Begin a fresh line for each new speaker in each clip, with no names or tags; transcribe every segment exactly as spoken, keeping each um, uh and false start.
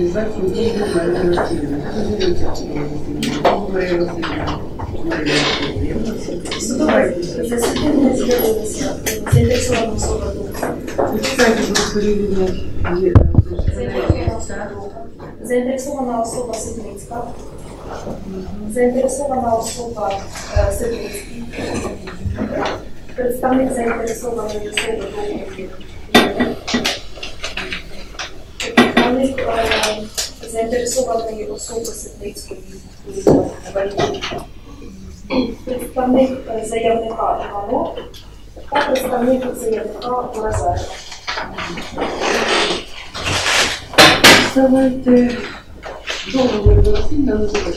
организацию денег Марии Васильевны. Как вы живете в Мария Васильевна?
Засідання з'явилися заінтересована особа думка. Заінтересована особа Сидницька. Заінтересована особа Сидницький. Представник заінтересованої особи Довгий. Представник заінтересованої особи Сидницької. Представник заявника Іванов та представник заявника Уразаєва.
Давайте договор Васильівна називається.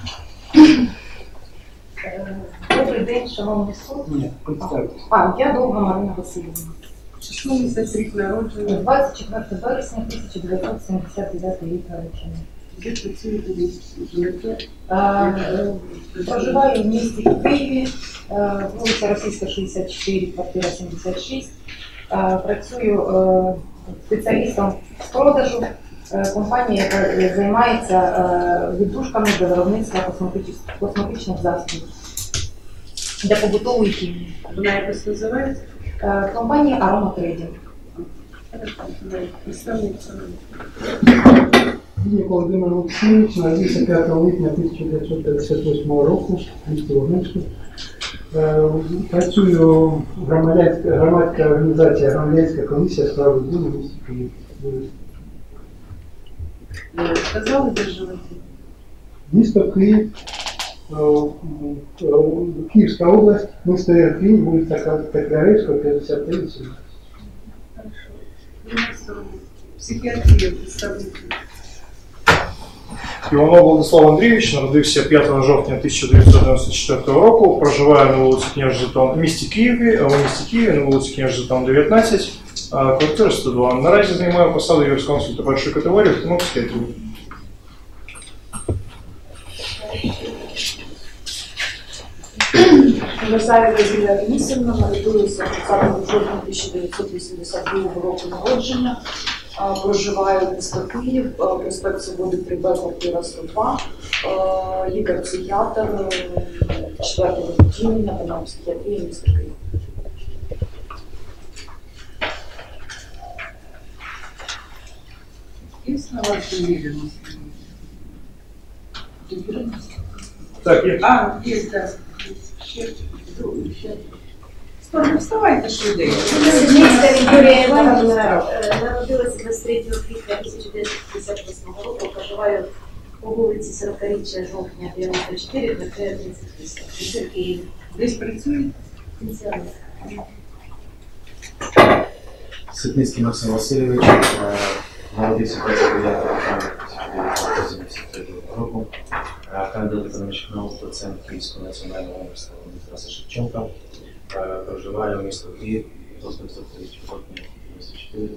Добрий день, шановний суд.
Ні, представтесь.
А, я Довга Марина Васильівна.
Число місяць, рік народження.
двадцять четвертого вересня тисяча дев'ятсот сімдесят дев'ятого рік народження.
Де працюєте, де живете?
Проживаю в місті Києві, е, вулиця Російська, шістдесят чотири, квартира сімдесят шість. Е, Працюю е, спеціалістом з продажу е, компанії, яка займається е, віддушками для виробництва косметичних, косметичних засобів для побутової хімії.
Вона якось називається?
Е, Компанія Арома Трейдинг.
Представник.
Вінник Володимир Олексійович народився п'ятого липня тисяча дев'ятсот п'ятдесят восьмого року в місті Вогничку. Працюю в громадянська, громадська організація «Громадянська комісія справ людини» в місті Київ.
Сказали, де живете?
Місто Київ, Київська область, місто Ірпінь, вулиця Котляревська, п'ятдесят три.
Хорошо. Психіатрія, представники.
Іванов Владислав Андрійович народився п'ятого жовтня тисяча дев'ятсот дев'яносто четвертого року, проживає на вулиці Княжий Житомир, в місті Києві, а в місті Києві на вулиці Княжий Житомир дев'ятнадцять, квартира сто два. Наразі займає посаду юрисконсульта першої категорії в Тернопільській.
Мазаєва Юлія Денисівна народилася двадцятого жовтня тисяча дев'ятсот вісімдесят другого року народження. Проживає в місті Київ, проспект Свободи три Б, квартира сто два. Лікар-психіатр четвертого відділення Панам психіатрії міста Київ.
Є слова довіреності?
Так, є.
А, є, так. Ще, ще. Стойте, вставайте швиденько.
Сидницька Вікторія Іванівна народилася двадцять третього квітня тисяча дев'ятсот п'ятдесят восьмого року, проживає по вулиці сорокаріччя жовтня дев'яносто чотири, квартира тридцять вісім. Місто Київ.
Десь працюєте?
Пенсіонер.
Ситницький Максим Васильович народився двадцять дев'ятого травня тисяча дев'ятсот сімдесят третього року, кандидат економічних наук, доцент Київського національного університету Тараса Шевченка, проживає у місті Київ, розписав тисяча дев'ятсот чотири,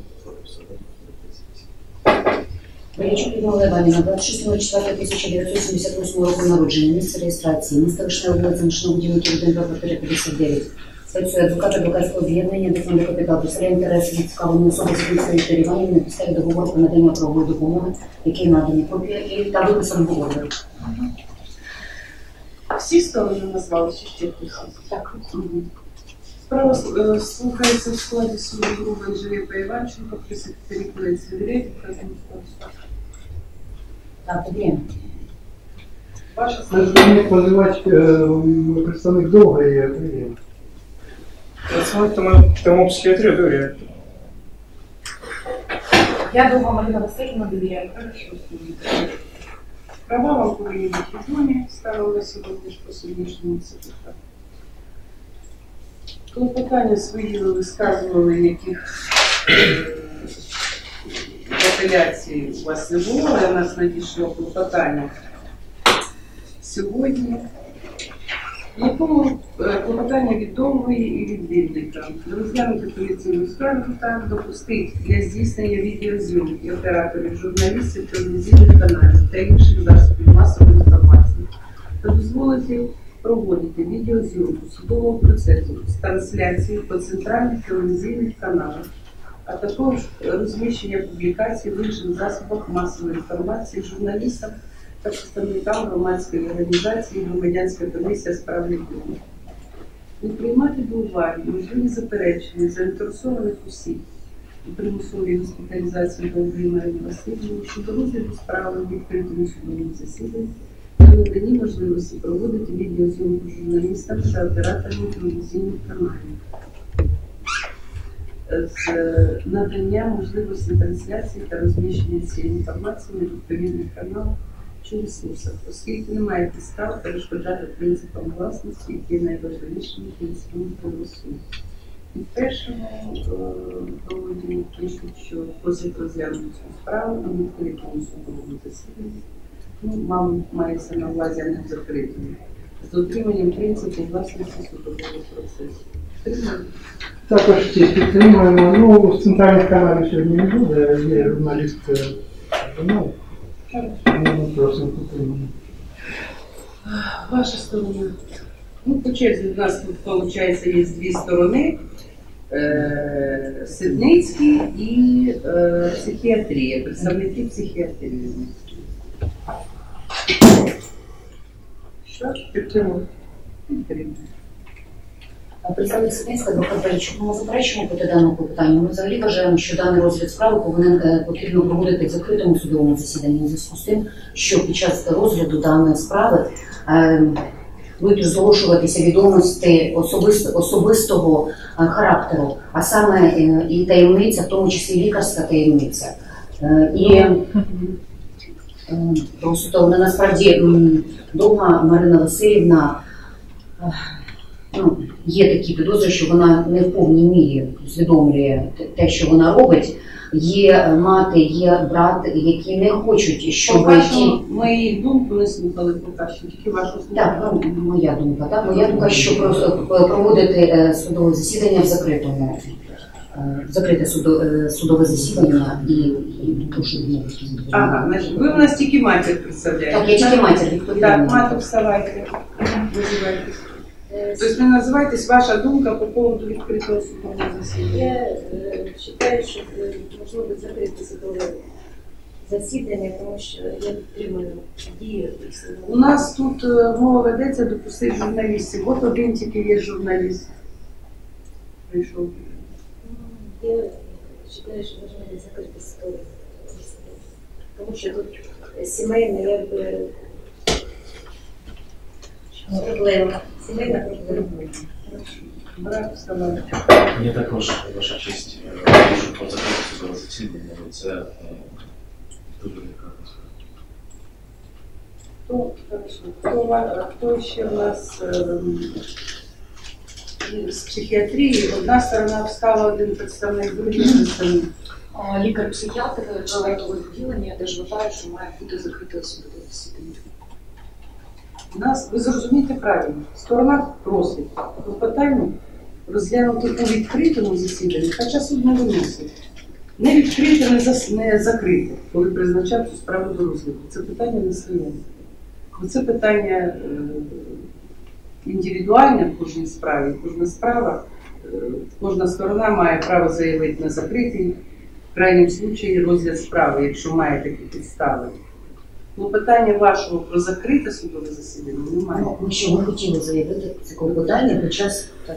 Боячук Людмила Іванівна, двадцять шостого четвертого тисяча дев'ятсот сімдесят восьмого року народження, місце реєстрації, місто Вишнева, вулиця Мишного будівників один два, квартира п'ятдесят дев'ять. Працює адвокат адвокатського об'єднання «Де фонду капітал», представляє інтереси відцікавленої особи Сидницької Вікторії Іванівни на підставі договору про надання правової допомоги, який надані копія і та виписаного ордеру.
Всі сторони назвали, чи ще хтось?
Так.
Справа слухається в складі суду групи Анжеліка Іванченко, при секретарі Кулець Федерів,
Так, тоді.
Ваша
Представник позивач, представник Довгої є.
Представник тому психіатрію довіряє.
Я Довга Марина Васильівна довіряю.
Хорошо. Права вам повинні бути відомі, станом на сьогодні ж по сьогоднішньому цифрах. Клопотання свої ви висказували, яких апеляцій у вас не було, але у нас надійшло клопотання сьогодні, в якому клопотання від Довгої і від Вінника. Розглянути поліційну скаргу та допустити для здійснення відеозйомки операторів, журналістів, телевізійних каналів та інших засобів масової інформації та дозволити проводити відеозйомку судового процесу з трансляцією по центральних телевізійних каналах а також розміщення публікацій в інших засобах масової інформації журналістам та представникам громадської організації «Громадянська комісія з прав людини». Не приймати до уваги можливі заперечення заінтересованих осіб у примусовій госпіталізації Довгої Марини Васильівни щодо розгляду справи в відкритому судовому засіданні та наданні можливості проводити відеозйомку журналістам та операторам телевізійних каналів з надання можливості трансляції та розміщення цієї інформації на відповідних каналах чи ресурсах, оскільки немає підстав перешкоджати принципам власності, які є найважливішими принципами правосуддя. І в першому проводі пишуть, що просять розглянути цю справу на відкритому судовому засіданні, ну, мабуть, мається на увазі, а не в закритому, з дотриманням принципу власності судового процесу. Підтримуємо?
Також всі підтримуємо. Ну, з центральних каналів сьогодні не буде, є журналіст журналу. Ми просимо підтримуємо.
Ваша сторона. Ну, по черзі у нас тут, виходить, є дві сторони. Е, Сидницький і е, психіатрія, представники психіатрії. Що? Підтримуємо. Підтримуємо.
Представник Сидницька, адвокат Баричук, ми заперечуємо проти даного питання. Ми взагалі вважаємо, що даний розгляд справи повинен е, потрібно проводити в закритому судовому засіданні у зв'язку з тим, що під час розгляду даної справи е, будуть розголошуватися відомості особисто, особистого е, характеру, а саме е, і таємниця, в тому числі лікарська таємниця. Е, і е, просто вона насправді е, Довга Марина Васильівна, е, ну, є такі підозри, що вона не в повній мірі усвідомлює те, що вона робить. Є мати, є брат, які не хочуть, щоб ті...
Мої думки не слухали поки що, тільки вашу слухали.
Так, ну, моя думка, так. Моя думка, що проводити судове засідання в закритому, в закрите судове засідання і, і дуже не.
Ага, значить, ви у нас тільки матір представляєте.
Так, я тільки матір відповідаю.
Так, матір, вставайте, називайтесь. Тобто не називайтесь, ваша думка по поводу відкритого судового засідання.
Я е, вважаю, що е, можливо закрити судове засідання, тому що я підтримую дію.
У нас тут е, мова ведеться допустити журналістів. От один тільки є журналіст. Прийшов.
Я вважаю, що можна закрити судове засідання. Тому що тут сімейна, якби, проблема. Сімейна проблема.
Брат, вставайте.
Я також, ваша честь, можу про закрите судове засідання, але це е, дуже делікатно.
Хто, хорошо. Хто, ва- хто ще в нас е, з психіатрії? Одна сторона встала, один представник, другий представник.
А, Лікар-психіатр четвертого відділення, я теж вважаю, що має бути закрите судове засідання.
У нас, ви зрозумієте правильно, сторона просить клопотання розглянути у відкритому засіданні, хоча суд не виносить. Не відкрите, не, зас... не закрите, коли призначав цю справу до розгляду. Це питання не стояло. Це питання е... індивідуальне в кожній справі. Кожна справа, е... кожна сторона має право заявити на закритий, в крайньому случаї розгляд справи, якщо має такі підстави. Ну, питання вашого про закрите судове засідання немає.
Ну, ми що ми хотіли заявити це клопотання під час... Так.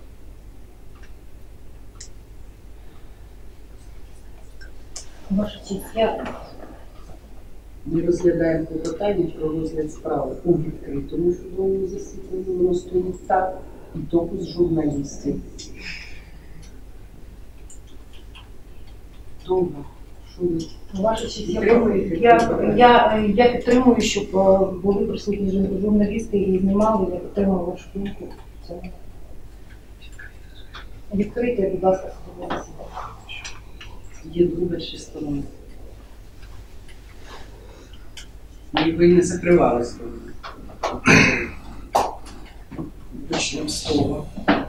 Ваша честь, я
Ми розглядаємо клопотання про розгляд справи у відкритому судовому засіданні. Воно стоїть так, і допуск журналістів. Довго. Що ви?
Ваша честь, я,
Підтримуєте
я,
клопотання?
я, я підтримую, щоб е, були присутні жур- журналісти і знімали, я підтримую вашу думку. Це відкрите, будь ласка, судове засідання.
Є друга ще сторона. І ви не закривали сторону. Почнемо з того.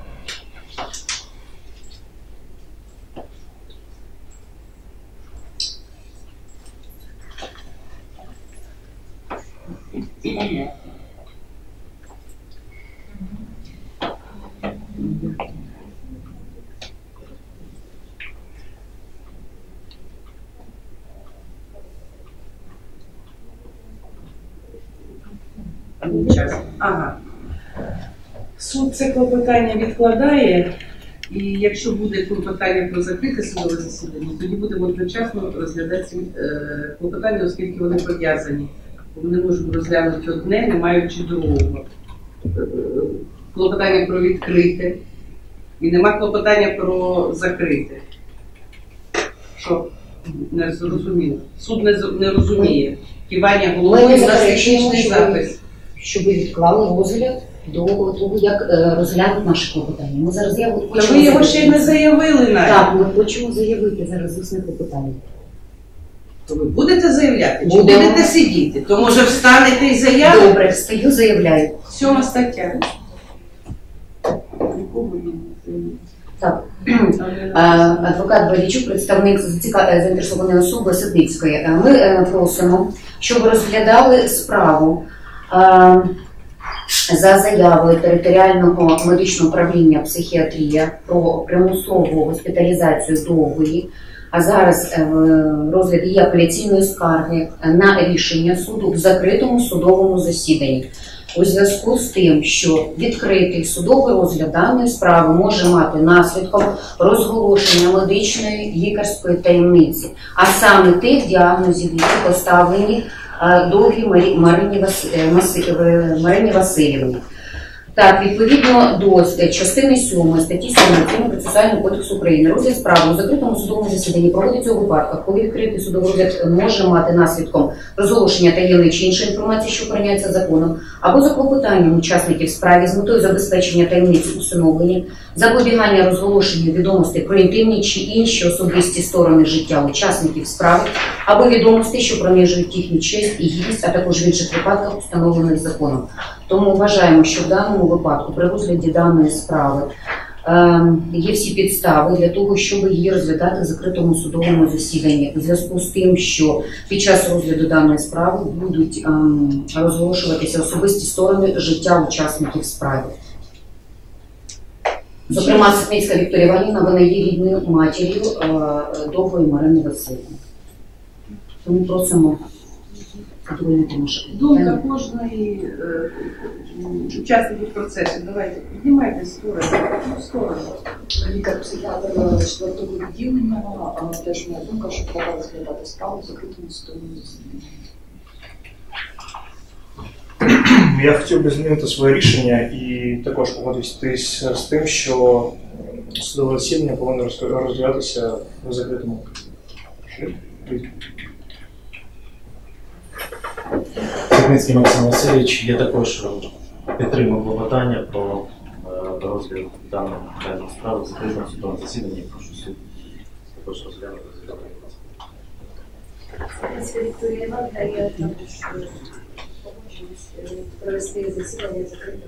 Понятно. одночасно. Ага. Суд це клопотання відкладає, і якщо буде клопотання про закрите судове засідання, тоді будемо одночасно розглядати ці е, клопотання, оскільки вони пов'язані. Ми не можемо розглянути одне, не маючи другого. Е, клопотання про відкрите, і нема клопотання про закрите. Що? Не зрозуміло. Суд не, з- не розуміє. Кивання
Ми
головою
не
за
заперечуємо,
технічний
що
запис.
ви, щоб ви відклали розгляд до того, як е, розглянуть наше клопотання. Ми зараз я от
Та
хочемо
ви його ще й не
заявити.
заявили навіть.
Так, ми хочемо заявити зараз усне клопотання.
То ви будете заявляти? Чи
Будемо.
будете сидіти? То може встанете і заявите?
Добре, встаю, заявляю.
Сьома стаття.
Так. Е, Адвокат Балійчук, представник заціка- е, заінтересованої особи Сидницької. Е, Ми е, просимо, щоб розглядали справу е, за заявою територіального медичного управління психіатрія про примусову госпіталізацію Довгої, а зараз е, розгляд її апеляційної скарги на рішення суду в закритому судовому засіданні. У зв'язку з тим, що відкритий судовий розгляд даної справи може мати наслідком розголошення медичної лікарської таємниці, а саме тих діагнозів, які поставлені е, Довгій Марі- Марині Вас- е, Маси- е, Марині Васильівні. Так, відповідно до частини сьомої статті сьомої Цивільно-процесуального кодексу України, розгляд справи у закритому судовому засіданні проводиться у випадках, коли відкритий судовий розгляд може мати наслідком розголошення таємної чи іншої інформації, що охороняється законом, або за клопотанням учасників справи з метою забезпечення таємниці усиновлення, запобігання розголошенню відомостей про інтимні чи інші особисті сторони життя учасників справи, або відомостей, що пронижують їхню честь і гідність, а також в інших випадках, установлених законом. Тому вважаємо, що в даному випадку при розгляді даної справи е, є всі підстави для того, щоб її розглядати в закритому судовому засіданні. У зв'язку з тим, що під час розгляду даної справи будуть е, розголошуватися особисті сторони життя учасників справи. Зокрема, Ситницька Вікторія Іванівна, вона є рідною матір'ю е, Довгої Марини Васильівни. Тому просимо задовольнити наше
Думка
питання.
кожної е, учасників процесу. Давайте, піднімайте сторону. Ну, сторону.
Лікар-психіатр четвертого відділення, а, теж моя думка, що треба розглядати справу в закритому судовому засіданні.
Я хотів би змінити своє рішення і також погодитись з тим, що судове засідання повинно роз- розглядатися в закритому.
Ситницький Максим Васильович, я також підтримав клопотання про е, розгляд даної даної справи в закритому судовому засіданні. Прошу суд також розглянути розглядати.
Ситницька Вікторія Іванівна, я також е, погоджуюсь е, провести засідання закритого.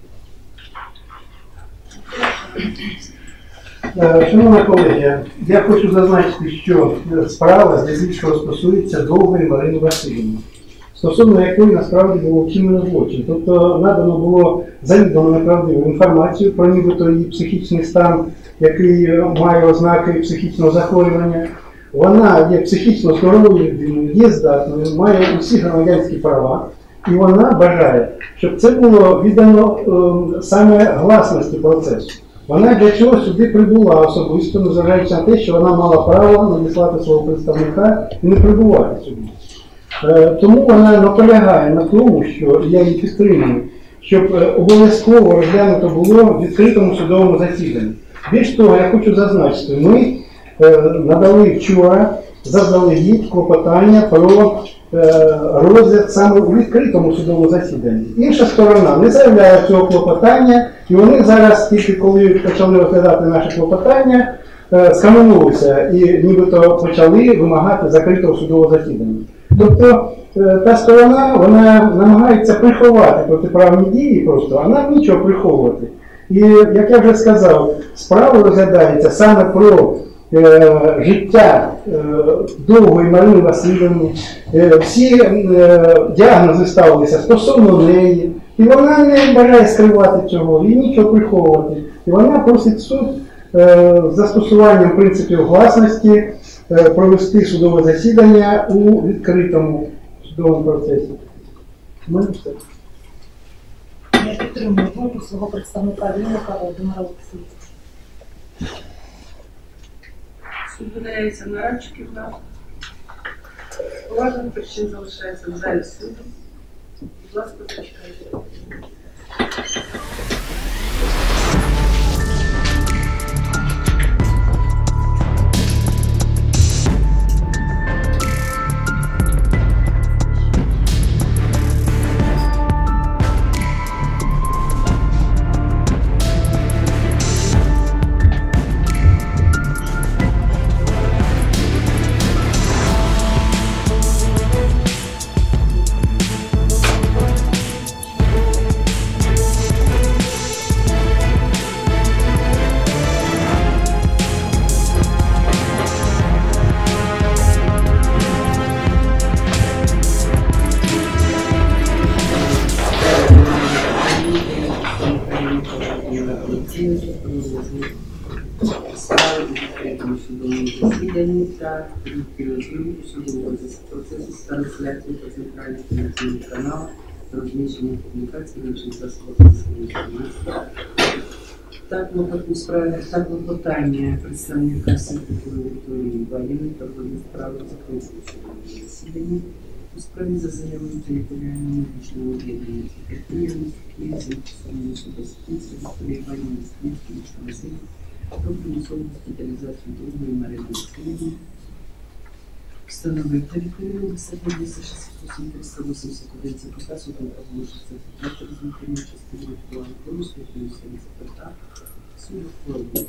Е, Шановні колеги, я хочу зазначити, що справа здебільшого стосується Довгої Марини Васильівни, стосовно якої насправді було вчинено злочин. Тобто надано було завідомо неправдиву інформацію про нібито її психічний стан, який має ознаки психічного захворювання. Вона є психічно здоровою людиною, є здатною, має усі громадянські права, і вона бажає, щоб це було віддано е, саме гласності процесу. Вона для чого сюди прибула особисто, незважаючи на те, що вона мала право надіслати свого представника і не прибувати сюди. Е, тому вона наполягає на тому, що я її підтримую, щоб е, обов'язково розглянуто було в відкритому судовому засіданні. Більш того, я хочу зазначити, ми е, надали вчора заздалегідь клопотання про е, розгляд саме у відкритому судовому засіданні. Інша сторона не заявляє цього клопотання, і вони зараз, тільки коли почали розглядати наше клопотання, е, схаменулися і нібито почали вимагати закритого судового засідання. Тобто е, та сторона, вона намагається приховати протиправні дії просто, а нам нічого приховувати. І, як я вже сказав, справа розглядається саме про е, життя е, Довгої Марини Васильівни. Е, всі е, діагнози ставилися стосовно неї. І вона не бажає скривати цього і нічого приховувати. І вона просить суд е, з застосуванням принципів гласності е, провести судове засідання у відкритому судовому процесі. Ми все.
не підтримує думку свого представника Вінника Володимира Олексійовича.
Суд видаляється на радчиків, так? З поважних причин залишається в залі суду. Будь ласка, почекайте. Справи у відкритому судовому засіданні та підозрюваного судового процесу з трансляцією по центральному телевізійному каналу, розміщення публікацій в інших засобах масової інформації. Так, у справі так клопотання представника Сергія Вікторії Іванівни та розгляд справи в закритому судовому засіданні у справі за заявою територіального медичного об'єднання підприємств Київського судового суду Сергія Вікторії Іванівни з Київського міського про примусову госпіталізацію другої Марини Васильівни, встановив територію висоти двісті шістдесят вісім триста вісімдесят один ЦПК судом оголошується фактор з внутрішньої частини актуальної помощи, сімдесят п'ять суду вкладу.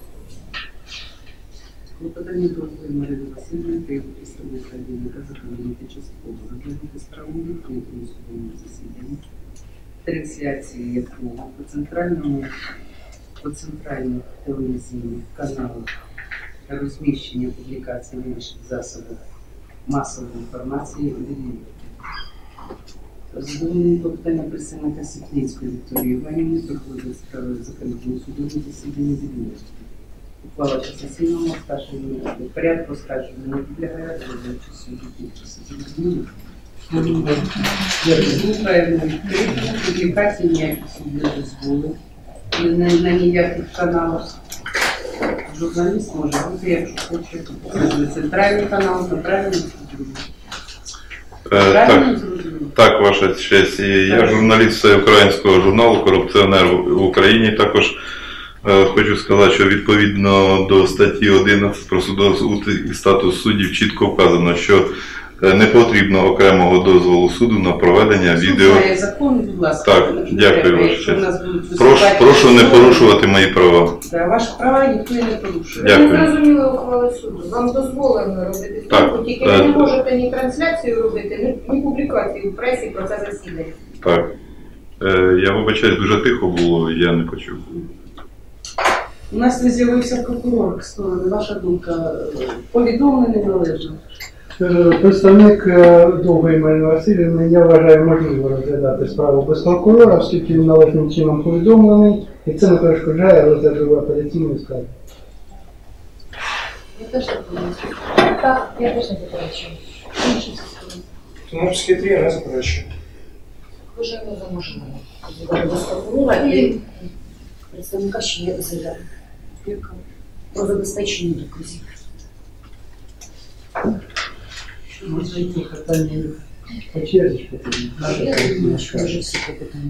Клопотання другої Марини Васильівни та його представника Вінника задовольнити частково, розглянути справу у відкритому судовому засіданні, трансляції якого по центральному по центральних телевізійних каналах та розміщення публікацій в інших засобах масової інформації відвідувати. Задоволення клопотання представника Сікницької Вікторії Іванівни проходить справи в закритому судовому засіданні відвідувати. Ухвала касаційного оскарження порядку оскарження не підлягає розгляду суду підпису. Зрозуміло? Слухаємо відкритому, публікації ніяких суд не дозволить. І на, на ніяких каналах. Журналіст може бути, якщо хоче, на центральний канал, на правильно зрозуміло.
Так, так, ваша честь. І я журналіст всеукраїнського журналу «Корупціонер в Україні». Також е, хочу сказати, що відповідно до статті одинадцять про судовий і статус суддів чітко вказано, що не потрібно окремого дозволу суду на проведення
Суд
відео.
має закон, будь ласка.
Так, дякую, ваша честь.
Прошу,
Прошу, прошу не порушувати мої права.
Да, ваші права ніхто не порушує.
Дякую.
Ви не зрозуміли ухвали суду. Вам дозволено робити
Так,
зйомку, тільки
так.
ви не можете ні трансляцію робити, ні, ні публікацію в пресі про це засідання.
Так. Е, я вибачаюсь, дуже тихо було, я не почув.
У нас не з'явився прокурор з сторони. Ваша думка, повідомлений належно.
Представник Довгої Марини Васильівни, я вважаю, можливо розглядати справу без прокурора, оскільки він належним чином повідомлений, і це не перешкоджає розгляду апеляційної скарги.
Ви теж так думаєте? Так, я теж не заперечую.
Тому психіатрія не заперечує.
Вже не заможемо. Без прокурора і представника ще є заява. Про забезпечення доказів.
Може, які питання по черзі потрібно?
Я думаю, що вже всі питання.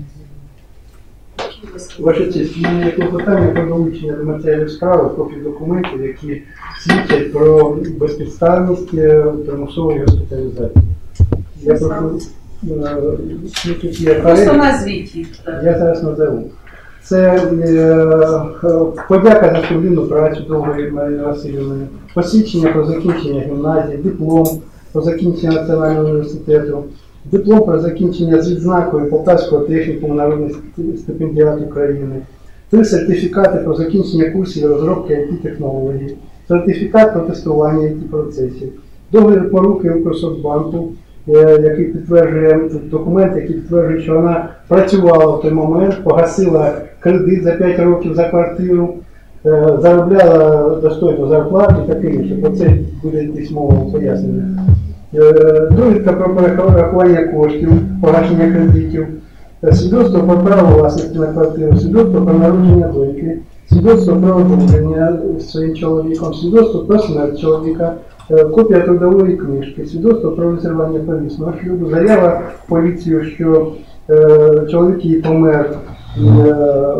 Ваша честь, у мене є клопотання про долучення до матеріалів справи копії документів, які свідчать про безпідставність е, примусової госпіталізації. Я прошу, е, ну, тут є
Просто
перелік.
назвіть їх. так.
Я зараз назову. Це е, подяка за сумлінну працю Довгої Марини Васильівни, посвідчення про закінчення гімназії, диплом про закінчення Національного університету, диплом про закінчення з відзнакою Полтавського технікуму народний стипендіат України, три сертифікати про закінчення курсів розробки ай ті-технологій, сертифікат про тестування ай ті-процесів, договір поруки Укрсоцбанку, який підтверджує документ, який підтверджує, що вона працювала в той момент, погасила кредит за п'ять років за квартиру, заробляла достойну зарплату і таке інше. Про це буде письмове пояснення. Довідка про перерахування коштів, погашення кредитів, свідоцтво про право власності на квартиру, свідоцтво про народження доньки, свідоцтво про одруження з своїм чоловіком, свідоцтво про смерть чоловіка, копія трудової книжки, свідоцтво про розірвання повісного шлюбу, заява в поліцію, що е, чоловік її помер е,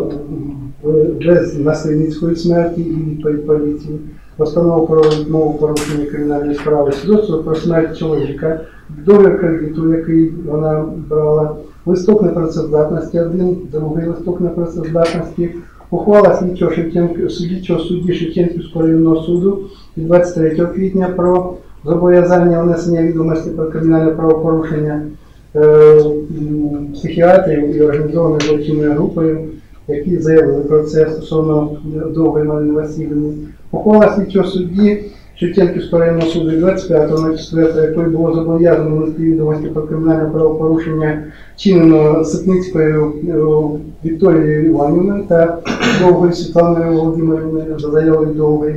без насильницької смерті і відповідь поліції, постанову про відмову порушення кримінальної справи, свідоцтво про смерть чоловіка, договір кредиту, який вона брала, листок непрацездатності, один, другий листок непрацездатності, ухвала слідчого Шевченк... слідчого судді Шевченківського районного суду від двадцять третього квітня про зобов'язання внесення відомості про кримінальне правопорушення е... психіатрів і організованою злочинною групою, які заявили про це стосовно Довгої Марини Васильівни. Ухвала слідчого судді Шевченківського районного суду від двадцять п'ятого четвертого, якою було зобов'язано внести відомості про кримінальне правопорушення, чинено Ситницькою Вікторією Іванівною та Довгою Світланою Володимирівною за заявою Довгої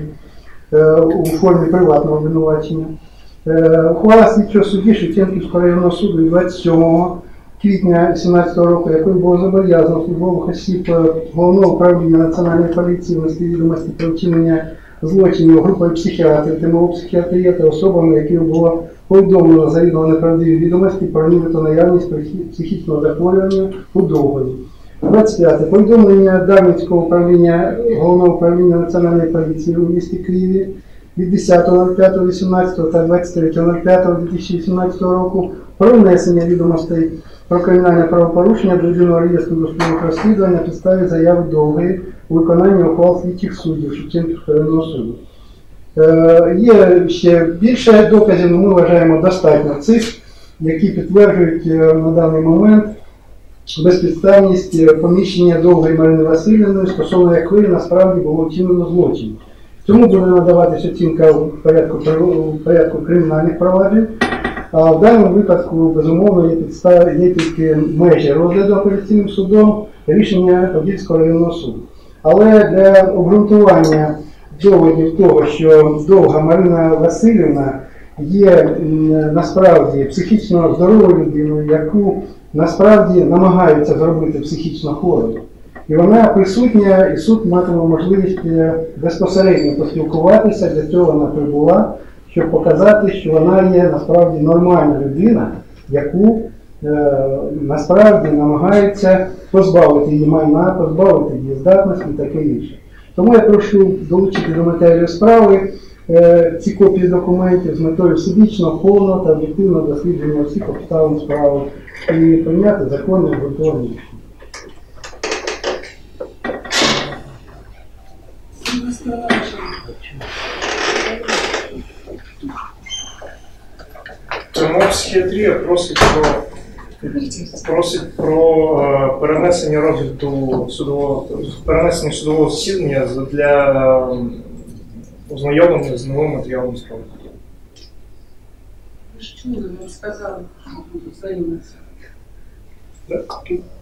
у формі приватного обвинувачення. Ухвала слідчого судді Шевченківського районного суду від двадцять сьомого квітня дві тисячі сімнадцятого року, якою було зобов'язано службових осіб Головного управління Національної поліції внести відомості про вчинення злочинів групою психіатрів, ТМО психіатрія та особами, яким було повідомлено завідомо неправдиві відомості про нібито наявність психічного захворювання у Довгої. двадцять п'яте. Повідомлення Дарницького управління Головного управління Національної поліції у місті Києві від десятого п'ятого вісімнадцятого та двадцять третього п'ятого дві тисячі вісімнадцятого року про внесення відомостей про кримінальне правопорушення до Єдиного реєстру досудових розслідувань на підставі заяви Довгої у виконанні ухвал слідчих суддів Шевченківського районного суду. Е, є ще більше доказів, але ми вважаємо достатньо цих, які підтверджують е, на даний момент безпідставність поміщення Довгої Марини Васильівни, стосовно якої насправді було вчинено злочин. Тому буде надаватися оцінка в порядку, в порядку кримінальних проваджень. А в даному випадку, безумовно, є, підстав, є тільки межі розгляду апеляційним судом рішення Подільського районного суду. Але для обґрунтування доводів того, що Довга Марина Васильівна є насправді психічно здоровою людиною, яку насправді намагаються зробити психічно хворою. І вона присутня, і суд матиме можливість безпосередньо поспілкуватися, для цього вона прибула, щоб показати, що вона є насправді нормальна людина, яку е, насправді намагаються позбавити її майна, позбавити її здатності і таке інше. Тому я прошу долучити до матеріалів справи е, ці копії документів з метою всебічного, повного та об'єктивного дослідження всіх обставин справи і прийняти законне обґрунтоване рішення.
ТМО психіатрія просить про, просить про е, перенесення розгляду судового, перенесення судового засідання для е, ознайомлення з новим матеріалом справи.
Ви ж чули, він сказав, що будуть займатися.
Так.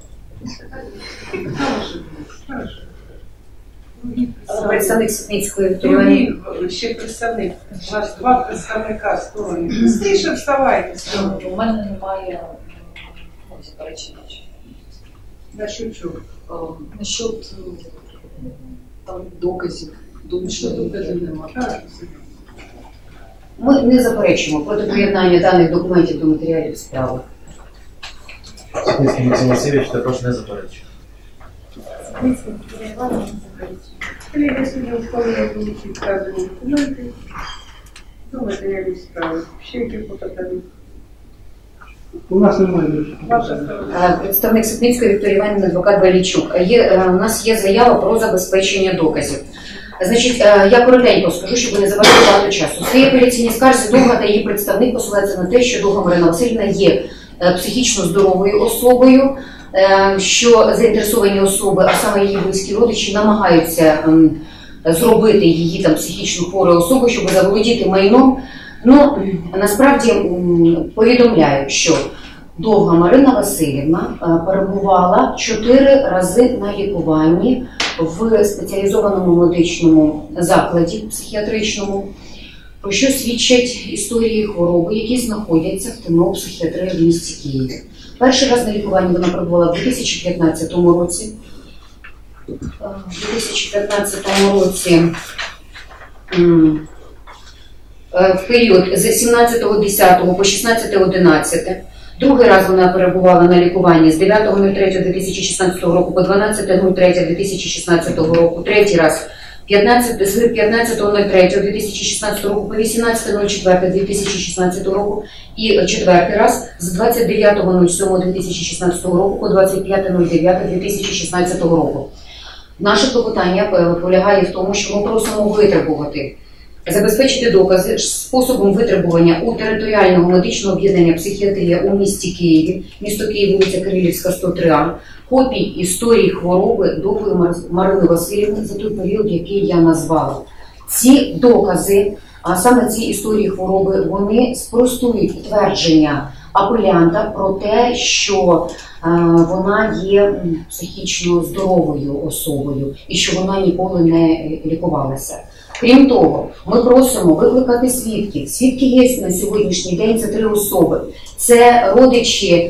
Представник Ситницької
Другий ще представник. У вас два представника сторони. Быстріше вставайте.
У мене немає заперечення.
Насчет чого?
Насчет там доказів. Думаю, що доказів немає.
Ми не заперечуємо проти приєднання даних документів до матеріалів справи.
Ситницький Максим Васильович також не заперечує.
Колеги судді ухвалили вилучити вказані документи до матеріалів справи. Ще які клопотання?
У нас немає.
Ваша сторона.
Представник Ситницької Вікторія Іванівна, адвокат Балійчук. Є, у нас є заява про забезпечення доказів. Значить, я коротенько скажу, щоб не забрати багато часу. В своїй апеляційній скарзі Довга та її представник посилається на те, що Довга Марина Васильівна є психічно здоровою особою, що заінтересовані особи, а саме її близькі родичі, намагаються зробити її там психічно хворою особою, щоб заволодіти майном. Ну, насправді повідомляю, що Довга Марина Васильівна перебувала чотири рази на лікуванні в спеціалізованому медичному закладі психіатричному, про що свідчать історії хвороби, які знаходяться в ТМО психіатрії в місті Києві. Перший раз на лікуванні вона перебувала в дві тисячі п'ятнадцятому році. В дві тисячі п'ятнадцятому році в період з сімнадцятого десятого по шістнадцяте одинадцяте. Другий раз вона перебувала на лікуванні з дев'ятого третього дві тисячі шістнадцятого року по дванадцяте третього дві тисячі шістнадцятого року. Третій раз з п'ятнадцятого третього дві тисячі шістнадцятого року по вісімнадцяте четверте дві тисячі шістнадцятого року. І четвертий раз з двадцять дев'ятого сьомого дві тисячі шістнадцятого року по двадцять п'яте дев'яте дві тисячі шістнадцятого року. Наше клопотання полягає в тому, що ми просимо витребувати, забезпечити докази способом витребування у територіального медичного об'єднання «Психіатрія» у місті Києві, місто Київ, вулиця Кирилівська, сто три А, копій історії хвороби Довгої Марини Васильівни за той період, який я назвала. Ці докази, а саме ці історії хвороби, вони спростують твердження апелянта про те, що е, вона є психічно здоровою особою і що вона ніколи не лікувалася. Крім того, ми просимо викликати свідків. Свідки є на сьогоднішній день, це три особи. Це родичі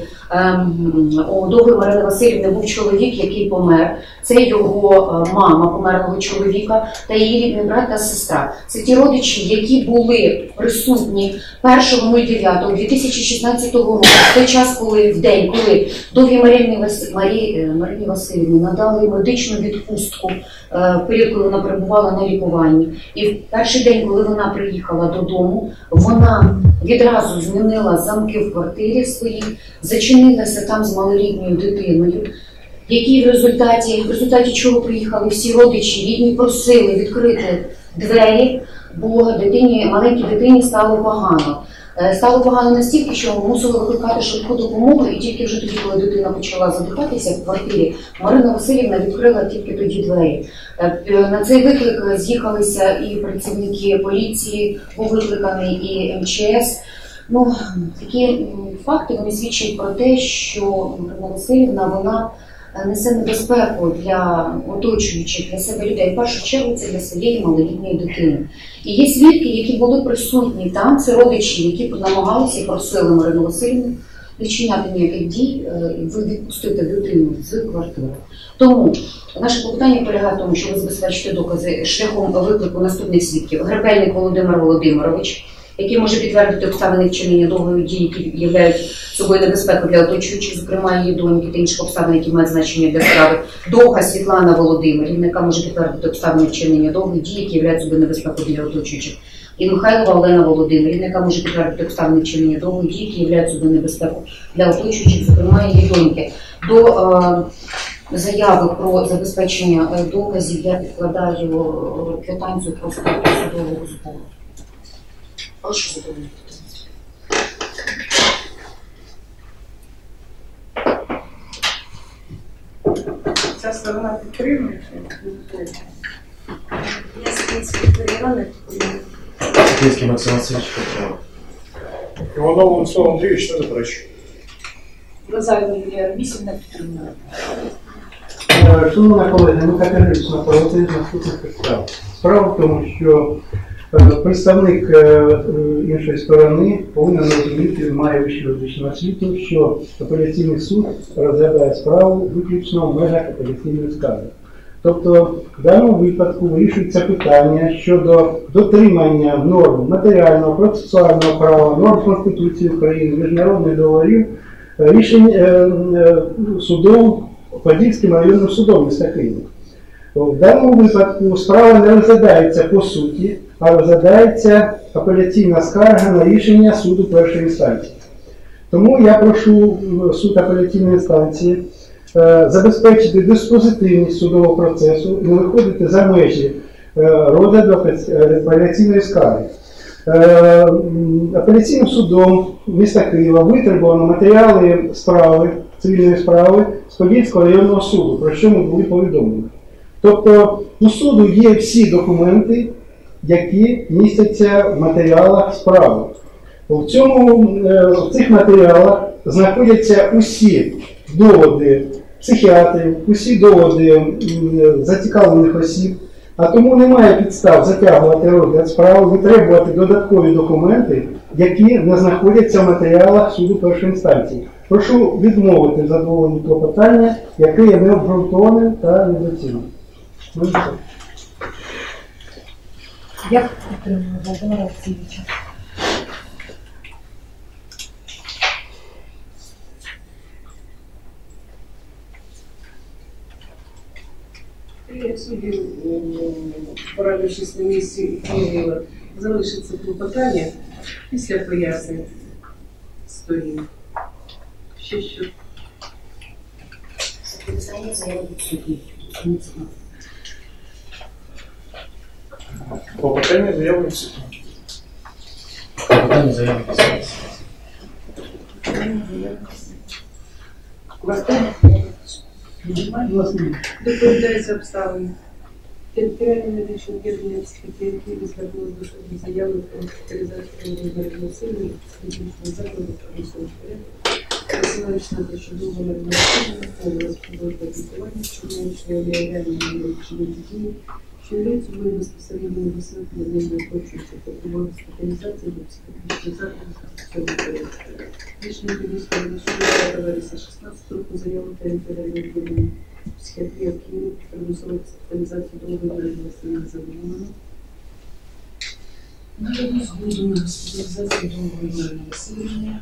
ем, у Довгої Марини Васильівни був чоловік, який помер. Це його е, мама померлого чоловіка та її рідний брат та сестра. Це ті родичі, які були присутні першого дев'ятого дві тисячі шістнадцятого року, в той час, коли в день, коли Довгій Марині Вас... Марі... Марині Васильівні надали медичну відпустку е, в період, коли вона перебувала на лікуванні. І в перший день, коли вона приїхала додому, вона відразу змінила замки в квартирі своїй, зачинилася там з малолітньою дитиною, які в результаті, в результаті чого приїхали всі родичі, рідні просили відкрити двері, бо дитині, маленькій дитині стало погано. Стало погано настільки, що мусили викликати швидку допомогу, і тільки вже тоді, коли дитина почала задихатися в квартирі, Марина Васильівна відкрила тільки тоді двері. На цей виклик з'їхалися і працівники поліції, був викликаний і Ем Че Ес. Ну, такі факти, вони свідчать про те, що Марина Васильівна, вона несе небезпеку для оточуючих, для себе людей. В першу чергу це для своєї малолітньої дитини. І є свідки, які були присутні там, це родичі, які намагалися і просили Марину Васильівну не вчиняти ніяких дій, відпустити дитину з квартири. Тому наше клопотання полягає в тому, що ви забезпечите докази шляхом виклику наступних свідків. Гребельник Володимир Володимирович, який може підтвердити обставини вчинення Довгої дії, які являють собою небезпеку для оточуючих, зокрема її доньки та інших обставин, які мають значення для справи. Довга Світлана Володимирівна, яка може підтвердити обставини вчинення Довгої дії, які являють собою небезпеку для оточуючих. І Михайлова Олена Володимирівна, яка може підтвердити обставини вчинення Довгої дії, які являють собою небезпеку для оточуючих, зокрема її доньки. До е, заяви про забезпечення доказів я підкладаю квитанцію про статус судового збору.
Прошу задовольнити.
Ця сторона підтримує?
Я Сапінський Іванович.
Сапінський Максим Васильович.
Іванов Олександр Андрійович не заперечує.
Розайва Юлія Рамісівна підтримує.
Шановні колеги, ми категорично проти наступних підстав. Справа в тому, що представник іншої сторони повинен розуміти, має вищу юридичну освіту, що апеляційний суд розглядає справу виключно в межах апеляційної скарги. Тобто в даному випадку вирішується питання щодо дотримання норм матеріального, процесуального права, норм Конституції України, міжнародних договорів, рішень судом, Подільським районним судом міста Києва. В даному випадку справа не розглядається по суті, а розглядається апеляційна скарга на рішення суду першої інстанції. Тому я прошу суд апеляційної інстанції е, забезпечити диспозитивність судового процесу і не виходити за межі е, розгляду апеляційної скарги. Е, апеляційним судом міста Києва витребувано матеріали справи, цивільної справи з Подільського районного суду, про що ми були повідомлені. Тобто у суду є всі документи, які містяться в матеріалах справи. В, цьому, в цих матеріалах знаходяться усі доводи психіатрів, усі доводи зацікавлених осіб, А тому немає підстав затягувати розгляд справи, витребувати додаткові документи, які не знаходяться в матеріалах суду першої інстанції. Прошу відмовити в задоволенні клопотання, яке є необґрунтованим та недоцільним. Ну,
Я підтримую Володимира Олексійовича.
І судді, порадившись на місці Києва, залишиться клопотання після пояснень сторін. Ще що?
Підписання заяви від судді.
Клопотання заяви від судді.
Клопотання заяви від судді.
Доповідається обставини. Територіальне медичне об'єднання психіатрії звернуло до суду заяви про госпіталізацію розмірів насильства медичного закладу примусового порядку. Посилаючись на те, що довго насильство повелось продовжувати лікування, що менше реальні медичні дії, що являється собою безпосередньо висновком для захочуючих потребує госпіталізації до психіатричних закладів примусового порядку. Рішення Київського суду п'ятого вересня шістнадцятого року заяву територіального об'єднання психіатрія в Києві примусової госпіталізації довгоочікуваного населення задоволено. Надану згоду на госпіталізацію довгоочікуваного населення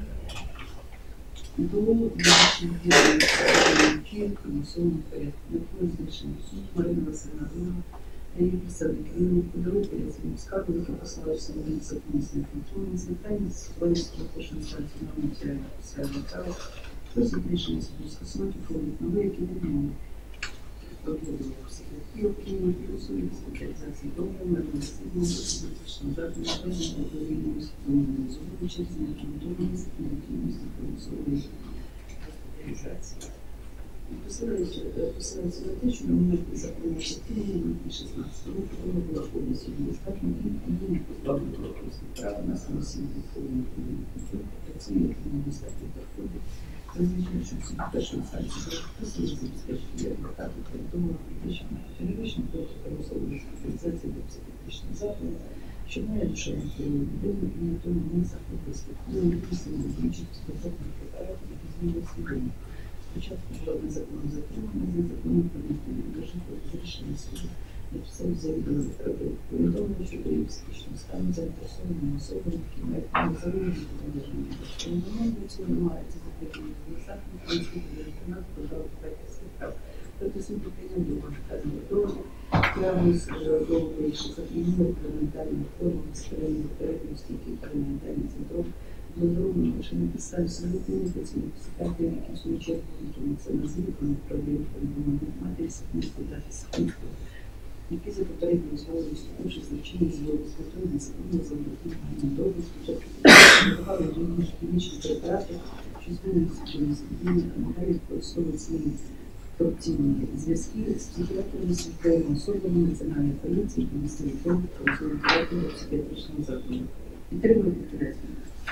до медичних відділень Києва в примусовому порядку. Якою знищено суд Марина Васильівна Рунова та її представники подарують апеляційну скаргу, яка посилається на законність контролю, звертання з Волинської першої інстанції на матеріальне посвятне право, просить рішення суду скасувати форму нове, які відмовили. Об'єднання психіатрії в Києві примусової госпіталізації довгоочікуваного населення до психіатричного закладу об'єднаного добровільного усвідомлення згоду через нерекомендованість необхідності примусової госпіталізації. Посилається на те, що номер закону частини шістнадцятого року вона була повністю недостатньо і її позбавлено права на самостійну відповідну контролю працює як недостатньо доходу. Зазвичай, що всі перші інстанції просили забезпечити адвокату повідомлення про те, що перевищення проти примусової госпіталізації до психіатричного закладу, що має душевну хворобу людину і на тому не заходить спокійно, написано виключити спеціальних препаратів, які змінюють свідомо. Спочатку була незаконно затримана, з незаконним проникненням до житло з рішення суду. Написав завідомо повідомлення, що при психічному стані заінтересованим особам, які мають незалежність від належної допомоги, для цього намагається закріпити заходи, принципі лейтенант подав батьківських прав. Проти суду прийняв до вказаного договору, прямо з договору, що закріпили парламентарну форму безперервної передності, який парламентарний центром до здоров'я лише на підставі суб'єктивних оцінок психіатрів, які в свою чергу готуються на звиканих проблем повідомлення матері Сахницької та Сахницької, які за попередньою згодою вступивши з вчинних зв'язку з метою незаконного завдання довго спочатку вимагали до хімічних препаратів, що змінюють сучасні спільні, а надалі використовують свої корупційні зв'язки з психіатрами, службовими особами Національної поліції та місцевих фондів правоохоронного психіатричного закладу. Підтримують апеляцію.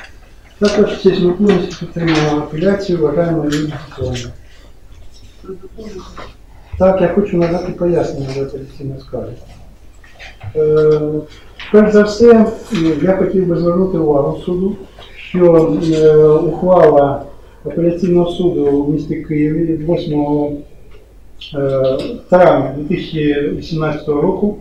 Також честь ми повністю підтримуємо апеляцію, вважаємо її стосовно. Так, я хочу надати пояснення до апеляційної скарги. Е, перш за все, я хотів би звернути увагу суду, що е, ухвала апеляційного суду в місті Києві від восьмого травня дві тисячі вісімнадцятого року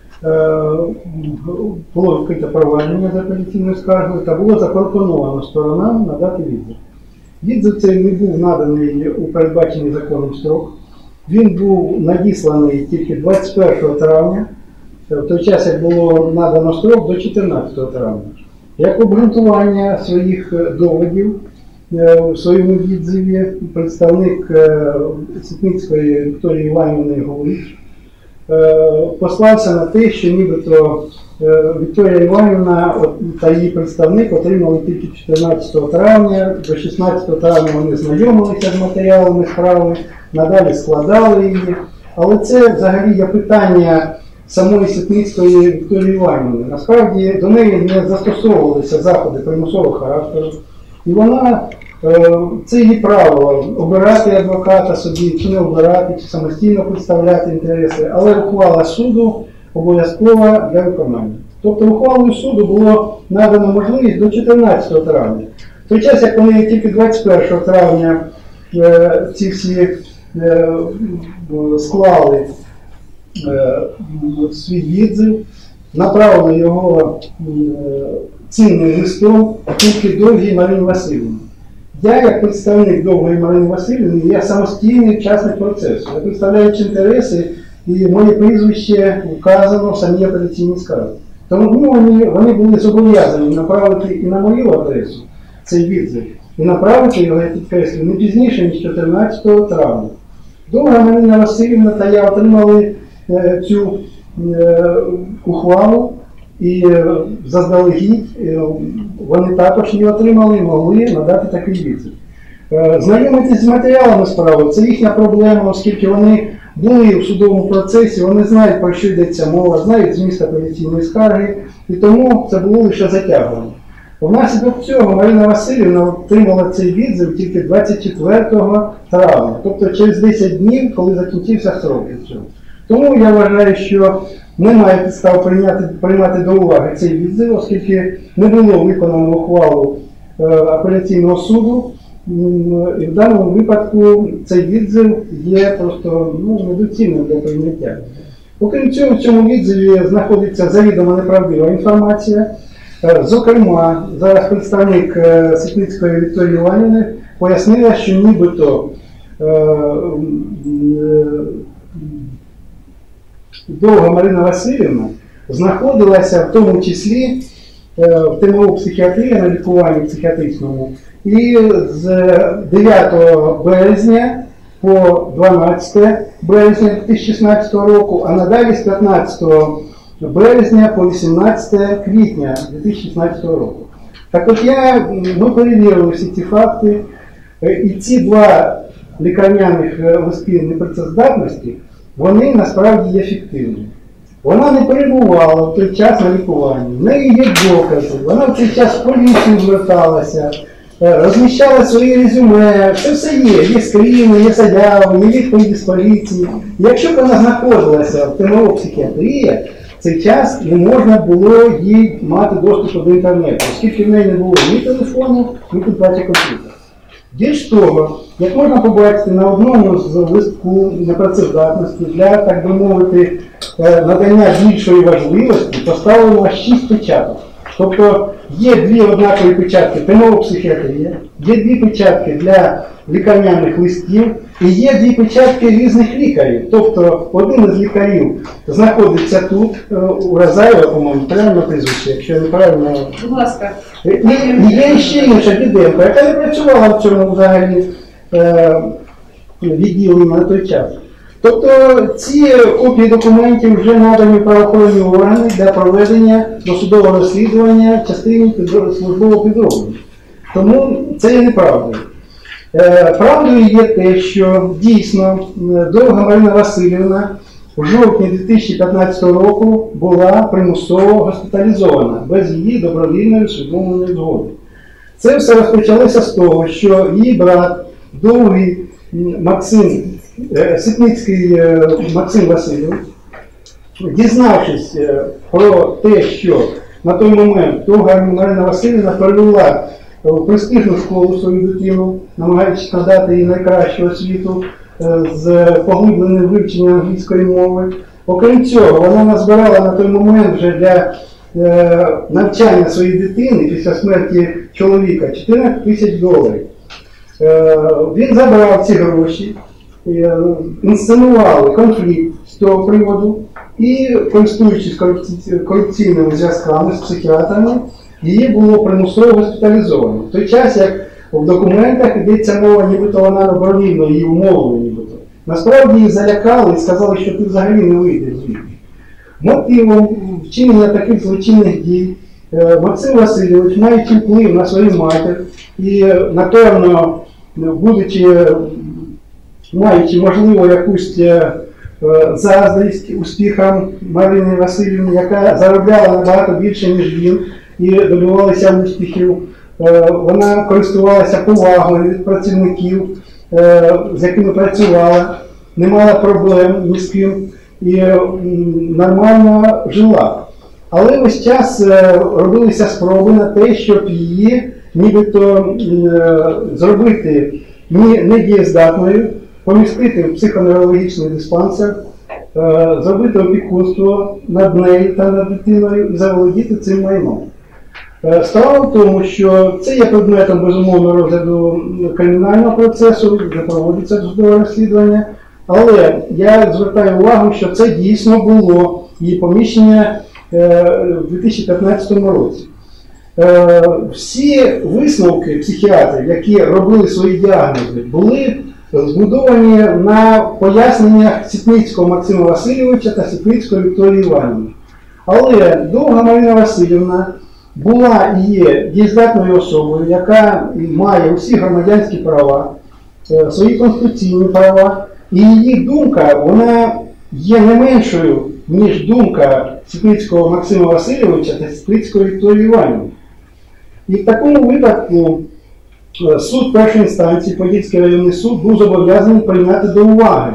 було відкрите провадження за апеляційною скаргою та було запропоновано сторонам надати відзив. Відзив цей не був наданий у передбачений законом строк. Він був надісланий тільки двадцять першого травня, в той час, як було надано строк, до чотирнадцятого травня. Як обґрунтування своїх доводів в своєму відзиві представник Ситницької Вікторії Іванівни Гович послався на те, що нібито Вікторія Іванівна та її представник отримали тільки чотирнадцятого травня, до шістнадцятого травня вони знайомилися з матеріалами справи, надалі складали її. Але це взагалі є питання самої Ситницької Вікторії Іванівни. Насправді до неї не застосовувалися заходи примусового характеру. І вона, це її право обирати адвоката собі, чи не обирати, чи самостійно представляти інтереси. Але ухвала суду обов'язкова для виконання. Тобто ухвалою суду було надано можливість до чотирнадцятого травня. В той час, як вони тільки двадцять першого травня е, ці всі е, склали е, свій відзив, направили його е, цінним листом тільки Довгій Марині Васильівні. Я, як представник Довгої Марини Васильівни, я самостійний учасник процесу. Я представляючи інтереси, і моє прізвище вказано в самій апеляційній скарзі. Тому ну, вони, вони були зобов'язані направити і на мою адресу цей відзив, і направити його, я підкреслюю, не пізніше, ніж чотирнадцятого травня. Довга Марина Васильівна та я отримали е, цю е, ухвалу, і е, заздалегідь е, вони також її отримали і могли надати такий відзив. Е, знайомитись з матеріалами справи – це їхня проблема, оскільки вони були в судовому процесі, вони знають, про що йдеться мова, знають зміст апеляційної скарги, і тому це було лише затягування. Внаслідок цього Марина Васильівна отримала цей відзив тільки двадцять четвертого травня, тобто через десять днів, коли закінчився строк цього. Тому я вважаю, що немає підстав прийняти, приймати до уваги цей відзив, оскільки не було виконано ухвалу е, апеляційного суду. І в даному випадку цей відзив є просто ну, недоцільним для прийняття. Окрім цього, в цьому відзиві знаходиться завідомо неправдива інформація. Зокрема, зараз представник Ситницької Вікторії Іванівни пояснила, що нібито е, е, Довга Марина Васильівна знаходилася в тому числі е, в ТМО психіатрії, на лікуванні психіатричному, і з дев'ятого березня по дванадцяте березня дві тисячі шістнадцятого року, а надалі з п'ятнадцятого березня по вісімнадцяте квітня дві тисячі шістнадцятого року. Так от я, ми перевірили всі ці факти, і ці два лікарняних листи непрацездатності, вони насправді є фіктивні. Вона не перебувала в той час на лікуванні, в неї є докази, вона в цей час в поліцію зверталася, розміщала свої резюме, це все є, є скріни, є заяви, є відповіді з поліції. Якщо б вона знаходилася в ТМО психіатрії, в цей час не можна було їй мати доступу до інтернету, оскільки в неї не було ні телефону, ні комп'ютера комп'ютера. Більш того, як можна побачити на одному з листку непрацездатності для, так би мовити, надання більшої важливості поставлено шість печаток. Тобто є дві однакові печатки ТМО психіатрія, є дві печатки для лікарняних листів і є дві печатки різних лікарів. Тобто один із лікарів знаходиться тут, у Розаєва, по-моєму, правильно прізвище, якщо я неправильно.
Будь ласка.
І, і є ще інша Діденко, яка не працювала в цьому взагалі е, відділенні на той час. Тобто ці копії документів вже надані правоохоронні органи для проведення досудового розслідування в частині службового підроблення. Тому це є неправдою. Е, правдою є те, що дійсно Довга Марина Васильівна в жовтні дві тисячі п'ятнадцятого року була примусово госпіталізована без її добровільної усвідомленої згоди. Це все розпочалося з того, що її брат Довгий Максим, Ситницький Максим Васильович, дізнавшись про те, що на той момент Довга Марина Васильівна перевела в престижну школу свою дитину, намагаючись надати їй найкращу освіту з поглибленим вивченням англійської мови. Окрім цього, вона назбирала на той момент вже для е, навчання своєї дитини після смерті чоловіка чотирнадцять тисяч доларів. Е, він забрав ці гроші, е, інсценували конфлікт з цього приводу і, користуючись корупційними зв'язками з психіатрами, її було примусово госпіталізовано. В той час, як в документах йдеться мова, нібито вона добровільно її умовили, нібито. Насправді її залякали і сказали, що ти взагалі не вийдеш звідти. Мотивом вчинення таких злочинних дій Максим Васильович, маючи вплив на свою матір і, напевно, будучи, маючи, можливо, якусь заздрість успіхам Марини Васильівни, яка заробляла набагато більше, ніж він, і добивалася успіхів, вона користувалася повагою від працівників, з якими працювала, не мала проблем ні з ким. і м, нормально жила. Але весь час е, робилися спроби на те, щоб її нібито е, зробити недієздатною, помістити в психоневрологічний диспансер, е, зробити опікунство над нею та над дитиною і заволодіти цим майном. Е, Справа в тому, що це є предметом, безумовно, розгляду кримінального процесу, де проводиться досудове розслідування, але я звертаю увагу, що це дійсно було її поміщення в дві тисячі п'ятнадцятому році. Всі висновки психіатрів, які робили свої діагнози, були збудовані на поясненнях Ситницького Максима Васильовича та Ситницької Вікторії Іванівни. Але Довга Марина Васильівна була і є дієздатною особою, яка має усі громадянські права, свої конституційні права, і її думка, вона є не меншою, ніж думка Ситницького Максима Васильовича та Ситницької Вікторії Іванівни. І в такому випадку суд першої інстанції, Подільський районний суд, був зобов'язаний прийняти до уваги,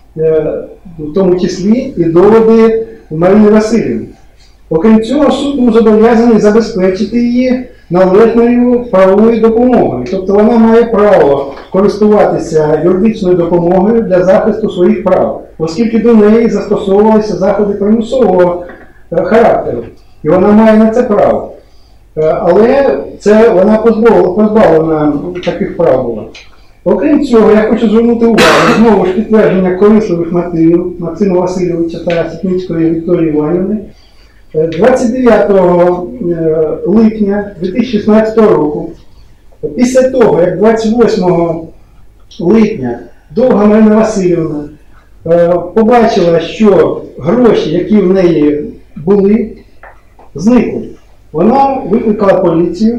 в тому числі і доводи Марини Васильівни. Окрім цього, суд був зобов'язаний забезпечити її належною правовою допомогою. Тобто вона має право користуватися юридичною допомогою для захисту своїх прав, оскільки до неї застосовувалися заходи примусового характеру. І вона має на це право. Але це вона позбавлена таких прав була. Окрім цього, я хочу звернути увагу, знову ж підтвердження корисливих мотивів Максима Васильовича та Ситницької Вікторії Іванівни. двадцять дев'ятого липня дві тисячі шістнадцятого року, після того, як двадцять восьмого липня Довга Марина Васильівна побачила, що гроші, які в неї були, зникли, вона викликала поліцію,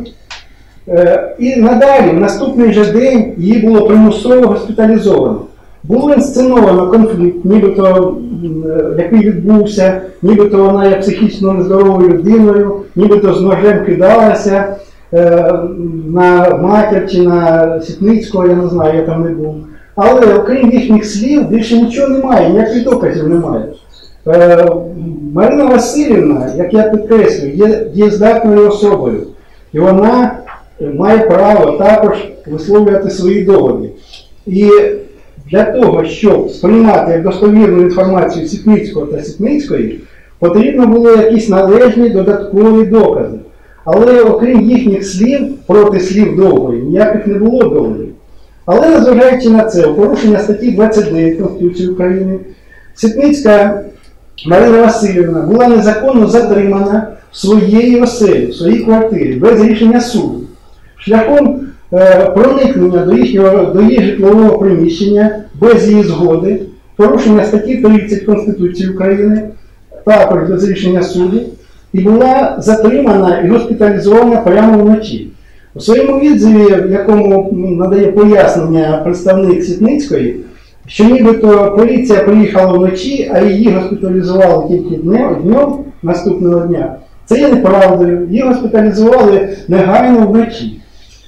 і надалі, в наступний же день, її було примусово госпіталізовано. Було інсценовано конфлікт, нібито, який відбувся, нібито вона є психічно нездоровою людиною, нібито з ножем кидалася е, на матір чи на Ситницького, я не знаю, я там не був. Але окрім їхніх слів, більше нічого немає, ніяких доказів немає. Е, Марина Васильівна, як я підкреслюю, є дієздатною особою. І вона має право також висловлювати свої доводи. І для того, щоб сприймати як достовірну інформацію Ситницького та Ситницької, потрібно було якісь належні додаткові докази. Але окрім їхніх слів, проти слів Довгої, ніяких не було доводів. Але незважаючи на це, у порушення статті двадцять дев'ять Конституції України, Ситницька Марина Васильівна була незаконно затримана в своїй оселі, в своїй квартирі, без рішення суду. Шляхом е, проникнення до, їхнього, до її житлового приміщення без її згоди, порушення статті тридцять Конституції України, також без рішення суду, і була затримана і госпіталізована прямо вночі. У своєму відзиві, в якому надає пояснення представник Ситницької, що нібито поліція приїхала вночі, а її госпіталізували тільки днем, днем наступного дня, це є неправдою. Її госпіталізували негайно вночі.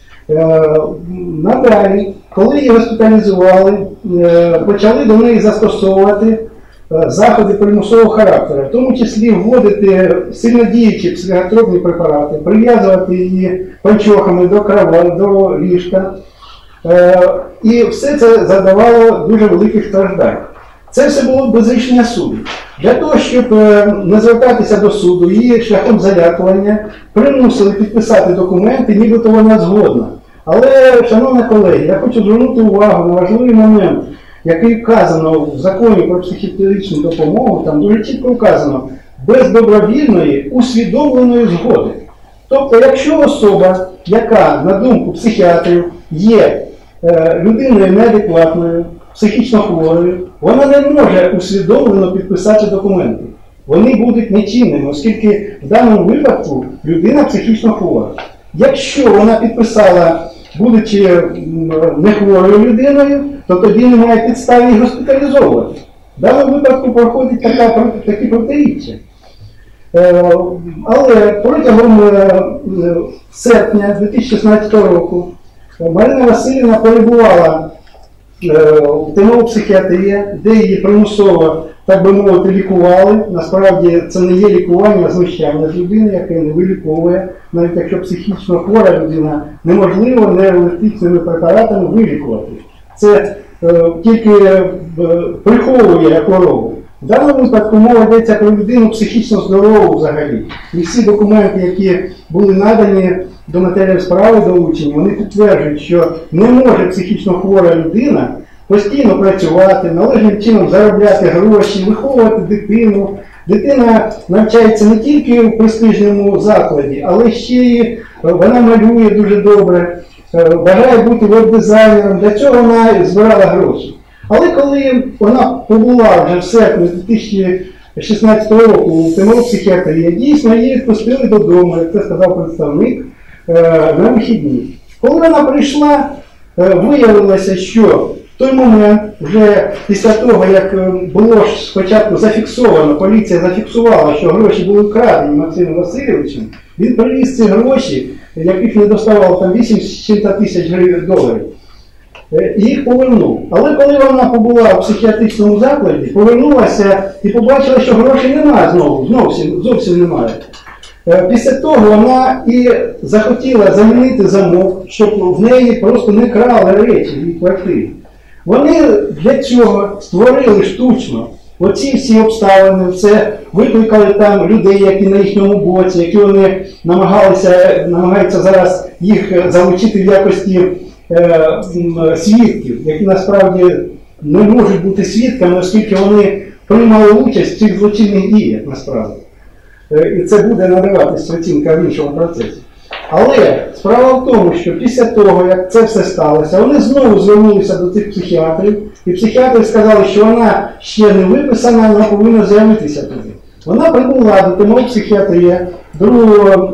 Е, надалі, коли її госпіталізували, е, почали до неї застосовувати е, заходи примусового характеру, в тому числі вводити сильнодіючі психотропні препарати, прив'язувати її панчохами до кровати, до ліжка. Е, і все це завдавало дуже великих страждань. Це все було без рішення суду. Для того, щоб не звертатися до суду, її шляхом залякування примусили підписати документи, нібито вона згодна. Але, шановні колеги, я хочу звернути увагу на важливий момент, який вказано в законі про психіатричну допомогу, там дуже чітко вказано, без добровільної усвідомленої згоди. Тобто, якщо особа, яка, на думку психіатрів, є е, людиною неадекватною, психічно хворою, вона не може усвідомлено підписати документи. Вони будуть нечинними, оскільки в даному випадку людина психічно хвора. Якщо вона підписала, будучи нехворою людиною, то тоді немає підстав її госпіталізовувати. В даному випадку проходить така, такі протиріччя. Але протягом серпня дві тисячі шістнадцятого року Марина Васильівна перебувала в ТМО психіатрії, де її примусово так би мовити, лікували. Насправді це не є лікування, а знущання з людини, яке не виліковує. Навіть якщо психічно хвора людина, неможливо нейролептичними препаратами вилікувати. Це е, тільки е, приховує хворобу. В даному випадку мова йдеться про людину психічно здорову взагалі. І всі документи, які були надані до матеріалів справи долучені, вони підтверджують, що не може психічно хвора людина постійно працювати, належним чином заробляти гроші, виховувати дитину. Дитина навчається не тільки в престижному закладі, але ще й вона малює дуже добре, бажає бути веб-дизайнером, для цього вона збирала гроші. Але коли вона побула вже в серпні дві тисячі шістнадцятого року у психіатрії, дійсно її відпустили додому, як це сказав представник, на вихідні. Коли вона прийшла, виявилося, що в той момент, вже після того, як було спочатку зафіксовано, поліція зафіксувала, що гроші були вкрадені Максимом Васильовичем, він привіз ці гроші, яких не доставало там вісім тисяч доларів. І їх повернув. Але коли вона побула в психіатричному закладі, повернулася і побачила, що грошей немає знову, зовсім, зовсім немає. Після того вона і захотіла замінити замок, щоб в неї просто не крали речі в її квартирі. Вони для цього створили штучно оці всі обставини, це викликали там людей, які на їхньому боці, які вони намагалися, намагаються зараз їх залучити в якості е, свідків, які насправді не можуть бути свідками, оскільки вони приймали участь в цих злочинних діях насправді. Е, і це буде надаватися оцінка в іншому процесі. Але справа в тому, що після того, як це все сталося, вони знову звернулися до цих психіатрів, і психіатри сказали, що вона ще не виписана, вона повинна з'явитися туди. Вона прибула до ТМО психіатрія другого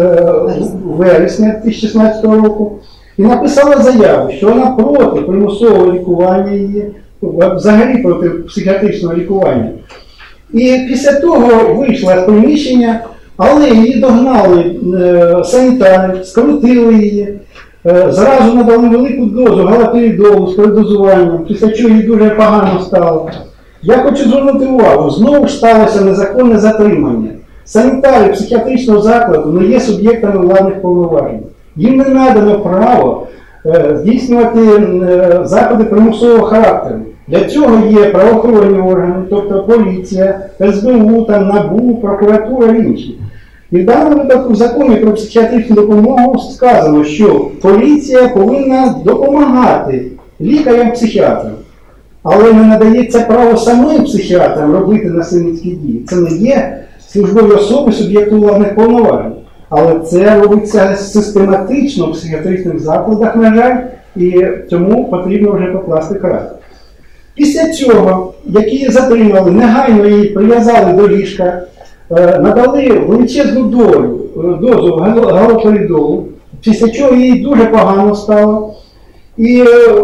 вересня дві тисячі шістнадцятого року і написала заяву, що вона проти примусового лікування її, взагалі проти психіатричного лікування. І після того вийшла з приміщення, але її догнали е, санітари, скрутили її, е, зразу надали велику дозу галоперидолу з передозуванням, після чого їй дуже погано стало. Я хочу звернути увагу, знову ж сталося незаконне затримання. Санітари психіатричного закладу не є суб'єктами владних повноважень. Їм не надано право е, здійснювати е, заходи примусового характеру. Для цього є правоохоронні органи, тобто поліція, ес бе у, там, НАБУ, прокуратура і інші. І в даному випадку в законі про психіатричну допомогу сказано, що поліція повинна допомагати лікарям-психіатрам. Але не надається право самим психіатрам робити насильницькі дії. Це не є службові особи суб'єкту владних повноважень. Але це робиться систематично в психіатричних закладах, на жаль, і цьому потрібно вже покласти край. Після цього, які затримали, негайно її прив'язали до ліжка, надали величезну долю, дозу галоперидолу, після чого їй дуже погано стало. І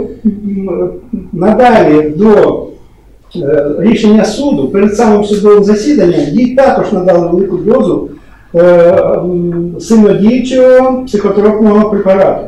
надалі до рішення суду, перед самим судовим засіданням, їй також надали велику дозу сильнодіючого психотропного препарату.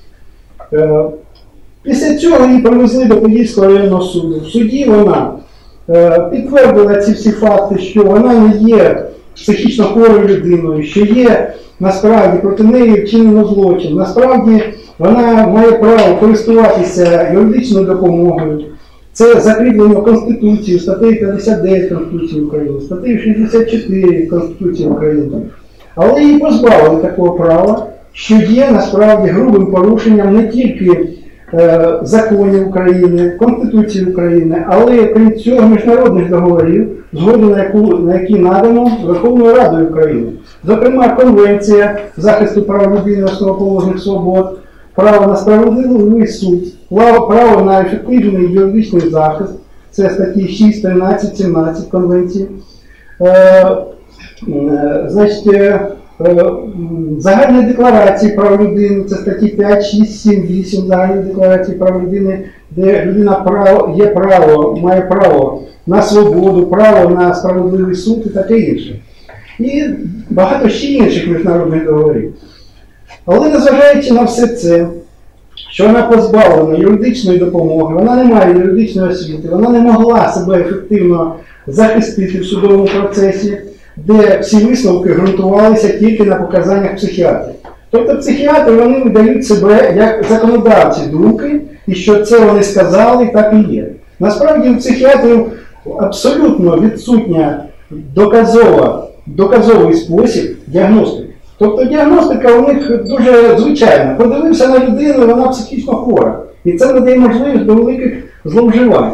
Після цього її привезли до Подільського районного суду. В суді вона е, підтвердила ці всі факти, що вона не є психічно хворою людиною, що є насправді проти неї вчинено злочин. Насправді вона має право користуватися юридичною допомогою. Це закріплено Конституцією, статтею п'ятдесят дев'ять Конституції України, статтею шістдесят чотири Конституції України. Але її позбавили такого права, що є насправді грубим порушенням не тільки законів України, Конституції України, але крім цього міжнародних договорів, згоду на, яку, на які надано Верховною Радою України. Зокрема, Конвенція захисту прав людини, основоположних свобод, право на справедливий суд, право на ефективний юридичний захист, це статті шість, тринадцять, сімнадцять Конвенції. Е, е, значить, е, Загальні декларації прав людини, це статті п'ять, шість, сім, вісім Загальні декларації прав людини, де людина право, є право, має право на свободу, право на справедливий суд і таке інше. І багато ще інших міжнародних договорів. Але незважаючи на все це, що вона позбавлена юридичної допомоги, вона не має юридичної освіти, вона не могла себе ефективно захистити в судовому процесі, де всі висновки ґрунтувалися тільки на показаннях психіатрів. Тобто психіатри, вони видають себе як законодавці думки, і що це вони сказали, так і є. Насправді у психіатрів абсолютно відсутня доказова, доказовий спосіб діагностики. Тобто діагностика у них дуже звичайна. Подивився на людину, вона психічно хвора. І це надає можливість до великих зловживань.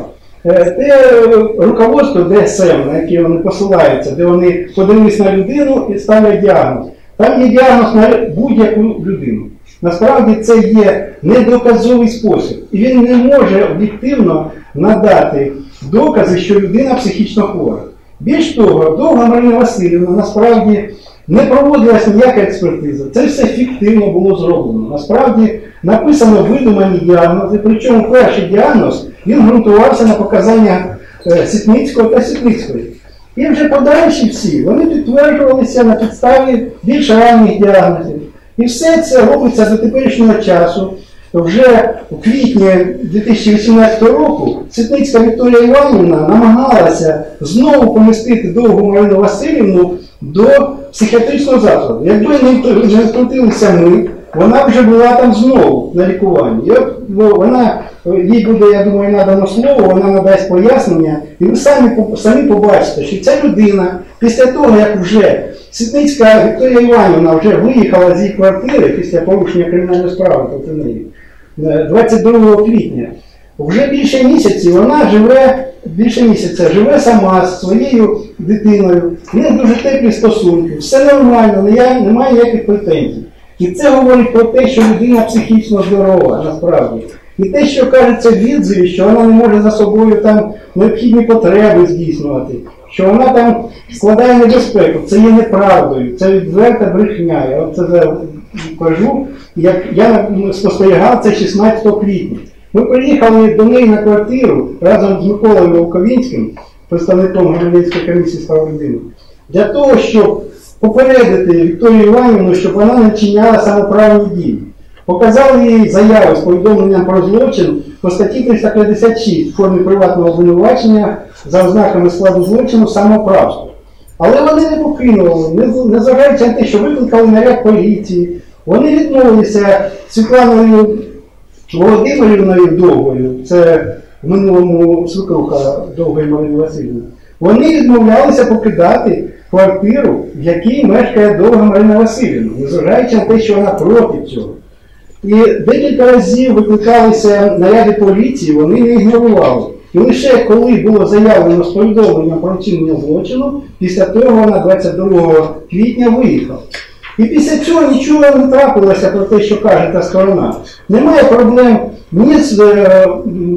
Те руководство ді ес ем, на яке вони посилаються, де вони подивились на людину і ставлять діагноз. Там є діагноз на будь-яку людину. Насправді це є недоказовий спосіб. І він не може об'єктивно надати докази, що людина психічно хвора. Більш того, Довга Марина Васильівна насправді не проводилась ніяка експертиза. Це все фіктивно було зроблено. Насправді написано видумані діагнози, причому перший діагноз, він ґрунтувався на показаннях Ситницького та Ситницької. І вже подальші всі, вони підтверджувалися на підставі більш ранніх діагнозів. І все це робиться до теперішнього часу. Вже у квітні дві тисячі вісімнадцятого року Ситницька Вікторія Іванівна намагалася знову помістити Довгу Марину Васильівну до психіатричного закладу. Якби не втрутилися ми, вона вже була там знову на лікуванні. І от вона, їй буде, я думаю, надано слово, вона надасть пояснення, і ви самі, самі побачите, що ця людина, після того, як вже Ситницька Вікторія Іванівна вже виїхала з її квартири після порушення кримінальної справи проти неї, двадцять другого квітня, вже більше місяців вона живе, більше місяця живе сама з своєю дитиною, в них дуже теплі стосунки, все нормально, немає ніяких претензій. І це говорить про те, що людина психічно здорова, насправді. І те, що кажеться в відзиві, що вона не може за собою там необхідні потреби здійснювати, що вона там складає небезпеку, це є неправдою, це відверта брехня. Я це кажу, як я спостерігав це шістнадцятого квітня. Ми приїхали до неї на квартиру разом з Миколою Волковінським, представником Громадянської комісії з прав людини, для того, щоб попередити Вікторію Іванівну, щоб вона не вчиняла самоправні дії. Показали їй заяву з повідомленням про злочин по статті триста п'ятдесят шість в формі приватного обвинувачення за ознаками складу злочину самоправства. Але вони не покинули, незважаючи на те, що викликали наряд поліції, вони відмовилися Світланою Володимирівною Довгою, це в минулому свекруха Довгої Марини Васильівни, вони відмовлялися покидати квартиру, в якій мешкає Довга Марина Васильівна, незважаючи на те, що вона проти цього. І декілька разів викликалися наряди поліції, вони не ігнорували. І лише коли було заявлено з повідомленням про вчинення злочину, після того вона двадцять другого квітня виїхала. І після цього нічого не трапилося про те, що каже та сторона. Немає проблем ні з е,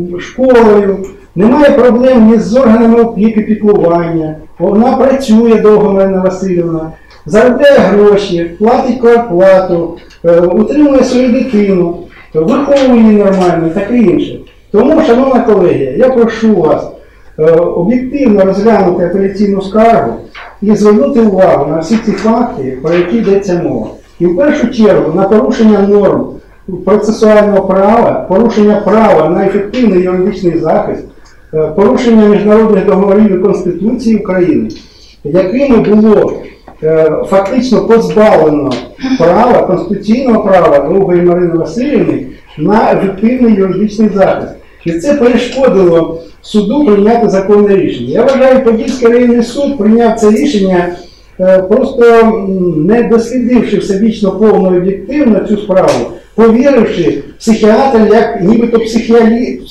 школою, немає проблем ні з органами опіки, піклування. Вона працює Довга Марина Васильівна, заробляє гроші, платить квартплату, е, утримує свою дитину, виховує її нормально, таке інше. Тому, шановна колегія, я прошу вас е, об'єктивно розглянути апеляційну скаргу і звернути увагу на всі ці факти, про які йдеться мова. І в першу чергу на порушення норм процесуального права, порушення права на ефективний юридичний захист, порушення міжнародних договорів і Конституції України, якими було е, фактично позбавлено права, конституційного права Довгої Марини Васильівни на ефективний юридичний захист. І це перешкодило суду прийняти законне рішення. Я вважаю, Подільський районний суд прийняв це рішення, е, просто не дослідивши всебічно повно об'єктивно цю справу, повіривши психіатрам, як нібито психіалі...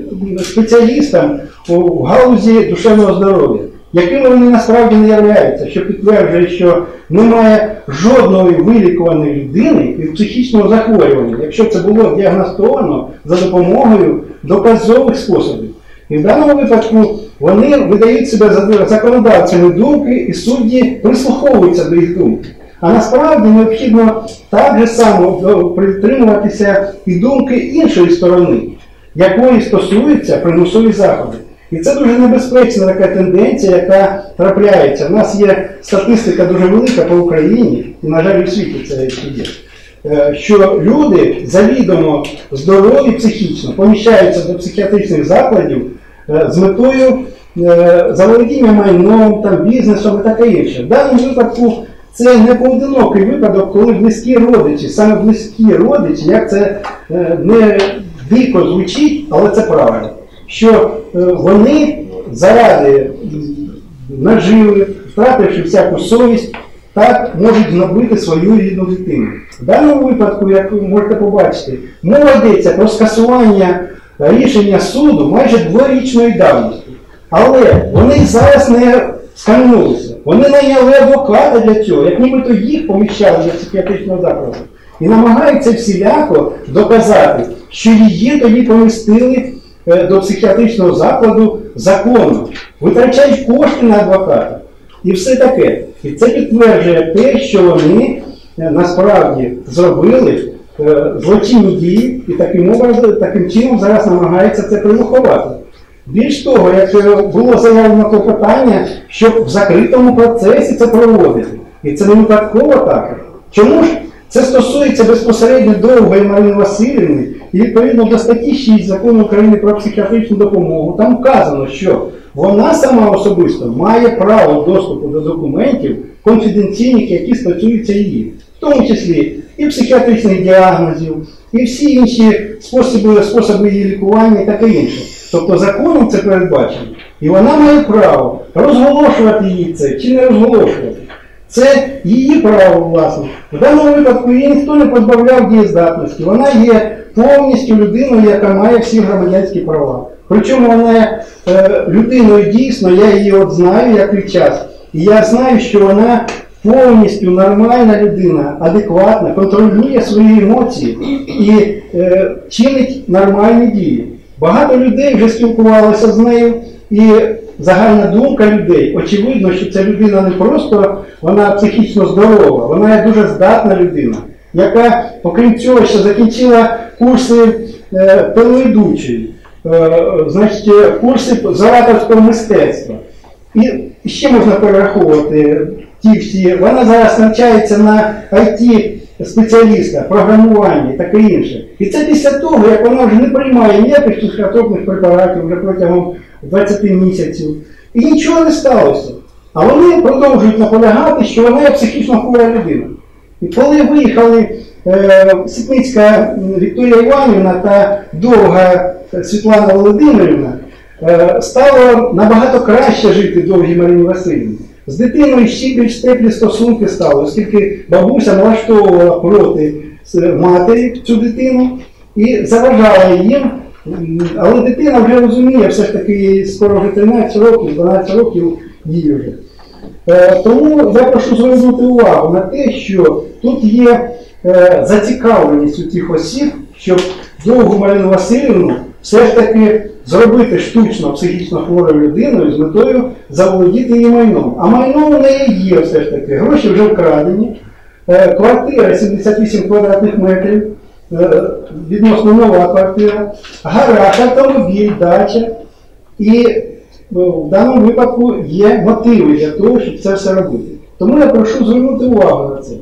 спеціалістам у галузі душевного здоров'я, якими вони насправді не являються, що підтверджує, що немає жодної вилікуваної людини від психічного захворювання, якщо це було діагностовано за допомогою доказових способів. І в даному випадку вони видають себе законодавцями думки, і судді прислуховуються до їх думки. А насправді необхідно так же само притримуватися і думки іншої сторони, якої стосуються примусові заходи. І це дуже небезпечна така тенденція, яка трапляється. У нас є статистика дуже велика по Україні, і, на жаль, у світі це є. е, що люди завідомо здорові психічно поміщаються до психіатричних закладів е, з метою е, заволодіння майном, там, бізнесом і таке інше. В даному випадку це не поодинокий випадок, коли близькі родичі, саме близькі родичі, як це е, не дико звучить, але це правильно, що е, вони заради наживи, втративши всяку совість, так можуть гнобити свою рідну дитину. В даному випадку, як ви можете побачити, мова йдеться про скасування рішення суду майже дворічної давності. Але вони зараз не скам'янулися. Вони найняли адвоката для цього, як нібито їх поміщали до психіатричного закладу. І намагаються всіляко доказати, що її тоді помістили до психіатричного закладу законно. Витрачають кошти на адвоката. І все таке. І це підтверджує те, що вони насправді зробили злочинні дії і таким образом, таким чином зараз намагаються це приховати. Більш того, як було заявлено клопотання, щоб в закритому процесі це проводити. І це не випадково так. Чому ж? Це стосується безпосередньо Довгої Марини Васильівни і відповідно до статті шість Закону України про психіатричну допомогу. Там вказано, що вона сама особисто має право доступу до документів конфіденційних, які стосуються її. В тому числі і психіатричних діагнозів, і всі інші способи, способи її лікування і таке інше. Тобто законом це передбачено. І вона має право розголошувати її це чи не розголошувати. Це її право, власне. В даному випадку її ніхто не позбавляв дієздатності. Вона є повністю людиною, яка має всі громадянські права. Причому вона є е, людиною дійсно, я її от знаю який час. І я знаю, що вона повністю нормальна людина, адекватна, контролює свої емоції і е, чинить нормальні дії. Багато людей вже спілкувалося з нею, і загальна думка людей, очевидно, що ця людина не просто, вона психічно здорова, вона є дуже здатна людина, яка, окрім цього, ще закінчила курси е, телеведучої, е, значить, курси з ораторського мистецтва. І ще можна перераховувати ті всі. Вона зараз навчається на ай ті-спеціаліста, програмування і таке інше. І це після того, як вона вже не приймає ніяких психотропних препаратів вже протягом двадцяти місяців. І нічого не сталося. А вони продовжують наполягати, що вона є психічно хвора людина. І коли виїхали е, Ситницька Вікторія Іванівна та Довга Світлана Володимирівна, е, стало набагато краще жити Довгій Марині Васильівні. З дитиною ще більш теплі стосунки стали, оскільки бабуся налаштовувала проти матері цю дитину і заважала їм. Але дитина вже розуміє, все ж таки скоро вже тринадцять років, дванадцять років їй вже. Е, тому я прошу звернути увагу на те, що тут є е, зацікавленість у тих осіб, щоб Довгу Марину Васильівну все ж таки зробити штучно психічно хворою людиною з метою заволодіти її майном. А майно у неї є все ж таки. Гроші вже вкрадені, е, квартира сімдесят вісім квадратних метрів, е, відносно нова квартира, гараж, автомобіль, дача. І в даному випадку є мотиви для того, щоб це все робити. Тому я прошу звернути увагу на це.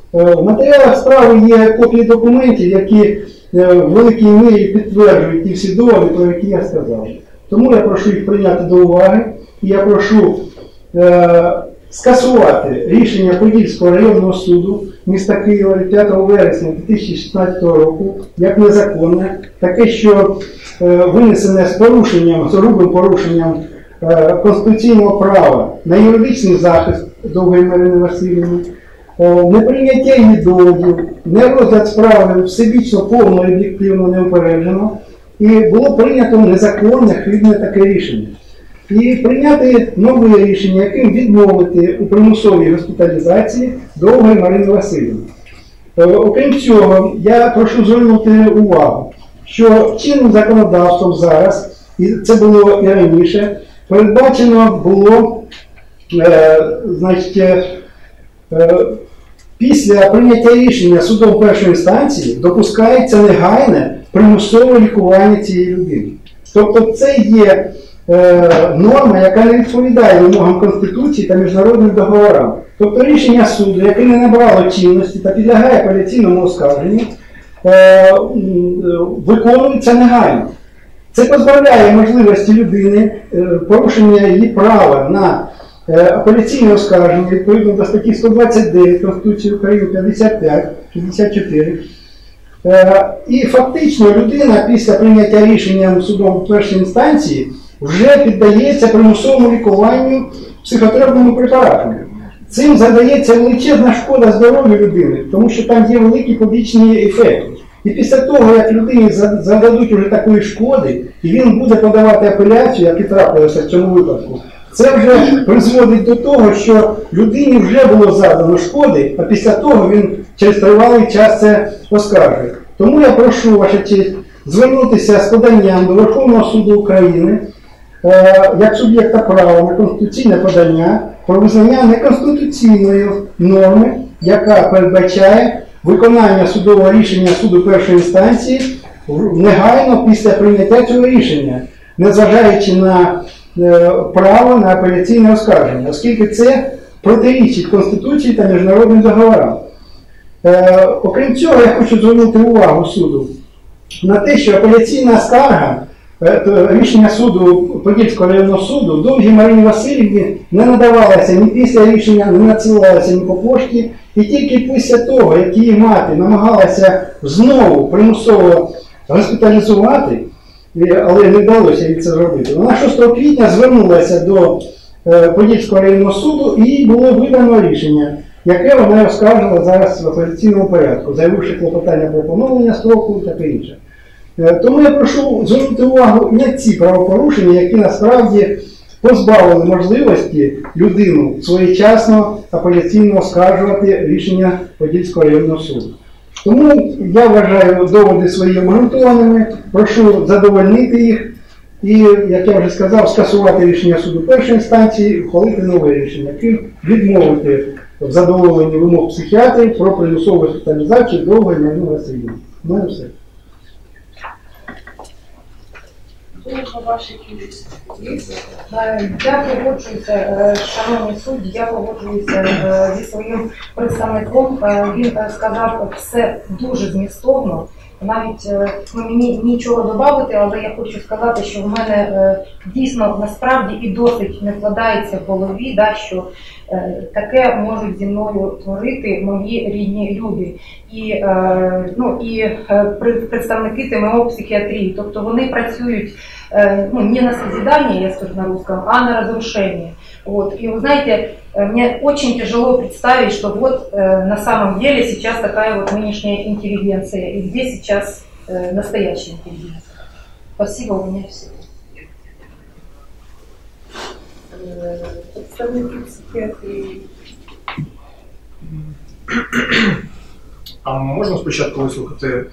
В матеріалах справи є копії документів, які в великій мірі підтверджують ті всі доводи, про які я сказав. Тому я прошу їх прийняти до уваги, і я прошу е, скасувати рішення Подільського районного суду міста Києва від п'ятого вересня дві тисячі шістнадцятого року як незаконне, таке, що е, винесене з порушенням, з грубим порушенням е, конституційного права на юридичний захист Довгої Марини Васильівни, неприйняття її доводів, не розгляд справи всебічно, повно і об'єктивно неупереджено, і було прийнято незаконне, хибне таке рішення. І прийняти нове рішення, яким відмовити у примусовій госпіталізації Довгої Марини Васильівни. Окрім цього, я прошу звернути увагу, що чинним законодавством зараз, і це було і раніше, передбачено було, е, значить, е, після прийняття рішення судом першої інстанції допускається негайне примусове лікування цієї людини. Тобто це є е, норма, яка не відповідає вимогам Конституції та міжнародним договорам. Тобто рішення суду, яке не набрало чинності та підлягає апеляційному оскарженню, е, виконується негайно. Це позбавляє можливості людини е, порушення її права на е, апеляційне оскарження відповідно до статті сто двадцять дев'ять Конституції України п'ятдесят п'ять шістдесят чотири. Е, і фактично людина після прийняття рішенням судом першої інстанції вже піддається примусовому лікуванню психотропними препаратами. Цим задається величезна шкода здоров'ю людини, тому що там є великі побічні ефекти. І після того, як людині зададуть уже такої шкоди, і він буде подавати апеляцію, як і трапилося в цьому випадку, це вже призводить до того, що людині вже було задано шкоди, а після того він через тривалий час це оскаржує. Тому я прошу, ваша честь, звернутися з поданням до Верховного суду України е, як суб'єкта права на конституційне подання про визнання неконституційної норми, яка передбачає виконання судового рішення суду першої інстанції негайно після прийняття цього рішення, незважаючи на е, право на апеляційне оскарження, оскільки це протирічить Конституції та міжнародним договорам. Е, окрім цього, я хочу звернути увагу суду на те, що апеляційна скарга, е, рішення суду, Подільського районного суду, Довгій Марині Васильівні не надавалася ні після рішення, не надсилалася ні по пошті, і тільки після того, як її мати намагалася знову примусово госпіталізувати, але не вдалося їй це зробити, вона шостого квітня звернулася до е, Подільського районного суду і їй було видано рішення, яке вона оскаржила зараз в апеляційному порядку, заявивши клопотання про поновлення строку і таке інше. Е, тому я прошу звернути увагу на ці правопорушення, які насправді позбавили можливості людину своєчасно апеляційно оскаржувати рішення Подільського районного суду. Тому я вважаю доводи свої обґрунтованими, прошу задовольнити їх і, як я вже сказав, скасувати рішення суду першої інстанції, ухвалити нове рішення, яким відмовити в задоволенні вимог психіатрів про примусову госпіталізацію Довгої Марини Васильівни. У мене все.
Я погоджуюся, шановні судді, я погоджуюся зі своїм представником. Він сказав все дуже змістовно. Навіть ну, мені нічого додати, але я хочу сказати, що в мене дійсно насправді і досить не вкладається в голові, да, що е, таке можуть зі мною творити мої рідні люди. І, е, ну, і е, представники ТМО психіатрії. Тобто вони працюють э, ну, не на созидание, я скажу на русском, а на разрушение. Вот. И вы знаете, мне очень тяжело представить, что вот э, на самом деле сейчас такая вот нынешняя интеллигенция, и где сейчас э, настоящая интеллигенция. Спасибо, у меня все.
Представники психіатрії.
А можна спочатку вислухати е,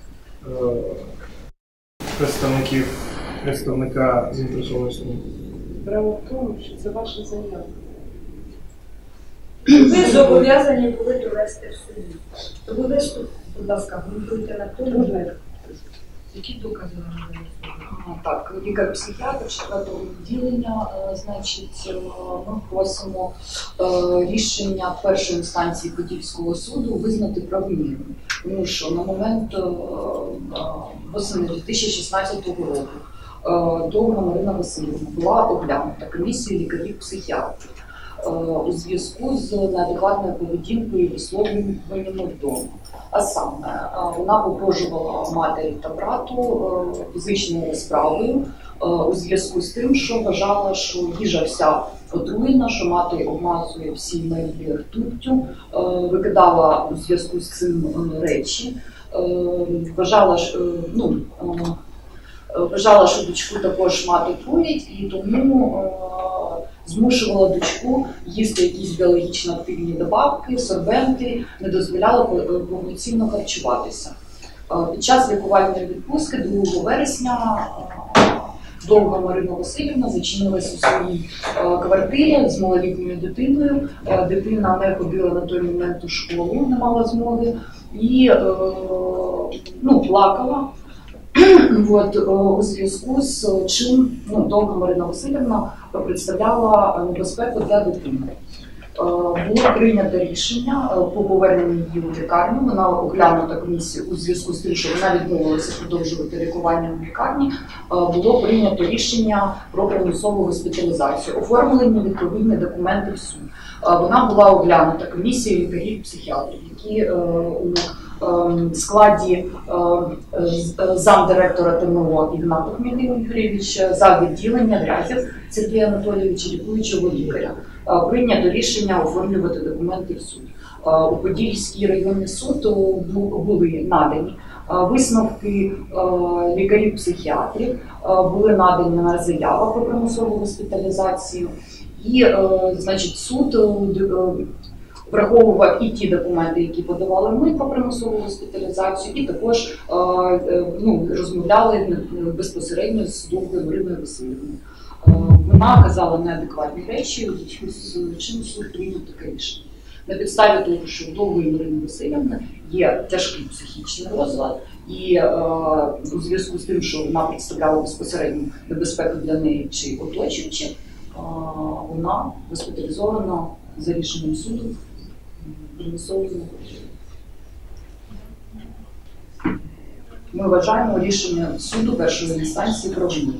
представників представника заінтересованої сторони?
Справа в тому, що це ваша заява.
Ви зобов'язані були довести в суді. То ви виступ, будь ласка, ґрунтуйте на тому, які докази вам дають?
Так, лікар-психіатр четвертого відділення, значить, ми просимо рішення першої інстанції Подільського суду визнати правомірним, тому що на момент восени дві тисячі шістнадцятого року Довга Марина Васильівна була оглянута комісією лікарів-психіатрів у зв'язку з неадекватною поведінкою і висловлюваннями вдома. А саме, вона погрожувала матері та брату фізичною розправою у зв'язку з тим, що вважала, що їжа вся отруєна, що мати обмазує всі меблі ртуттю, викидала у зв'язку з цим речі, вважала, що, ну, вважала, що дочку також мати труять, і тому змушувала дочку їсти якісь біологічно активні добавки, сорбенти, не дозволяла повноцінно харчуватися. Під час лікувальної відпустки другого вересня Довга Марина Васильівна зачинилась у своїй квартирі з малолітньою дитиною. Дитина не ходила на той момент у школу, не мала змоги, і ну, плакала. От, у зв'язку з чим ну, Довга Марина Васильівна представляла небезпеку для дитини. Було прийнято рішення по поверненню її у лікарню. Вона оглянута комісією у зв'язку з тим, що вона відмовилася продовжувати лікування в лікарні. Було прийнято рішення про примусову госпіталізацію. Оформлені відповідні документи в суд. Вона була оглянута комісією лікарів-психіатрів, які у складі замдиректора ТМО Ігнатов Хмельний Юрійович, за відділення Грязів Сергій Анатолійович, лікуючого лікаря. Прийнято рішення оформлювати документи в суд. У Подільський районний суд були надані висновки лікарів-психіатрів, були надані на заява про примусову госпіталізацію. І, значить, суд враховував і ті документи, які подавали ми про примусову госпіталізацію, і також ну, розмовляли безпосередньо з Довгою Мариною Васильівною. Вона казала неадекватні речі, у зв'язку з чим суд прийняв таке рішення. На підставі того, що у Довгої Марини Васильівни є тяжкий психічний розлад, і е, у зв'язку з тим, що вона представляла безпосередню небезпеку для неї чи оточуючих, е, вона госпіталізована за рішенням суду примусово знаходження. Ми вважаємо рішення суду першої інстанції правомірним.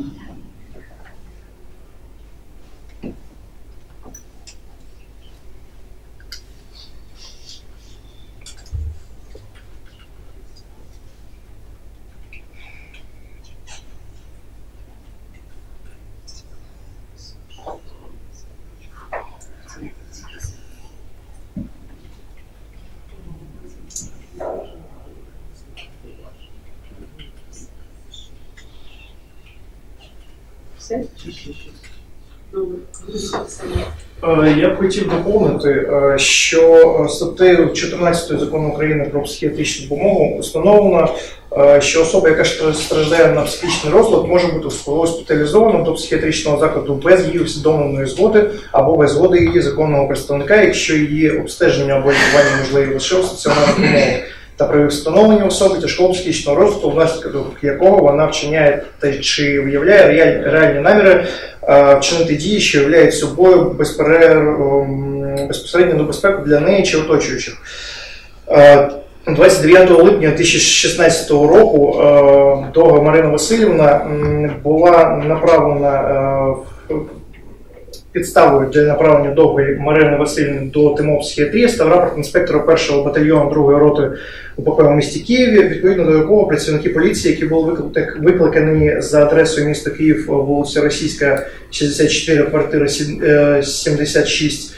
Я б хотів доповнити, що статтею чотирнадцятою Закону України про психіатричну допомогу встановлено, що особа, яка страждає на психічний розлад, може бути госпіталізована до психіатричного закладу без її усвідомленої згоди або без згоди її законного представника, якщо її обстеження або лікування можливі лише у стаціонарних умовах, та при встановленні особи тяжкого психічного розвитку, внаслідок якого вона вчиняє та чи виявляє реаль, реальні наміри е, вчинити дії, що являють собою безперер... безпосередню небезпеку для неї чи оточуючих. Е, двадцять дев'ятого липня дві тисячі шістнадцятого року е, Довга Марина Васильівна була направлена е, підставою для направлення Довгої Марини Васильівни до ТМО психіатрії став рапорт інспектора першого батальйону другої роти УПП у місті Києві, відповідно до якого працівники поліції, які були викликані за адресою міста Київ, вулиця Російська, шістдесят чотири, квартира сімдесят шість,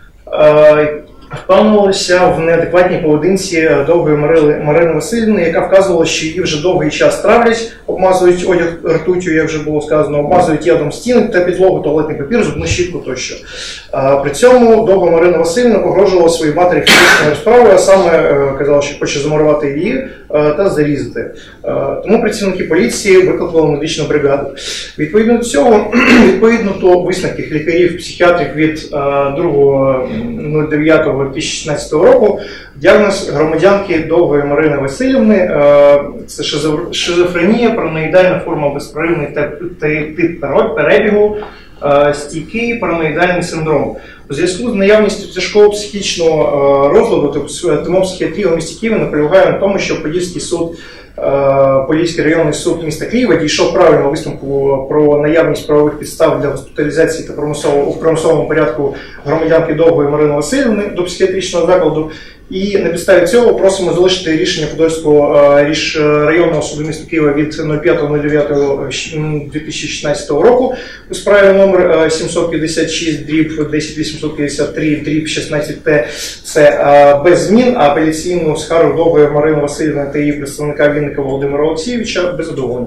впевнилися в неадекватній поведінці Довгої Марини Васильівни, яка вказувала, що її вже довгий час травлять, обмазують одяг ртуттю, як вже було сказано, обмазують ядом стіни та підлогу, туалетний папір, зубну щітку тощо. При цьому Довга Марина Васильівна погрожувала своїй матері фізичною розправою, а саме казала, що хоче замурувати її та зарізати. Тому працівники поліції викликали медичну бригаду. Відповідно до цього, відповідно до висновків лікарів-психіатрів від другого дев'ятого дві тисячі шістнадцятого року, діагноз громадянки Довгої Марини Васильівни – це шизофренія, параноїдальна форма безперервний тип перебігу, стійкий параноїдальний синдром. У зв'язку з наявністю тяжкого психічного розладу ТМО психіатрії у місті Києві наполягає на тому, що Подільський суд, Подільський районний суд міста Києва дійшов правильного висновку про наявність правових підстав для госпіталізації та у примусовому порядку громадянки Довгої Марини Васильівни до психіатричного закладу. І на підставі цього просимо залишити рішення Подільського районного суду міста Києва від п'ятого дев'ятого дві тисячі шістнадцятого року у справі номер сімсот п'ятдесят шість дріб десять вісімсот п'ятдесят три дріб шістнадцять Т це без змін, а апеляційну скаргу Довгої Марини Васильівни та її представника Вінника Володимира Олексійовича без задоволення.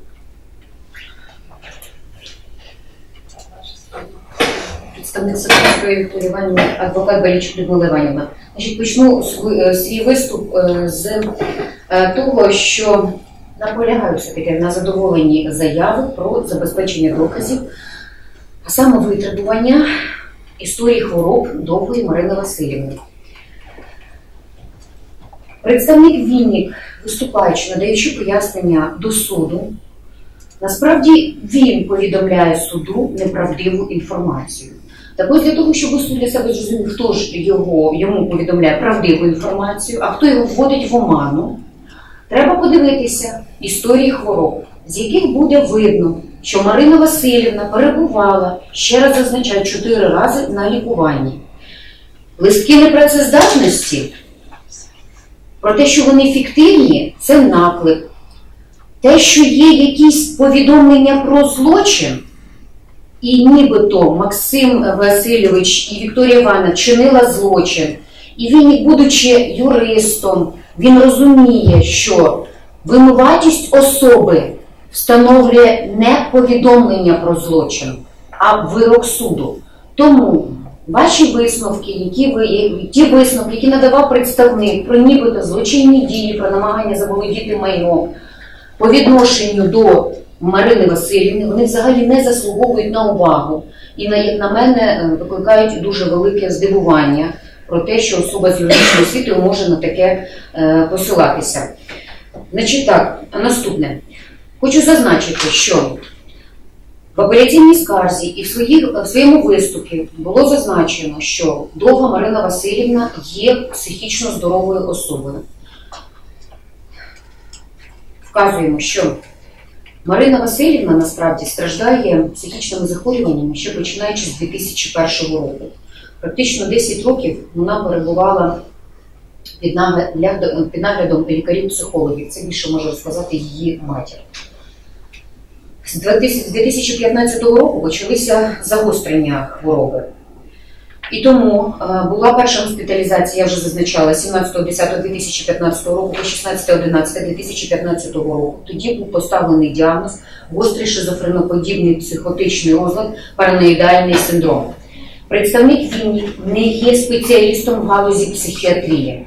Представник Сокольської Вікторії Іванівни, адвокат Балійчук Людмила Іванівна. Значить, почну свій виступ з того, що наполягаю все-таки на задоволенні заяви про забезпечення доказів, а саме витребування історії хвороб Довгої Марини Васильівни. Представник Вінник виступаючи, надаючи пояснення до суду, насправді він повідомляє суду неправдиву інформацію. Так ось для того, щоб суд для себе зрозумів, хто ж його, йому повідомляє правдиву інформацію, а хто його вводить в оману, треба подивитися історії хвороб, з яких буде видно, що Марина Васильівна перебувала, ще раз зазначаю, чотири рази на лікуванні. Листки непрацездатності, про те, що вони фіктивні, це наклик. Те, що є якісь повідомлення про злочин, і нібито Максим Васильович і Вікторія Івановна чинила злочин, і він, будучи юристом, він розуміє, що винуватість особи встановлює не повідомлення про злочин, а вирок суду. Тому ваші висновки, які ви, ті висновки, які надавав представник про нібито злочинні дії, про намагання заволодіти майном по відношенню до Марини Васильівни, вони взагалі не заслуговують на увагу. І, як на мене, викликають дуже велике здивування про те, що особа з юридичною освітою може на таке е, посилатися. Значить так, наступне. Хочу зазначити, що в апеляційній скарзі і в, своїх, в своєму виступі було зазначено, що Довга Марина Васильівна є психічно здоровою особою. Вказуємо, що Марина Васильівна насправді страждає психічними захворюваннями, ще починаючи з дві тисячі першого року. Практично десять років вона перебувала під наглядом, під наглядом лікарів-психологів. Це більше може сказати її матір. З дві тисячі п'ятнадцятого року почалися загострення хвороби. І тому е, була перша госпіталізація, я вже зазначала, сімнадцятого десятого дві тисячі п'ятнадцятого року по шістнадцяте одинадцяте дві тисячі п'ятнадцятого року. Тоді був поставлений діагноз гострий шизофреноподібний психотичний розлад, параноїдальний синдром. Представник Вінник не є спеціалістом в галузі психіатрії.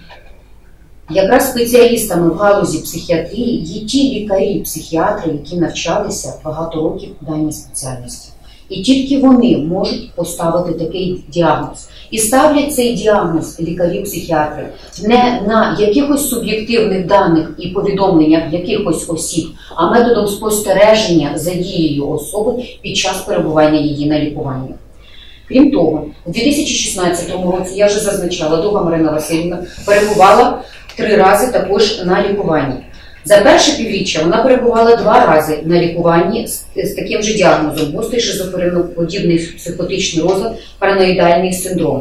Якраз спеціалістами в галузі психіатрії є ті лікарі-психіатри, які навчалися багато років в даній спеціальності. І тільки вони можуть поставити такий діагноз. І ставлять цей діагноз лікарі-психіатри не на якихось суб'єктивних даних і повідомленнях якихось осіб, а методом спостереження за дією особи під час перебування її на лікуванні. Крім того, у дві тисячі шістнадцятому році, я вже зазначала, Довга Марина Васильівна перебувала три рази також на лікуванні. За перше півріччя вона перебувала два рази на лікуванні з, з таким же діагнозом – гострий шизофреноподібний психотичний розлад, параноїдальний синдром.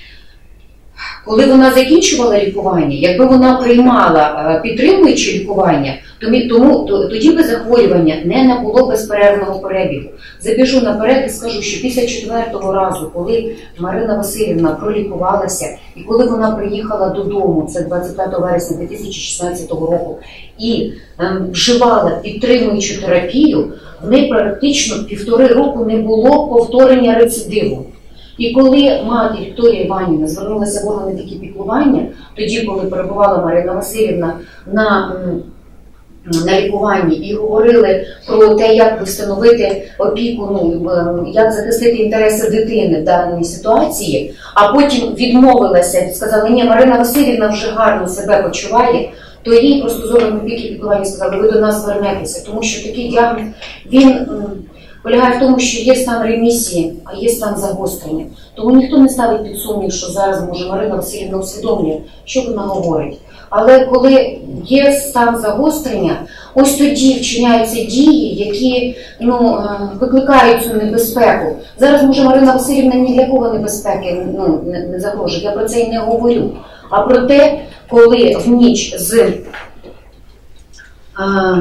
Коли вона закінчувала лікування, якби вона приймала підтримуюче лікування, тому тоді би захворювання не набуло безперервного перебігу. Забіжу наперед і скажу, що після четвертого разу, коли Марина Васильівна пролікувалася, і коли вона приїхала додому, це двадцять п'ятого вересня дві тисячі шістнадцятого року, і ем, вживала підтримуючу терапію, в неї практично півтори року не було повторення рецидиву. І коли мати Вікторія Іванівна звернулася в органи піклування, тоді, коли перебувала Марина Васильівна на, на лікуванні і говорили про те, як встановити опіку, ну, як захистити інтереси дитини в даній ситуації, а потім відмовилася, сказали, ні, Марина Васильівна вже гарно себе почуває, то їй просто з органів опіки і піклування сказали, ви до нас звернетеся, тому що такий діагноз, він полягає в тому, що є стан ремісії, а є стан загострення. Тому ніхто не ставить під сумнів, що зараз, може, Марина Васильівна усвідомлює, що вона говорить. Але коли є стан загострення, ось тоді вчиняються дії, які ну, викликають цю небезпеку. Зараз, може, Марина Васильівна ні для кого небезпеки ну, не, не загрожує, я про це і не говорю. А про те, коли в ніч з... А,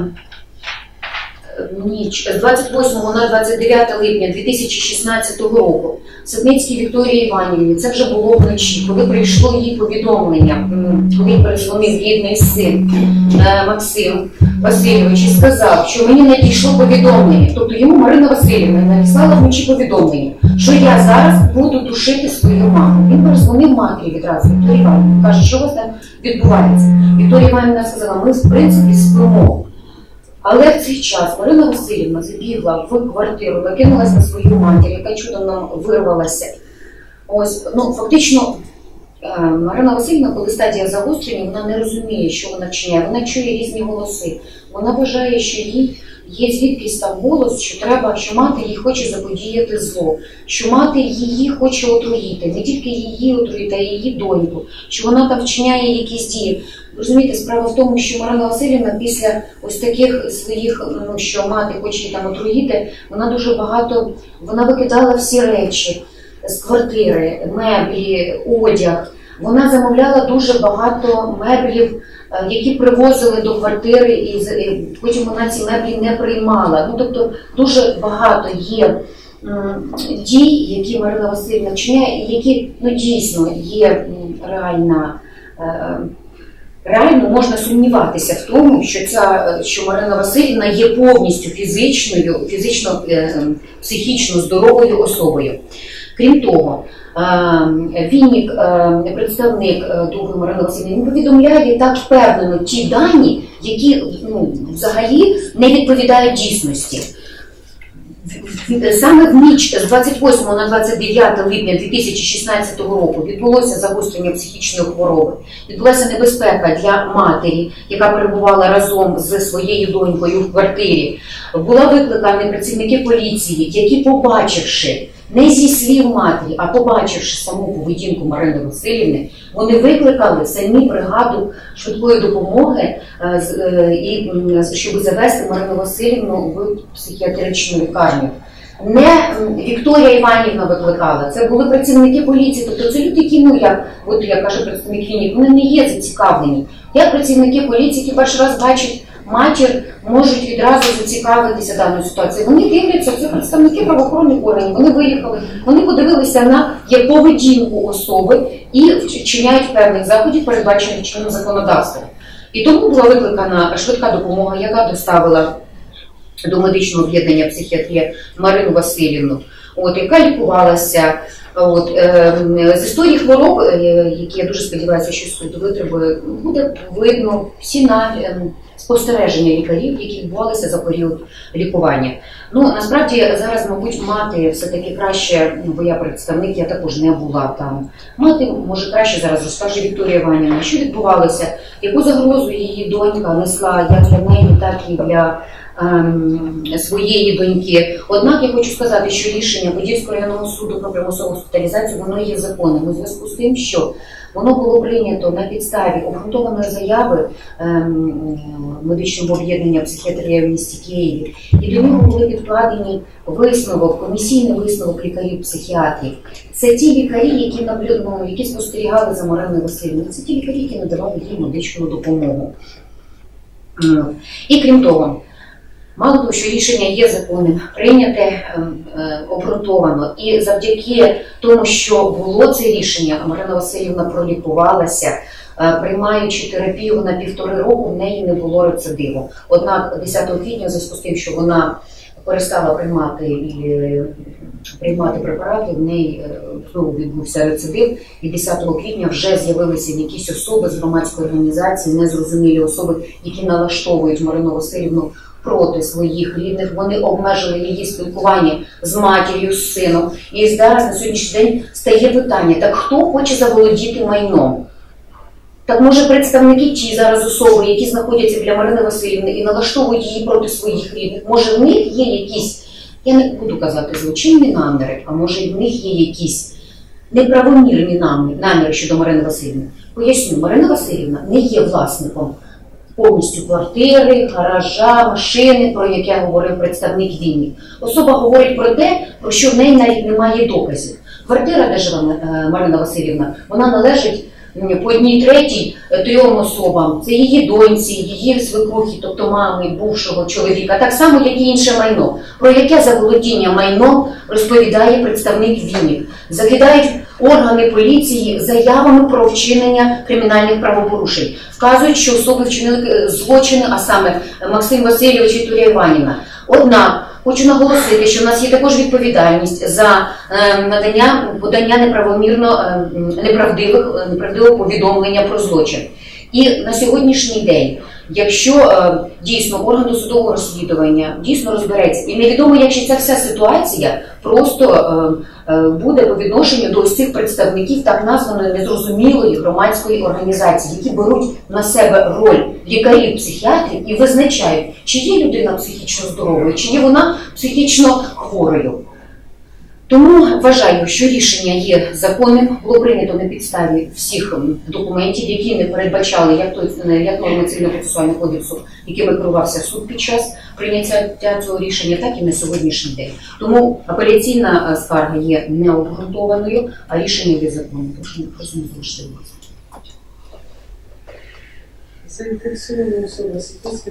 ніч з двадцять восьмого на двадцять дев'яте липня дві тисячі шістнадцятого року Ситницькій Вікторії Іванівні, це вже було вночі, коли прийшло їй повідомлення, коли перезвонив рідний син Максим Васильович і сказав, що мені надійшло повідомлення, тобто йому Марина Васильівна надіслала вночі повідомлення, що я зараз буду душити свою маму. Він перезвонив матері відразу, Вікторії Іванівні, каже, що у вас там відбувається. Вікторія Іванівна сказала, ми в принципі спимо. Але в цей час Марина Васильівна забігла в квартиру, накинулася на свою матір, яка чудом нам вирвалася. Ось, ну, фактично, Марина Васильівна, коли стадія загострення, вона не розуміє, що вона вчиняє, вона чує різні голоси. Вона вважає, що їй є звідкись там голос, що треба, що мати їй хоче заподіяти зло, що мати її хоче отруїти, не тільки її отруїти, а й її доньку, що вона там вчиняє якісь дії. Розумієте, справа в тому, що Марина Васильівна після ось таких своїх, ну, що мати хоче її там отруїти, вона дуже багато, вона викидала всі речі з квартири, меблі, одяг. Вона замовляла дуже багато меблів, які привозили до квартири, і потім вона ці меблі не приймала. Ну, тобто дуже багато є дій, які Марина Васильівна вчиняє, і які, ну, дійсно є реальна, реально можна сумніватися в тому, що ця, що Марина Васильівна є повністю фізичною, фізично, психічно здоровою особою. Крім того, Вінник, представник Довгої Марини Васильівни, він повідомляє так впевнено ті дані, які, ну, взагалі не відповідають дійсності. Саме в ніч з двадцять восьмого на двадцять дев'яте липня дві тисячі шістнадцятого року відбулося загострення психічної хвороби, відбулася небезпека для матері, яка перебувала разом зі своєю донькою в квартирі. Була викликані працівники поліції, які, побачивши, не зі слів матері, а побачивши саму поведінку Марини Васильівни, вони викликали самі бригаду швидкої допомоги, і щоб завести Марину Васильівну в психіатричну лікарню. Не Вікторія Іванівна викликала, це були працівники поліції, тобто це люди, які, ну, як, от як каже представник Вінник, вони не є зацікавлені. Як працівники поліції, які перший раз бачать матір, можуть відразу зацікавитися даною ситуацією. Вони дивляться, це представники правоохоронних органів, вони виїхали, вони подивилися на є поведінку особи і вчиняють певних заходів, передбачених чинним законодавством. І тому була викликана швидка допомога, яка доставила до медичного об'єднання психіатрія Марину Васильівну, от, яка лікувалася. От, е, з історії хвороб, е, які, я дуже сподіваюся, що суд витребує, буде видно всі на, е, спостереження лікарів, які відбувалися за період лікування. Ну, насправді, зараз, мабуть, мати все-таки краще, бо я представник, я також не була там. Мати, може, краще зараз розкаже Вікторія Іванівна, що відбувалося, яку загрозу її донька несла як для неї, так і для своєї доньки. Однак я хочу сказати, що рішення Подільського районного суду про примусову госпіталізацію, воно є законним у зв'язку з тим, що воно було прийнято на підставі обґрунтованої заяви ем, медичного об'єднання психіатрія в місті Києві, і до нього були підкладені висновок, комісійний висновок лікарів-психіатрів. Це ті лікарі, які, ну, які спостерігали за Мариною Васильівною, це ті лікарі, які надавали їй медичну допомогу. І крім того, мало того, що рішення є законним, прийняте, е, е, обґрунтовано, і завдяки тому, що було це рішення, Марина Васильівна пролікувалася, е, приймаючи терапію на півтори року, в неї не було рецидиву. Однак десятого квітня, в зв'язку з тим, що вона перестала приймати, і, приймати препарати, в неї е, знову відбувся рецидив, і десятого квітня вже з'явилися якісь особи з громадської організації, незрозумілі особи, які налаштовують Марину Васильівну проти своїх рідних, вони обмежили її спілкування з матір'ю, з сином. І зараз на сьогоднішній день стає питання, так хто хоче заволодіти майном? Так може представники ті зараз особи, які знаходяться біля Марини Васильівни і налаштовують її проти своїх рідних, може в них є якісь, я не буду казати злочинні наміри, а може в них є якісь неправомірні наміри щодо Марини Васильівни? Поясню, Марина Васильівна не є власником повністю квартири, гаража, машини, про яке говорив представник Вінник. Особа говорить про те, про що в неї навіть немає доказів. Квартира, де живе Марина Васильівна, вона належить по одній третій трьом особам. Це її доньці, її свекрухи, тобто мами, бувшого чоловіка, так само, як і інше майно. Про яке заволодіння майном розповідає представник Вінник. Закидають органи поліції заявами про вчинення кримінальних правопорушень. Вказують, що особи вчинили злочини, а саме Максим Васильович і Вікторія Іванівна. Однак, хочу наголосити, що в нас є також відповідальність за е, надання, подання неправомірно, е, неправдивих, неправдивого повідомлення про злочин. І на сьогоднішній день, якщо е, дійсно орган досудового розслідування дійсно розбереться, і невідомо, як ще ця вся ситуація просто е, е, буде по відношенню до ось цих представників так названої незрозумілої громадської організації, які беруть на себе роль лікарів-психіатрів і визначають, чи є людина психічно здоровою, чи є вона психічно хворою. Тому вважаю, що рішення є законним, було прийнято на підставі всіх документів, які не передбачали як, той, як норми Цивільно-процесуального кодексу, якими керувався суд під час прийняття цього рішення, так і на сьогоднішній день. Тому апеляційна скарга є необґрунтованою, а рішення є законним. Прошу не залишити.
Заинтересованные особи с этим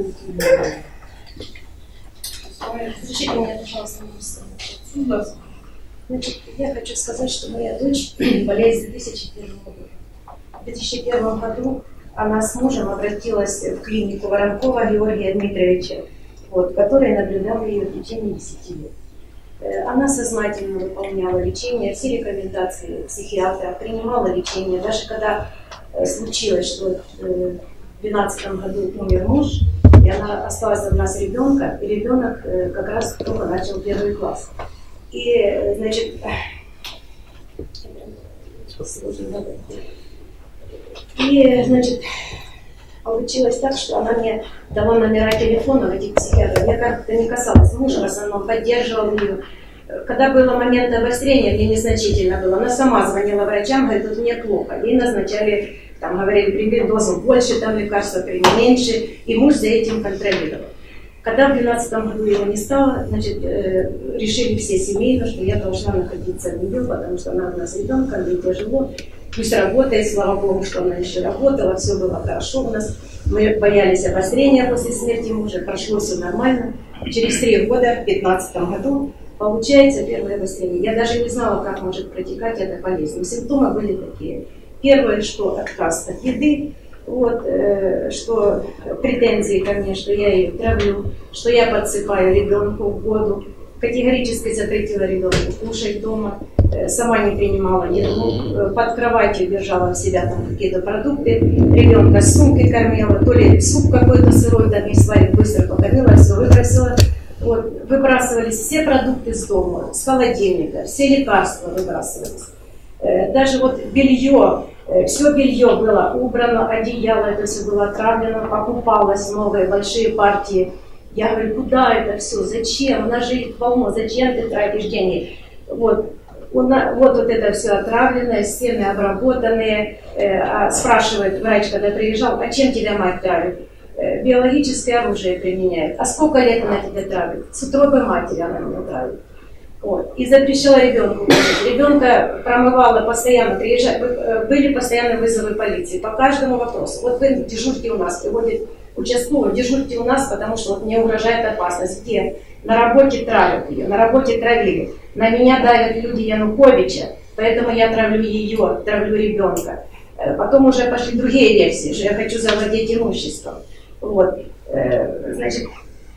Разрешите меня, пожалуйста, на Значит, я хочу сказать, что моя дочь болеет с две тысячи первого года. В две тысячи первом году она с мужем обратилась в клинику Воронкова Георгия Дмитриевича, вот, который наблюдал ее в течение десяти лет. Она сознательно выполняла лечение, все рекомендации психиатра, принимала лечение. Даже когда случилось, что в две тысячи двенадцатом году умер муж, и она осталась одна с ребенком, и ребенок как раз только начал первый класс. И, значит, и, значит, получилось так, что она мне дала номера телефонов этих психиатров. Я как-то не касалась мужа, в основном поддерживал ее. Когда было момент обострения, где незначительно было, она сама звонила врачам, говорит, тут мне плохо. Ей назначали, там, говорили, прими дозу больше, там лекарства прими меньше, и муж за этим контролировал. Когда в две тысячи двенадцатом году его не стало, значит, э, решили все семейно, что я должна находиться в нее, потому что она у нас ребенком, ей тяжело. Пусть работает, слава Богу, что она еще работала, все было хорошо у нас. Мы боялись обострения после смерти мужа, прошло все нормально. Через три года, в две тысячи пятнадцатом году, получается первое обострение. Я даже не знала, как может протекать эта болезнь. Но симптомы были такие. Первое, что отказ от еды. Вот, э, что претензии ко мне, что я ее травлю, что я подсыпаю ребенку в воду, категорически запретила ребенку кушать дома, э, сама не принимала еду, э, под кроватью держала в себя там какие-то продукты, ребенка с сумкой кормила, то ли суп какой-то сырой там не сварит, быстро покормила, все выбросила. Вот, выбрасывались все продукты с дома, с холодильника, все лекарства выбрасывались. Э, даже вот белье, все белье было убрано, одеяло, это все было отравлено, покупалось новые большие партии. Я говорю, куда это все, зачем, она же полно, зачем ты тратишь деньги? Вот, вот, вот это все отравленное, стены обработанные. А спрашивает врач, когда приезжал, а чем тебя мать травит? Биологическое оружие применяет. А сколько лет она тебя травит? С утробы матери она меня травит. Вот. И запрещала ребенку. Ребенка промывала постоянно, приезжали, были постоянные вызовы полиции по каждому вопросу. Вот вы дежурьте у нас, приводит участковый, дежурьте у нас, потому что вот мне угрожает опасность. Где? На работе травят ее, на работе травили. На меня давят люди Януковича, поэтому я травлю ее, травлю ребенка. Потом уже пошли другие версии, что я хочу завладеть имуществом. Вот. Значит,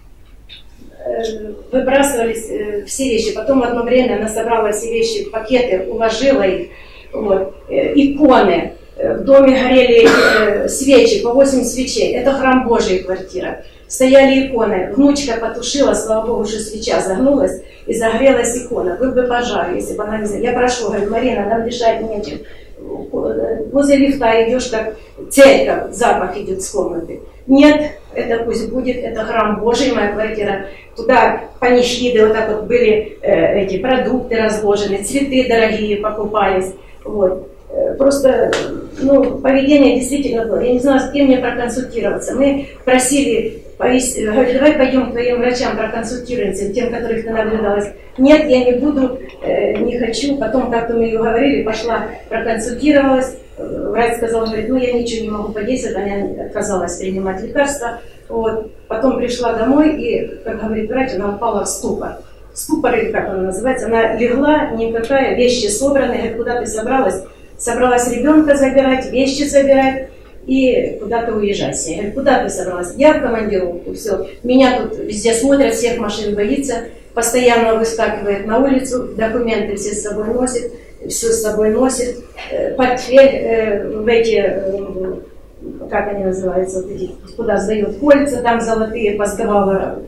выбрасывались все вещи. Потом в одно время она собрала все вещи в пакеты, уложила их. Вот. Иконы. В доме горели свечи, по восемь свечей. Это храм Божий, квартира. Стояли иконы. Внучка потушила, слава Богу, что свеча загнулась и загорелась икона. Был бы пожар, если бы она не знала. Я прошу, говорю, Марина, нам дышать нечем. Возле лифта идешь, как церковь, запах идет с комнаты. Нет, это пусть будет, это храм Божий, моя квартира. Туда панихиды, вот так вот были э, эти продукты разложены, цветы дорогие покупались. Вот. Просто, ну, поведение действительно было. Я не знала, с кем мне проконсультироваться. Мы просили, говорили, давай пойдем к твоим врачам проконсультируемся, тем, которых ты наблюдалась. Нет, я не буду, э, не хочу. Потом как-то мы ее говорили, пошла, проконсультировалась. Врач сказал, говорит, ну я ничего не могу подействовать, она отказалась принимать лекарства. Вот. Потом пришла домой и, как говорит врач, она упала в ступор. Ступор, или как она называется, она легла, никакая, вещи собраны, говорит, куда ты собралась? Собралась ребенка забирать, вещи забирать и куда-то уезжать. Я говорю, куда ты собралась? Я в командировку, все. Меня тут везде смотрят, всех машин боится, постоянно выскакивает на улицу, документы все с собой носит, все с собой носит, портфель, э, в эти, э, как они называются, вот эти, куда сдают кольца, там золотые поздавала,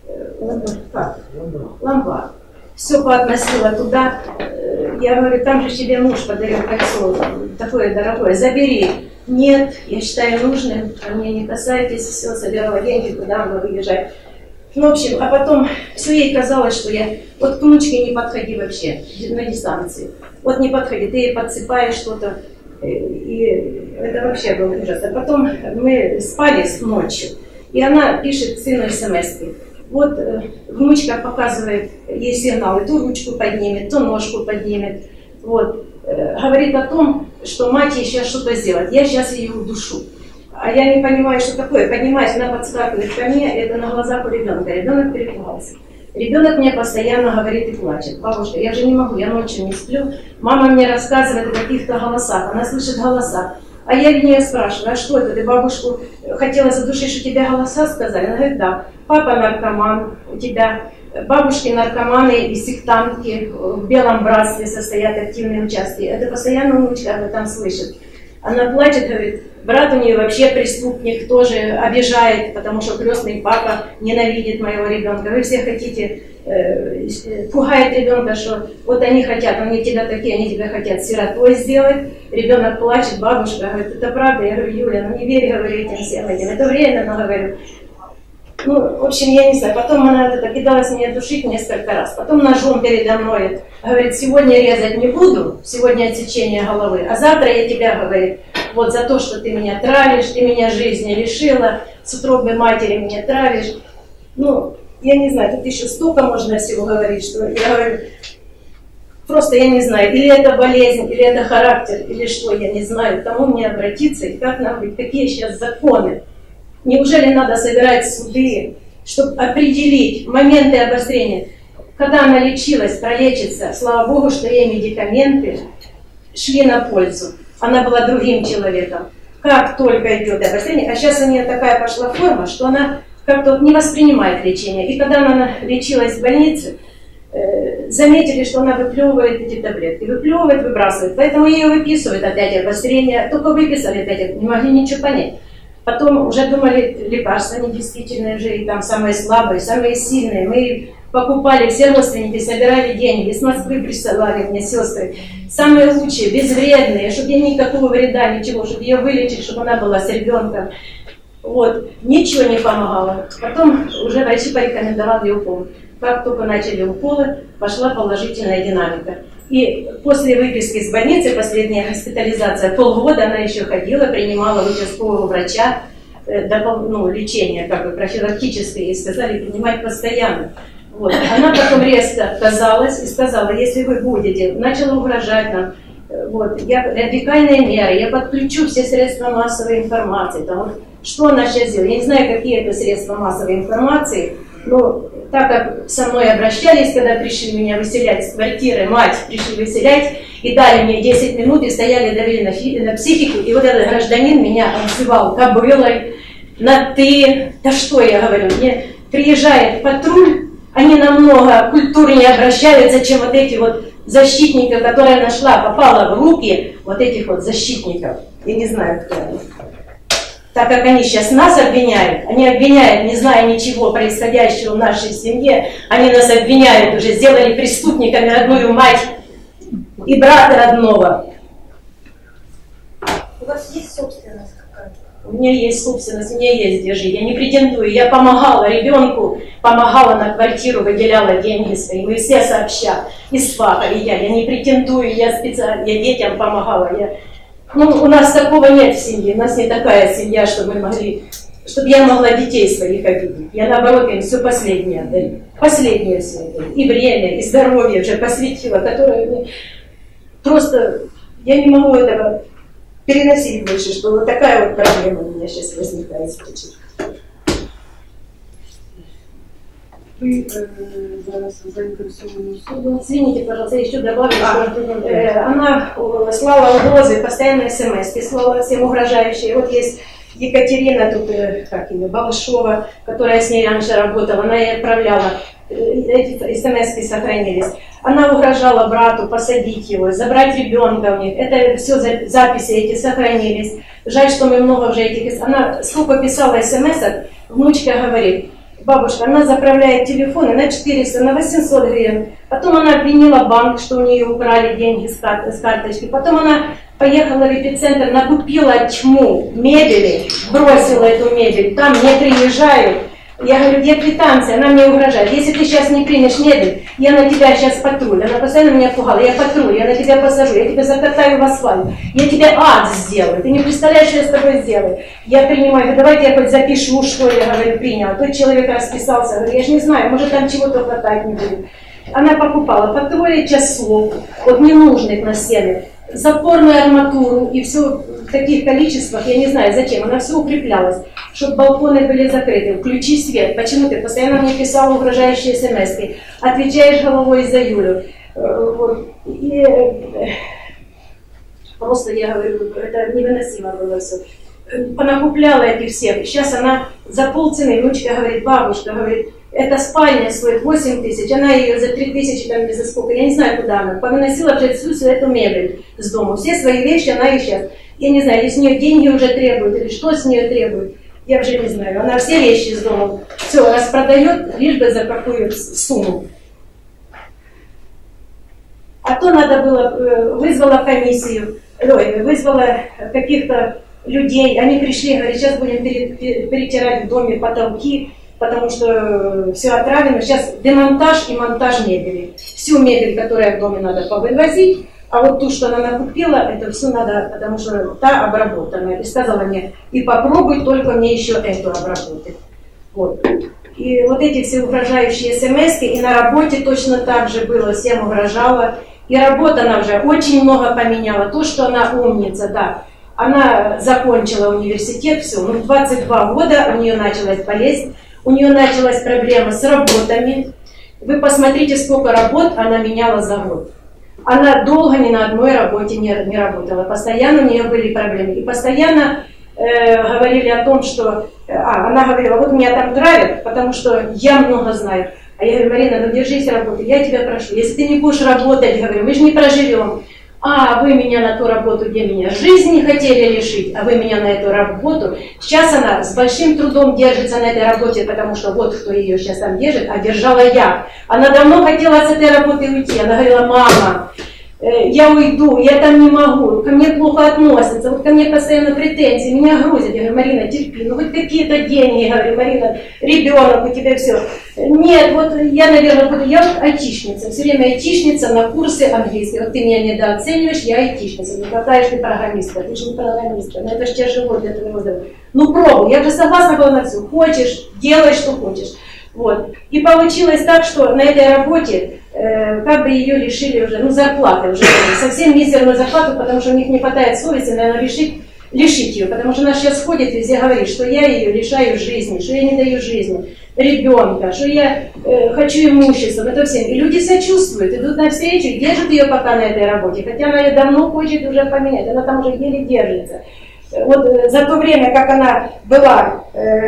как? Ломбард. Все поотносила туда. Я говорю, там же тебе муж подарил кольцо, такое дорогое, забери. Нет, я считаю нужным, а мне не касайтесь, все, собирала деньги, куда она выезжать. Ну, в общем, а потом все ей казалось, что я, вот к внучке не подходи вообще, на дистанции. Вот не подходи, ты ей подсыпаешь что-то, и это вообще был ужас. А потом мы спали ночью, и она пишет сыну смс-ки. Вот э, внучка показывает ей сигналы, то ручку поднимет, то ножку поднимет. Вот. Э, говорит о том, что мать ей сейчас что-то сделает. Я сейчас ее удушу. А я не понимаю, что такое. Поднимаюсь, она подскакивает ко мне, это на глазах у ребенка. Ребенок перепугался. Ребенок мне постоянно говорит и плачет. Бабушка, я же не могу, я ночью не сплю. Мама мне рассказывает о каких-то голосах. Она слышит голоса. А я нее спрашиваю, а что это, ты бабушку хотела задушить, что тебе голоса сказали? Она говорит, да. Папа наркоман, у тебя бабушки наркоманы и сектантки в белом братстве состоят активные участки. Это постоянно внучка об этом слышит. Она плачет, говорит, брат у нее вообще преступник, тоже обижает, потому что крестный папа ненавидит моего ребенка. Вы все хотите, э, пугает ребенка, что вот они хотят, они тебя такие, они тебя хотят сиротой сделать. Ребенок плачет, бабушка говорит, это правда? Я говорю, Юля, ну не верь, говорю, этим всем этим. Это временно, говорю. Ну, в общем, я не знаю. Потом она это кидалась меня душить несколько раз. Потом ножом передо мной говорит, сегодня резать не буду, сегодня отсечение головы, а завтра я тебя, говорит, вот за то, что ты меня травишь, ты меня жизни лишила, с утробной матери меня травишь. Ну, я не знаю, тут еще столько можно всего говорить, что я говорю, просто я не знаю, или это болезнь, или это характер, или что, я не знаю, к кому мне обратиться и как нам быть, какие сейчас законы. Неужели надо собирать суды, чтобы определить моменты обострения? Когда она лечилась, пролечится, слава Богу, что ей медикаменты шли на пользу. Она была другим человеком. Как только идет обострение, а сейчас у нее такая пошла форма, что она как-то не воспринимает лечение. И когда она лечилась в больнице, э, заметили, что она выплевывает эти таблетки. Выплевывает, выбрасывает. Поэтому ее выписывают опять обострение. Только выписали опять, не могли ничего понять. Потом уже думали, лекарства они действительно уже и там самые слабые, самые сильные. Мы покупали, все родственники собирали деньги, из Москвы присылали мне сестры. Самые лучшие, безвредные, чтобы ей никакого вреда, ничего, чтобы ее вылечить, чтобы она была с ребенком. Вот, ничего не помогало. Потом уже врачи порекомендовали укол. Как только начали уколы, пошла положительная динамика. И после выписки из больницы, последняя госпитализация, полгода она еще ходила, принимала у участкового врача э, допол- ну, лечение, как бы профилактическое, и сказали принимать постоянно. Вот. Она потом резко отказалась и сказала, если вы будете, начала угрожать нам, э, вот, я, радикальные меры, я подключу все средства массовой информации. Там, вот, что она сейчас делает? Я не знаю, какие это средства массовой информации, но так как со мной обращались, когда пришли меня выселять с квартиры, мать пришли выселять, и дали мне десять минут, и стояли, давили на, фи- на психику, и вот этот гражданин меня обзывал кобылой, на ты, да что я говорю, мне приезжает патруль, они намного культурнее обращаются, чем вот эти вот защитников, которые нашла, попала в руки вот этих вот защитников, я не знаю, кто они. Так как они сейчас нас обвиняют, они обвиняют, не зная ничего происходящего в нашей семье, они нас обвиняют, уже сделали преступниками родную мать и брата родного.
У вас есть собственность какая-то?
У меня есть собственность, у меня есть где жить. Я не претендую, я помогала ребенку, помогала на квартиру, выделяла деньги свои, мы все сообща, и с папой, и я. Я не претендую, я специально, я детям помогала, я... Ну, у нас такого нет в семье, у нас не такая семья, чтобы мы могли, чтобы я могла детей своих обидеть. Я, наоборот, им все последнее отдаю. Последнее все отдаю. И время, и здоровье уже посвятила, которое мне просто, я не могу этого переносить больше, что вот такая вот проблема у меня сейчас возникает.
Ви е, зараз заинтересованы судом.
Извините, пожалуйста, я еще добавлю, а, что э, она слала угрозы, постоянно смс-ки, слала всем угрожающие. Вот есть Екатерина, тут, э, как имя, Балашова, которая с ней раньше работала, она ей отправляла, э, эти смс-ки сохранились. Она угрожала брату посадить его, забрать ребенка у них. Это все записи эти сохранились.
Жаль, что мы много уже этих... Она сколько писала смс-ок, внучка говорит, бабушка, она заправляет телефоны на четыреста, на восемьсот гривен. Потом она обвинила банк, что у нее украли деньги с, кар с карточки. Потом она поехала в эпицентр, накупила тьму мебели, бросила эту мебель. Там не приезжают. Я говорю, где квитанция? Она мне угрожает. Если ты сейчас не примешь мебель, я на тебя сейчас патруль. Она постоянно меня пугала. Я патруль, я на тебя посажу, я тебя закатаю в асфальт. Я тебе ад сделаю. Ты не представляешь, что я с тобой сделаю. Я принимаю, говорю, давайте я хоть запишу, что я, говорю, приняла. Тот человек расписался. Говорю, я же не знаю, может там чего-то хватать не будет. Она покупала по трое часов, вот ненужных на стены, запорную арматуру и все в таких количествах, я не знаю зачем, она все укреплялась, чтобы балконы были закрыты, включи свет, почему ты постоянно мне писала угрожающие смс-ки, отвечаешь головой за Юлю. Вот. И просто я говорю, это невыносимо было все. Понакупляла этих всех, сейчас она за полцены, внучка говорит, бабушка, говорит, эта спальня стоит восемь тысяч, она ее за три тысячи, там, за сколько, я не знаю, куда она, повыносила всю, всю эту мебель с дома, все свои вещи она ищет. Я не знаю, или с нее деньги уже требуют, или что с нее требуют, я уже не знаю. Она все вещи с дома, все распродает, лишь бы за какую сумму. А то надо было, вызвала комиссию, ой, вызвала каких-то людей, они пришли, говорят, сейчас будем перетирать в доме потолки, потому что все отравлено. Сейчас демонтаж и монтаж мебели. Всю мебель, которая в доме, надо повывозить, а вот ту, что она накупила, это все надо, потому что та обработанная. И сказала мне, и попробуй только мне еще эту обработать. Вот. И вот эти все угрожающие смс-ки, и на работе точно так же было, всем угрожала. И работа она уже очень много поменяла. То, что она умница, да. Она закончила университет, все, ну, в двадцать два года у нее началась болезнь. У нее началась проблема с работами. Вы посмотрите, сколько работ она меняла за год. Она долго ни на одной работе не, не работала. Постоянно у нее были проблемы. И постоянно э, говорили о том, что... А, она говорила, вот меня там травят, потому что я много знаю. А я говорю, Марина, ну держись, работай, я тебя прошу. Если ты не будешь работать, говорю, мы же не проживем. А, вы меня на ту работу, где меня жизни хотели лишить, а вы меня на эту работу. Сейчас она с большим трудом держится на этой работе, потому что вот кто ее сейчас там держит, а держала я. Она давно хотела с этой работы уйти. Она говорила, мама, я уйду, я там не могу, ко мне плохо относятся, вот ко мне постоянно претензии, меня грузят. Я говорю, Марина, терпи, ну хоть какие-то деньги, я говорю, Марина, ребенок, у тебя все. Нет, вот я, наверное, буду, я вот айтишница, все время айтишница на курсы английского. Вот ты меня недооцениваешь, я айтишница. Ну какая же ты программистка, ты же не программистка, ну это же тяжело для твоего здоровья. Ну пробуй, я же согласна была на все, хочешь, делай, что хочешь. Вот. И получилось так, что на этой работе э, как бы ее лишили уже, ну зарплаты уже, совсем мизерную зарплату, потому что у них не хватает совести, наверное, лишить, лишить ее, потому что она сейчас ходит везде говорит, что я ее лишаю жизни, что я не даю жизни, ребенка, что я э, хочу имуществом, это всем. И люди сочувствуют, идут навстречу, держат ее пока на этой работе, хотя она ее давно хочет уже поменять, она там уже еле держится. Вот за то время, как она была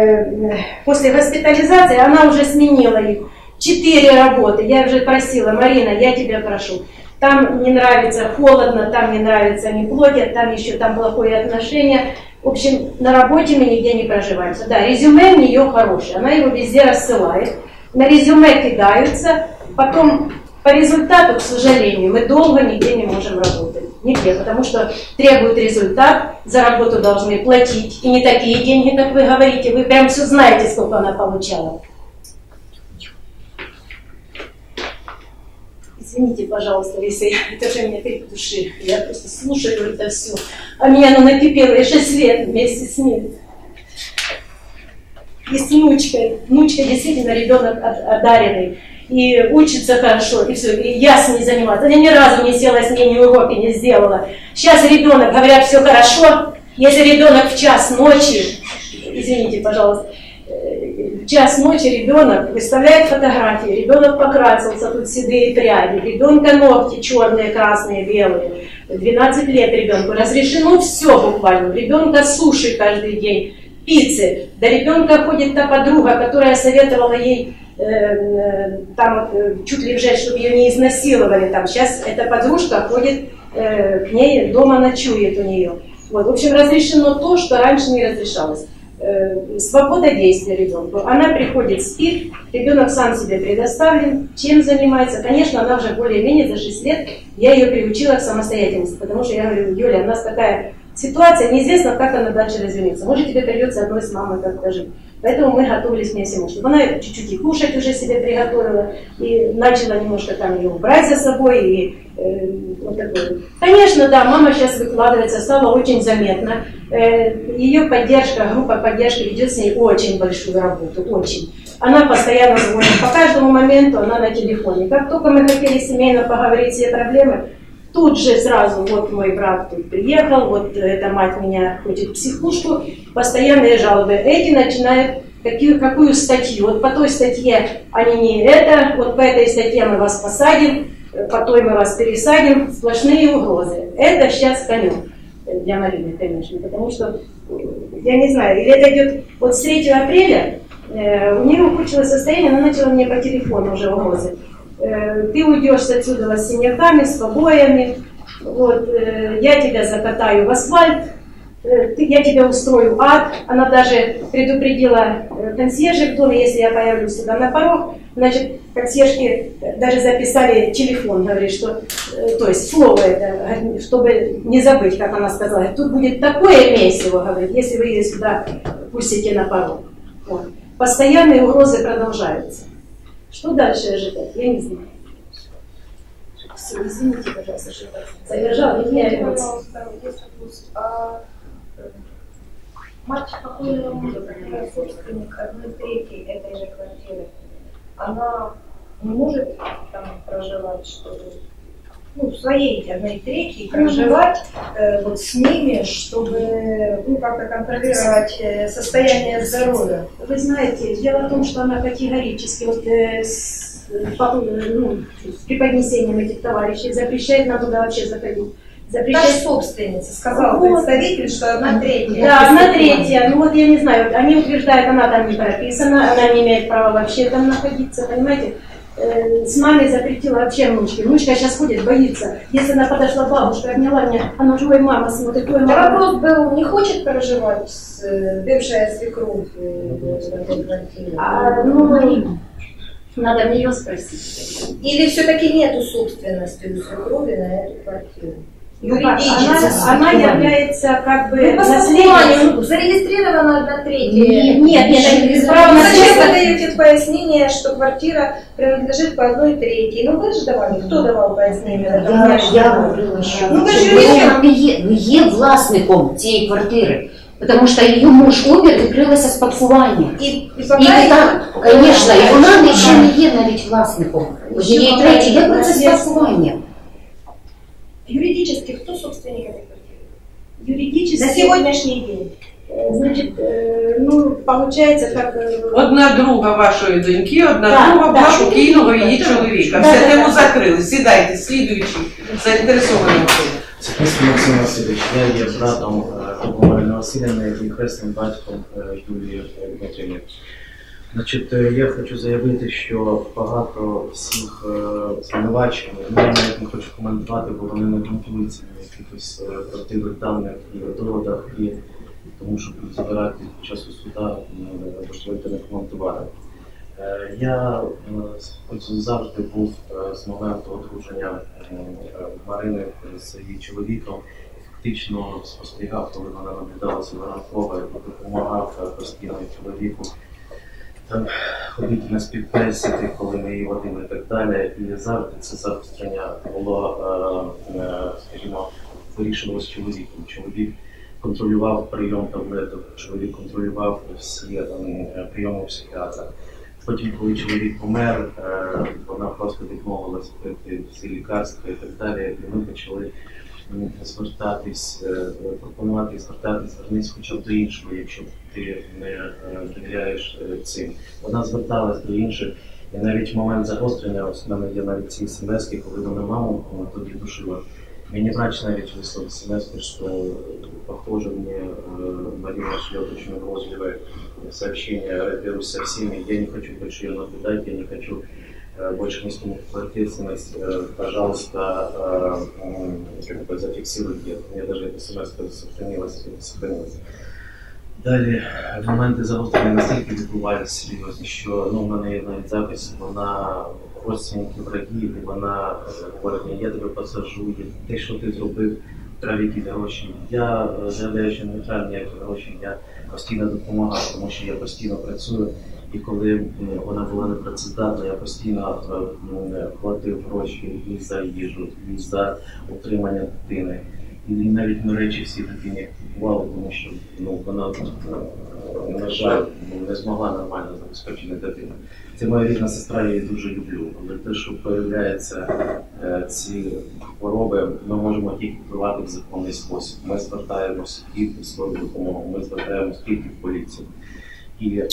э, после госпитализации, она уже сменила их. Четыре работы. Я уже просила, Марина, я тебя прошу. Там не нравится холодно, там не нравится, не платят, там еще там плохое отношение. В общем, на работе мы нигде не проживаемся. Да, резюме у нее хорошее, она его везде рассылает. На резюме кидаются, потом по результату, к сожалению, мы долго нигде не можем работать. Нигде, потому что требует результат, за работу должны платить. И не такие деньги, как вы говорите. Вы прям все знаете, сколько она получала. Извините, пожалуйста, если это же мне крик души. Я просто слушаю это все. А меня оно накипело и шесть лет вместе с ним. И с внучкой. Внучка действительно ребенок одаренный. И учится хорошо, и все, и я с ней занималась. Я ни разу не села с ней, ни уроки не сделала. Сейчас ребенок, говорят, все хорошо. Если ребенок в час ночи, извините, пожалуйста, в час ночи ребенок выставляет фотографии, ребенок покрасился, тут седые пряди, ребенка ногти черные, красные, белые. двенадцать лет ребенку, разрешено все буквально. Ребенка суши каждый день, пиццы. До ребенка ходит та подруга, которая советовала ей там чуть ли лежать, чтобы ее не изнасиловали. Там сейчас эта подружка ходит э, к ней, дома ночует у нее. Вот. В общем, разрешено то, что раньше не разрешалось. Э, свобода действия ребенку. Она приходит, спит, ребенок сам себе предоставлен, чем занимается. Конечно, она уже более-менее за шесть лет, я ее приучила к самостоятельности, потому что я говорю: Юля, у нас такая ситуация, неизвестно, как она дальше развернется. Может, тебе придется одной с мамой как-то жить. Поэтому мы готовились мне всему, чтобы она чуть-чуть и кушать уже себе приготовила, и начала немножко там ее убрать за собой, и э, вот такое. Конечно, да, мама сейчас выкладывается, стала очень заметна. Э, ее поддержка, группа поддержки ведет с ней очень большую работу, очень. Она постоянно звонит, по каждому моменту она на телефоне. Как только мы хотели семейно поговорить все проблемы, тут же сразу: вот мой брат тут приехал, вот эта мать меня хочет в психушку, постоянные жалобы. Эти начинают какую, какую статью. Вот по той статье они не это, вот по этой статье мы вас посадим, по той мы вас пересадим. Сплошные угрозы. Это сейчас конем для Марины, конечно, потому что, я не знаю, или это идет вот с третьего апреля, э, у нее ухудшилось состояние, она начала мне по телефону уже угрозы. Ты уйдешь отсюда с синяками, с побоями, вот, я тебя закатаю в асфальт, я тебя устрою ад. Она даже предупредила консьержей в доме, если я появлюсь сюда на порог, значит, консьержки даже записали телефон, говорит, что, то есть слово это, чтобы не забыть, как она сказала, тут будет такое месиво, говорит, если вы ее сюда пустите на порог. Вот. Постоянные угрозы продолжаются. Что дальше ожидать? Я не знаю. Все, извините, пожалуйста, что задержала.
Извините, пожалуйста, есть вопрос. А, мать покойного мужа, которая собственник одной трети этой же квартиры, она не может там проживать, чтобы, ну, в своей одной трети проживать э, вот с ними, чтобы, ну, как-то контролировать э, состояние здоровья.
Вы знаете, дело в том, что она категорически вот, э, с, по, ну, с преподнесением этих товарищей запрещает нам туда вообще заходить. Запрещает...
Как собственница, сказал вот представитель, что одна третья.
Да, одна третья. Ну вот я не знаю, они утверждают, она там не прописана, она не имеет права вообще там находиться, понимаете? С мамой запретила вообще внучке. Внучка сейчас ходит, боится. Если она подошла, бабушка обняла меня, она уже: ой, мама смотрит, ой, мама.
Вопрос был, не хочет проживать с бывшая свекровь в этой квартире?
А, ну, надо в нее спросить.
Или все-таки нету собственности у свекрови на эту квартиру?
Она, она является как бы
ну,
наследницей.
Зарегистрирована одна третья.
Нет, нет, нет, без права
ну,
наследства.
зачем вы даете пояснение, что квартира принадлежит по одной третьей? Ну вы же давали, кто давав пояснення?
Я, я говорила, що
ну, ви ж
вона не є, не є власником цієї квартири, тому що її муж умер, відкрилося спадкування.
І, і,
і так, звісно, і вона ще не є навіть власником. Її третій, як це спадкування?
Юридически кто собственник этой квартиры?
Юридически.
На сегодняшний день.
Значит, ну, получается, как...
Одна друга вашої доньки, одна
да,
друга
да,
була покійного її
да,
чоловіка.
да,
Все,
да,
тему
да.
закрили. Сідайте, слідуючий, заінтересований особи.
Сахницький Максим Васильович, я є братом Тобо Марини Васильівни і хресним батьком Юлії Дмитрівни. Значить, я хочу заявити, що багато всіх звинувачень, я навіть не хочу коментувати, бо вони не ґрунтуються на якихось правдивих даних і доводах, і тому що будуть забирати під час суда, можливо, не коментувати. Я хоч завжди був з моменту одруження Марини з її чоловіком, фактично спостерігав, коли вона наблюдалася ранкова і допомагав постійно чоловіку там ходити на співбесіди, коли ми її водили і так далі. І завжди це загострення було, скажімо, вирішувалося чоловіком. Чоловік контролював прийом таблеток, чоловік контролював всі прийоми психіатра. Потім, коли чоловік помер, вона просто відмовилась пити всі лікарства і так далі. І ми почали звертатись, пропонувати звертатись, звернись хоча б до іншого, якщо ти не довіряєш цим. Вона зверталась до інших, і навіть в момент загострення, ось в мене є навіть ці смс-ки, коли вона маму тоді душила. Мені врач навіть вислав смс-ки, що, похоже, мне Марина шлет очень угрозливое сообщение, разберусь со всеми, я не хочу больше ее наблюдать, я не хочу больше не снимут ответственность, пожалуйста, как бы зафиксируйте. У меня даже эта смс сохранилась, сохранилась. Далі моменти загострення настільки відбуваються серйозні, що ну, в мене є навіть запис, вона родственники врагів, і вона говорить мені, я тебе посаджу, те, що ти зробив, треба якісь гроші. Я заявляю, що не треба ніякі гроші, я постійно допомагав, тому що я постійно працюю. І коли вона була непрацездатна, я постійно платив гроші і за їжу, і за утримання дитини. І навіть ми речі всі дитині купували, тому що ну, вона, на жаль, не змогла нормально забезпечити дитину. Це моя рідна сестра, я її дуже люблю. Але те, що з'являються ці хвороби, ми можемо тільки впливати в законний спосіб. Ми звертаємося тільки в свою допомогу, ми звертаємося тільки в поліцію. І е,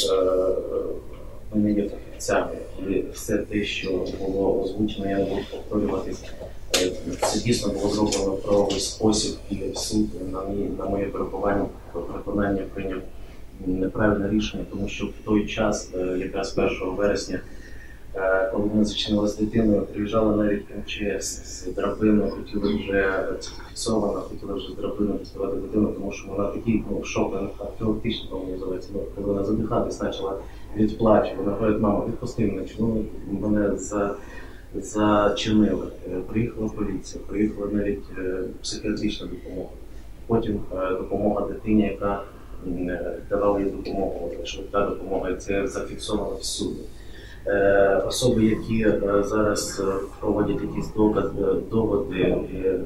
ми не є фахівцями. І все те, що було озвучено, я не буду повторюватись. Це дійсно було зроблено в правовий спосіб, і суд на, мій, на моє переконання, переконання прийняв неправильне рішення, тому що в той час, якраз першого вересня, коли вона зачинила з дитиною, приїжджала навіть ем че ес з драбиною, хотіли вже, це фіксовано, хотіли вже з драбиною доставати дитину, тому що вона такий ну, шок, антиоптичний, по-моєму, називається, коли вона задихатись почала від плачу, вона говорить, мама, відпусти мене, чому мене за... зачинили. Приїхала поліція, приїхала навіть психіатрична допомога. Потім допомога дитині, яка давала їй допомогу, швидка допомога, і це зафіксовано всюди. Особи, які зараз проводять якісь доводи,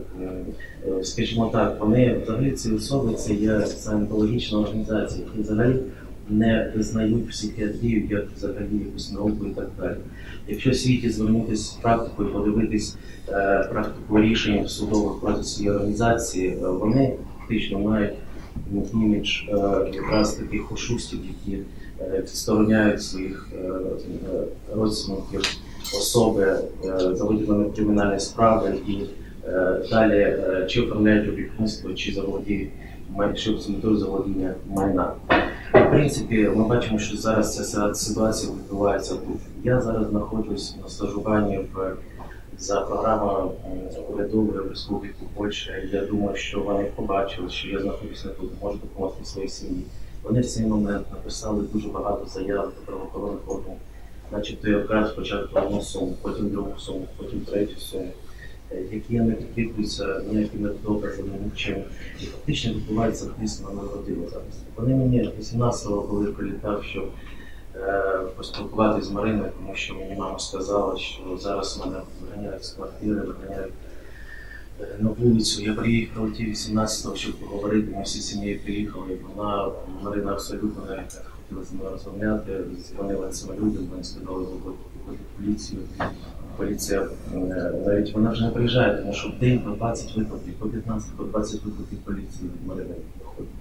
скажімо так, вони взагалі ці особи, це є саєнтологічна організація, які взагалі не визнають психіатрію як взагалі якусь науку і так далі. Якщо в світі звернутися практикою, подивитись е, практику рішень в судових проти цієї організації, е, вони фактично мають ну, імідж е, якраз таких ошустів, які е, відстороняють своїх е, родственників, особи, е, заводять на них кримінальні справи і е, далі е, чи оформляють об'єктивництво, чи заволодіють, чи абсолютно заволодіння майна. В принципі, ми бачимо, що зараз ця ситуація відбувається тут. Я зараз знаходжусь на стажуванні в, за програмою урядової Республіки Польща. Я думаю, що вони побачили, що я знаходжуся тут, можу допомогти своїй сім'ї. Вони в цей момент написали дуже багато заяв до правоохоронних органів. Начебто я вкрав спочатку одну суму, потім другу суму, потім третю суму, які не підкріплюються ніякими доказами, нічим. І фактично відбувається втиск на народину зараз. Вони мені вісімнадцятого коли прилітав, щоб е, поспілкуватися з Мариною, тому що мені мама сказала, що зараз мене виганяють з квартири, виганяють е, на вулицю. Я приїхав ті вісімнадцятого, щоб поговорити, ми всі сім'єю приїхали. Вона, Марина абсолютно не хотіла з мною розмовляти, дзвонила цим людям, вони сказали, викликати поліцію. Поліція, навіть вона вже не приїжджає, тому що в день по двадцять викликів, по п'ятнадцять, по двадцять викликів поліції від Марини виходить.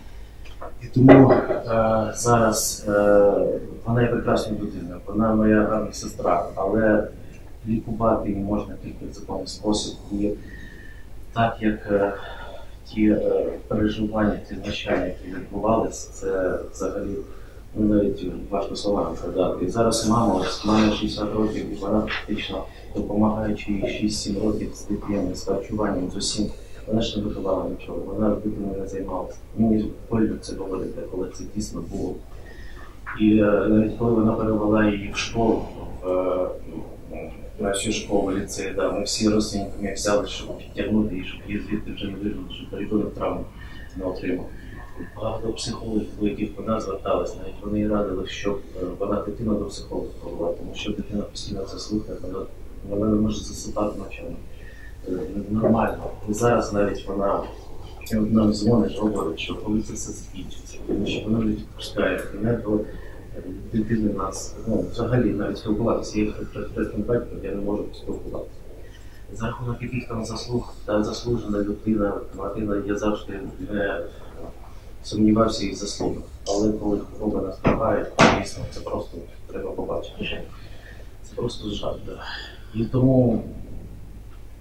І тому е, зараз е, вона є прекрасною людиною, вона моя гарна сестра, але лікувати її можна тільки в законний спосіб. І так як е, ті е, переживання, ті знущання, які відбувалися, це взагалі ну, навіть важко словами згадати. І зараз мама, ось має шістдесят років, і вона фактично допомагаючи їй шість-сім років з дитиною, з харчуванням, з усім, вона ж не виховала нічого, вона дитиною не займалася. Мені болю це говорити, коли це дійсно було. І навіть коли вона перевела її в школу, в нашу школу, ліцей, да, ми всі родственниками взяли, щоб підтягнути її, щоб її звідти вже не вижили, щоб перебили травму не отримав. Багато психологів, до яких вона зверталась, навіть вони їй радили, щоб вона дитину до психолога повела, тому що дитина постійно це слухає, вона, вона не може засипати ночами. Нормально. І зараз навіть вона нам дзвонить, говорить, що коли це все закінчиться, тому що вона не відпускає мене до дитини нас. Ну, взагалі навіть спілкуватися, я хрестним батьком, я не можу спілкуватися. За рахунок яких там заслуг, та заслужена людина, Марина, я завжди не сумнівався в їх заслугах. Але коли хвороба наступає, дійсно, це просто треба побачити. Це просто жаль, да. І тому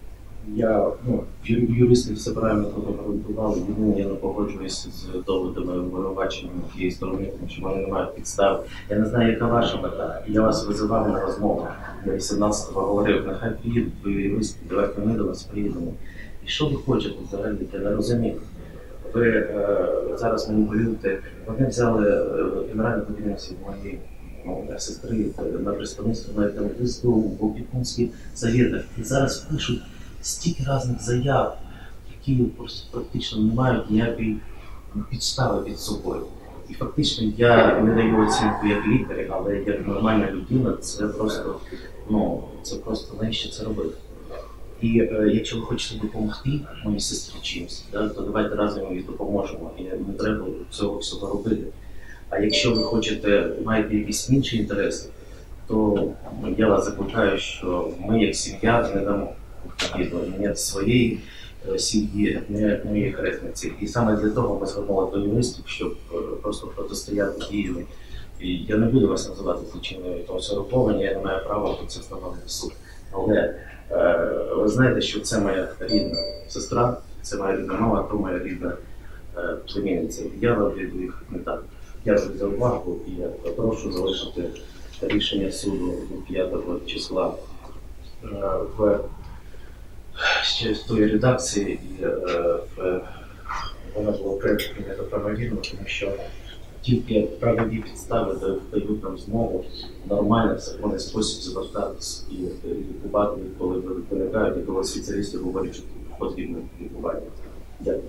Я, ну, ю- юристи все правильно тут обґрунтували. Єдине, я не погоджуюся з доводами обвинувачення тієї сторони, тому що вони не мають підстав. Я не знаю, яка ваша мета. Я вас визивав на розмову. Я вісімнадцятого говорив, нехай приїдуть, ви юристи, давайте ми до вас приїдемо. І що ви хочете взагалі? Я не розумію. Ви е, зараз маніпулюєте. Вони взяли е, генеральну подільницю моєї ну, сестри на представництво навіть там в СБУ, в опікунських завідах. І зараз пишуть стільки різних заяв, які просто практично не мають ніякої підстави під собою. І фактично я не даю оцінку як лікар, але як нормальна людина, це просто, ну, це просто навіщо це робити. І е, якщо ви хочете допомогти моїй сестрі чимось, да, то давайте разом їй допоможемо. І не треба цього всього робити. А якщо ви хочете, маєте якісь інші інтереси, то я вас закликаю, що ми як сім'я не дамо ні своєї е, сім'ї, ні моєї хресниці. І саме для того ми звернули до юристів, щоб е, просто протистояти діями. І я не буду вас називати злочинною того сороковані, я не маю права тут це встановити суд. Але е, ви знаєте, що це моя рідна сестра, це моя рідна мама, то моя рідна е, племінниця. Я вам віду їх не так. Дякую за увагу і я прошу залишити рішення суду п'ятого числа е, в ще в тої редакції, і е, в, вона була прийнята правовірно, тому що тільки правові підстави дають нам змогу нормально, в законний спосіб звертатись і лікувати, коли виникають, і коли спеціалісти говорять, що потрібно лікування. Дякую.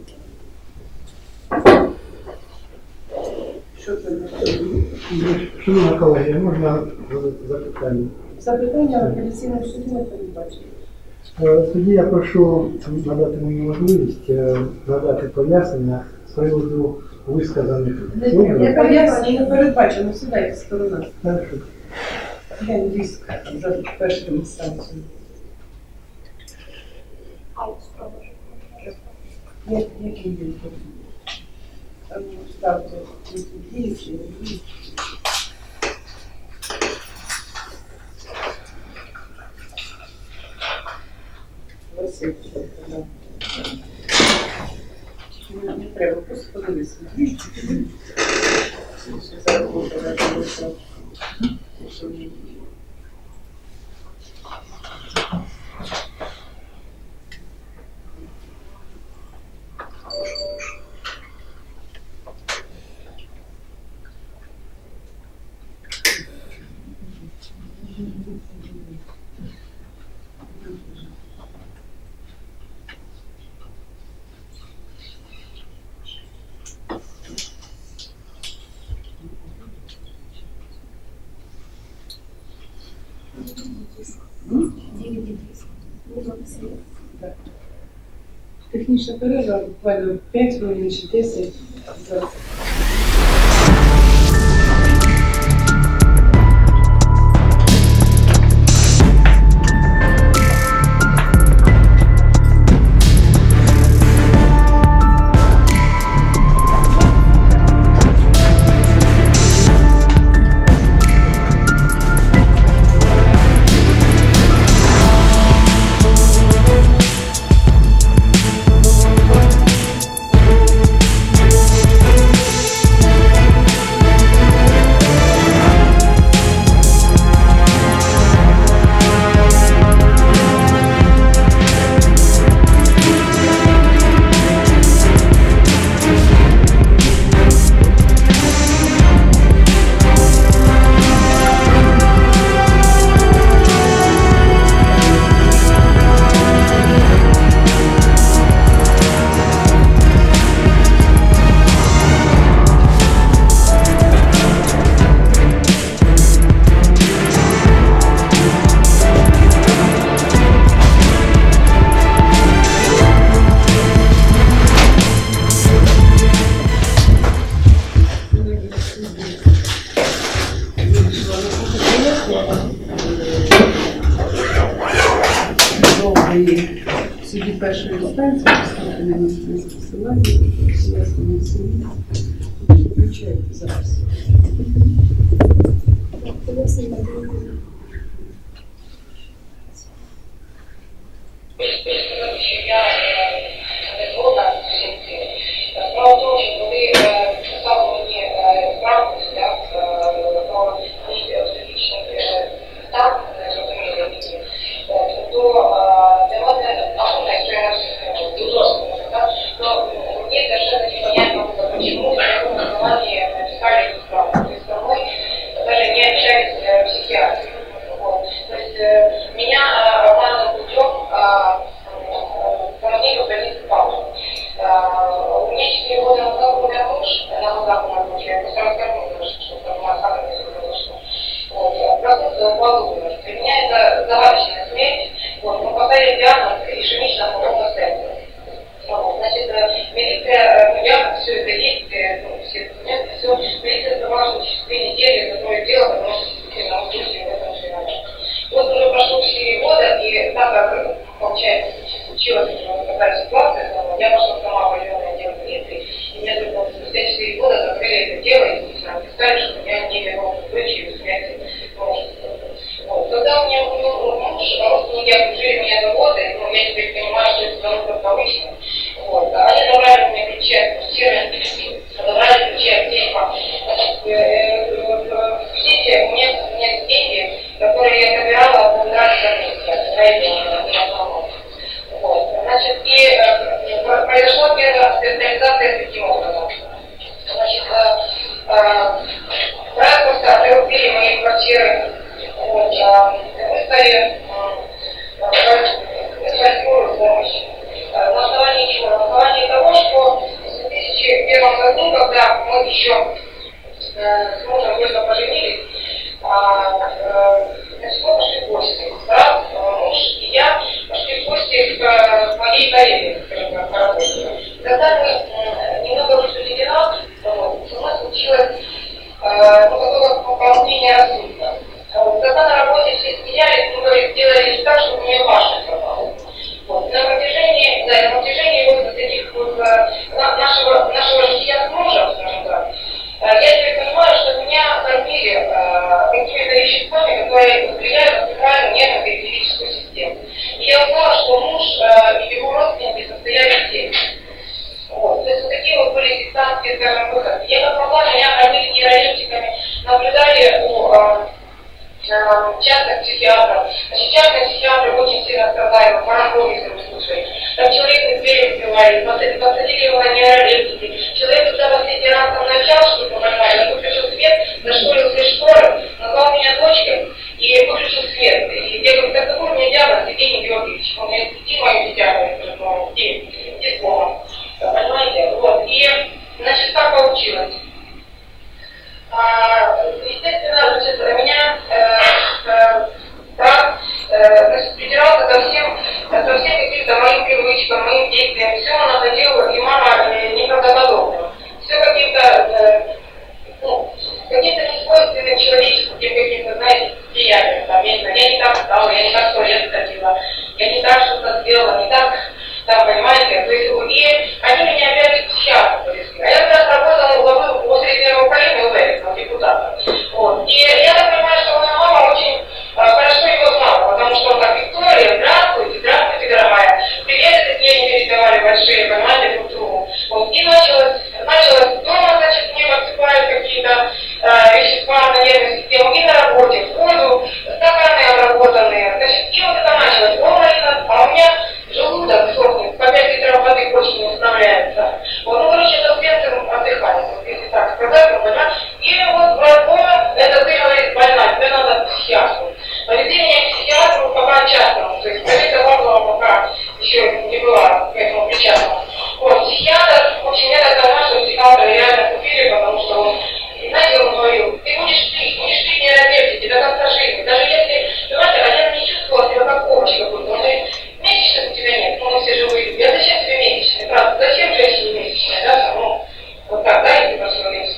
Що це?
Шановні колеги, можна запитання?
Запитання в апеляційному суді не передбачено.
Е, Тоді я прошу надати мені можливість е, надати пояснення з приводу висказаних.
Я пояснення не передбачено, сідайте сторона.
Хорошо.
Я не диск за першу інстанцію. Як- Який він? Там ставте діючі. Василь, що там? Не, не треба, просто подивися. Зараз буде розповідати, що мені. Технічна перерва, буквально п'ять хвилин чи десять. Зараз. Судді першої інстанції, поставити на місце посилання, пояснення суду. Включайте зараз.
Thank you. полугода. Для меня это загадочная смерть. Вот, мы поставили диагноз ишемичная аппаратная стенция. Вот, значит, милиция, ну, я все это действие, ну, все документы, все, милиция сказала, что через две недели закроет дело, потому что действительно мы в этом живем. Вот уже прошло четыре года, и так как, получается, случилась такая ситуация, я пошла сама в районное дело милиции, и мне только спустя четыре года закрыли это дело, и действительно сказали, что я не вернула в дочь и в смерти мужа. Вот. Когда у меня умер муж, родственники окружили меня заботой, ну, я теперь понимаю, что это становится повышено. Вот. Они забрали у меня ключи от квартиры, забрали ключи от сейфа. Значит, э, э, э, в сейфе у меня, у меня есть деньги, которые я собирала от контракта комиссии, строительного. Вот. Значит, и э, произошла первая специализация таким образом. Значит, э, э, просто отрубили мои квартиры. Вот, мы стали фальсифицировать помощь. На основании чего? На основании того, что в две тысячи первом году, когда мы еще с мужем только поженились, значит, мы пошли в гости. Брат, муж и я пошли в гости к моей коллеге, скажем так, по работе. Когда мы немного вышли в финал, вот, у нас случилось ну, такое пополнение рассудка. Вот, когда на работе все смеялись, мы сделали так, чтобы у нее башня пропала. Вот. На протяжении, да, на протяжении вот таких вот нашего, нашего жития с мужем, скажем так, я теперь понимаю, что меня кормили э, какими-то веществами, которые влияют на центральную нервно-периферическую систему. И я узнала, что муж э, и его родственники состояли здесь. Вот. То есть вот такие вот были дистанции, скажем, выходы. Я как могла, меня кормили нейролептиками, наблюдали у э, частных психиатров. Значит, частные психиатры очень сильно страдают, паранойей слушают. Там человек двери открывали, посадили его на нейролептики. Человек, когда последний раз там начал что-то нормально, он выключил свет, зашторил все шторы, назвал меня дочкой и выключил свет. И я говорю, так какой у меня диагноз, Евгений Георгиевич? Он говорит, иди мою дитя, иди, иди с Богом. Понимаете? Вот. И, значит, так получилось. Естественно, значит, меня э, э, брат э, значит, придирался ко всем, ко всем каким-то моим привычкам, моим действиям. Все он находил, и мама э, неправдоподобным. Все каким-то э, ну, каким-то несвойственным человеческим каким-то, знаете, деянием. Там, я, не знаю, я не так стала, я не так в туалет ходила, я не так что-то сделала, не так, там, понимаете, то есть, и они меня опять в психиатру повезли. А я как раз работала главой после первого Украины, УВЭ, депутата. Вот. И я так понимаю, что моя мама очень а, хорошо его знала, потому что он так, Виктория, здравствуйте, здравствуйте, дорогая. Приветы такие они передавали большие, понимаете, друг другу. Вот. И началось, началось дома, значит, мне подсыпают какие-то а, вещества на нервную систему, и на работе, в воду, стаканы обработанные. Значит, и вот это началось. Дома, а у меня желудок сохнет, по пять литров воды больше не устанавливается. Вот, ну, короче, это пенсиум отдыхать, вот, если так сказать, ну, понимаете. И вот врагом, это ты, говорит, больная, тебе надо к психиатру. Повезли меня к психиатру пока частному, то есть Галита Павлова пока еще не была к этому причастна. Вот, психиатр, в общем, я так поняла, что психиатра реально купили, потому что он, знаете, он говорил, ты будешь пить, будешь пить нейролептики до конца жизни. Даже если, понимаете, а я не чувствовала себя как овощ какой-то. Он говорит, месячных у тебя нет, ну мы все живые люди. А зачем тебе месячные? Правда, зачем женщине месячные, да? Ну, вот так, да, если по-человечески.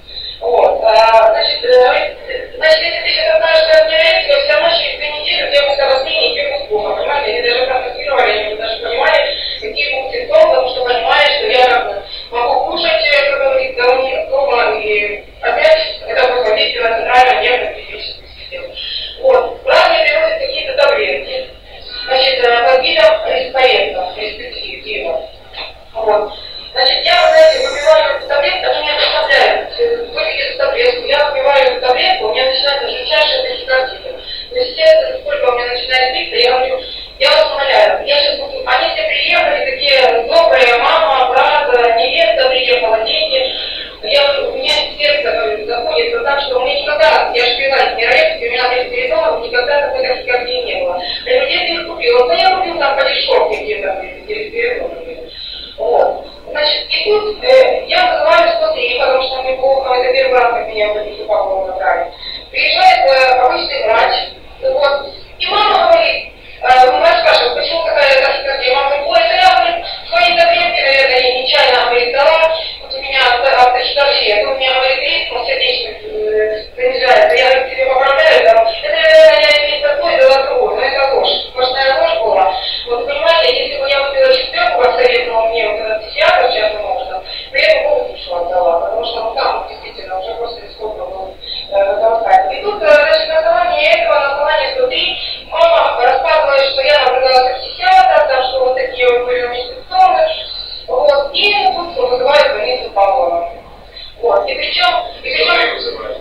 Вот, а, значит, э, значит, если ты сейчас относишься от нейролептика, все равно через две недели у тебя будет обострение эффекта сбора, понимаете? Они даже констатировали, они даже понимали, какие будут симптомы, потому что понимали, что я как бы могу кушать, как говорится, у них дома, и опять это будет воздействие на центральную нервно-периферическую систему. Вот, правильно переводят какие-то таблетки. Значит, под видом респоентов, респективно. Вот. Значит, я, знаете, выпиваю эту таблетку, они меня заставляют выпить эту таблетку. Я выпиваю эту таблетку, у меня начинается жутчайшая тахикардия. То есть сердце, сколько у меня начинает биться, я говорю, я вас умоляю, я сейчас буду... Они все приехали, такие добрые, мама, брат, невеста приехала, дети. Я говорю, у меня сердце заходит так, что у меня никогда, я же пила нейролептики, у меня на передонах никогда такой тахикардии не было. Я говорю, где ты их купила? Ну, я купил там по дешевке где-то, где-то передонами. Вот. Значит, и тут э, я вызываю сто три, потому что мне плохо, это первый раз, как меня в больницу Павлова набрали. Приезжает э, обычный врач. Вот. И мама говорит, э, мать спрашивает, почему такая тахикардия? Мама говорит, ой, это я, говорит, свои таблетки, наверное, я нечаянно, говорит, дала, вот у меня автотахикардия, у меня, говорит, ритм сердечный э, занижается, я, говорит, тебе поправляю, там, это, наверное, я не такой, дала другой, но это ложь, сплошная ложь была. Вот, понимаете, если бы я выпила четверку, как советовал мне вот этот психиатр частным образом, то я бы голову душу отдала, потому что ну, там действительно уже просто рискованно было э, толкать. И тут, значит, на основании этого, на основании сто три, мама рассказывает, что я наблюдалась как психиатр, там, что вот такие вот были у меня симптомы, вот, и тут вызывают больницу Павлова. Вот, и причем, и причем,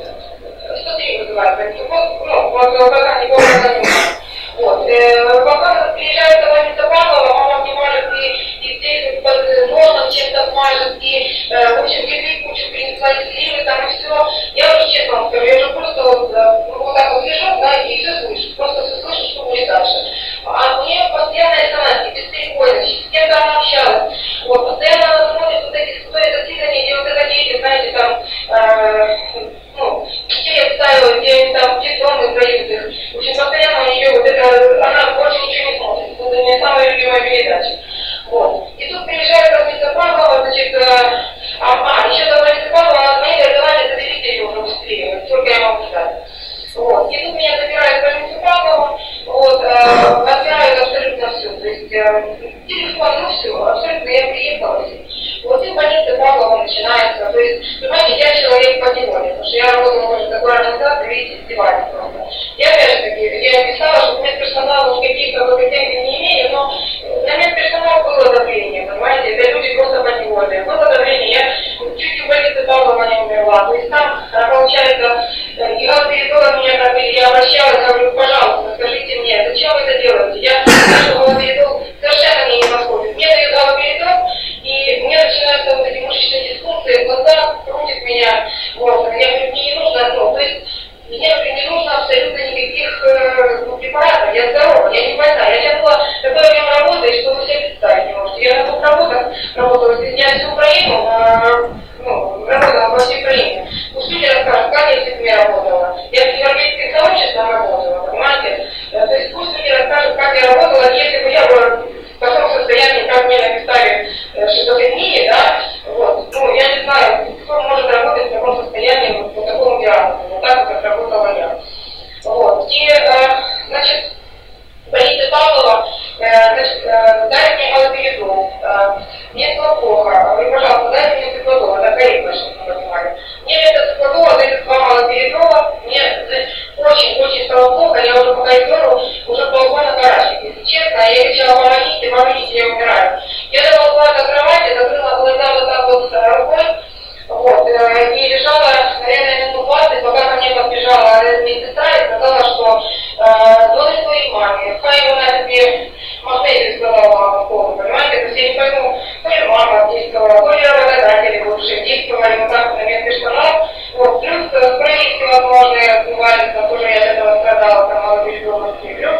сто три вызывают больницу, ну, вот, пока никого не знаю. Вот, э, пока приезжает больница Павлова, мама мне мажет и, и здесь под носом чем-то смажет, и, э, в общем, еды кучу принесла, и сливы там, и все. Я уже честно вам скажу, я уже просто вот, вот так вот лежу, да, и все слышу, просто все слышу, что будет дальше. А у нее постоянная интонация, бесперебойность, с кем-то она общалась, вот, постоянно она смотрит вот эти стоит засидания, где вот это дети, знаете, там, э, ну, где я ставила, где они там, где дома сдают их. В общем, постоянно у нее вот это, она больше ничего не смотрит. Это у меня самая любимая передача. Вот. И тут приезжает больница Павлова, значит, э, а, а, еще до больницы Павлова она звонит, говорит, давайте заберите ее уже быстрее, сколько я могу ждать. Вот. И тут меня забирают в больницу Павлова, вот, э, отбирают абсолютно все. То есть, э, телефон, ну все, абсолютно я приехала. Вот и в больнице Павлова начинается. То есть, понимаете, я человек по неволе, потому что я работала уже в такой организации, видите, издеваюсь просто. Я опять же таки, я писала, что медперсонал уж каких-то вот оттенков не имею, но на медперсонал было давление, понимаете, это люди просто по неволе. Было давление, я чуть в больнице Павлова не умерла. То есть там, получается, и галоперидолог меня пробили, я обращалась, говорю, пожалуйста, скажите мне, зачем вы это делаете? Я вижу, галоперидол совершенно мне не подходит. Мне дают галоперидол, и у меня начинаются вот эти мышечные дисфункции, глаза крутят меня. Вот. Я говорю, мне не нужно, ну, то есть мне не нужно абсолютно никаких э, ну, препаратов, я здорова, я не больна. Я сейчас была такое время работы, что вы себе представить не можете. Я на двух работах работала, я всю Украину, э, ну, работала во всей Украине. Пусть люди расскажут, как я в Сибири работала. Я в европейских сообществах работала, понимаете? Э, то есть пусть люди расскажут, как я работала, если бы я была в таком состоянии, как мне написали э, шизофрении, да, вот, ну, я не знаю, кто может работать в таком состоянии, вот, по такому диагнозу, вот так, как работала я. Вот, и, э, значит, в больнице Павлова, э, значит, э, дали мне галоперидол, э, мне стало плохо, вы, пожалуйста, дайте мне циклодол, это корректно, чтобы вы понимали. Мне это циклодол, дают два галоперидола, мне очень-очень стало плохо, я уже по коридору уже полгода карачек, если честно, я кричала, помогите, помогите, я умираю. Я доползла до кровати, закрыла глаза вот так вот рукой, вот, э, и лежала, наверное, минут двадцать, пока ко мне подбежала медсестра и сказала, что э, звони своей маме, хай его на тебе магнезию сказала мама в полу, понимаете, то есть я не пойму, то ли мама действовала, то ли работодатели бывшие действовали вот так на медперсонал, вот, плюс спреи всевозможные отзывались, но тоже я от этого страдала, там мало передумности, плюс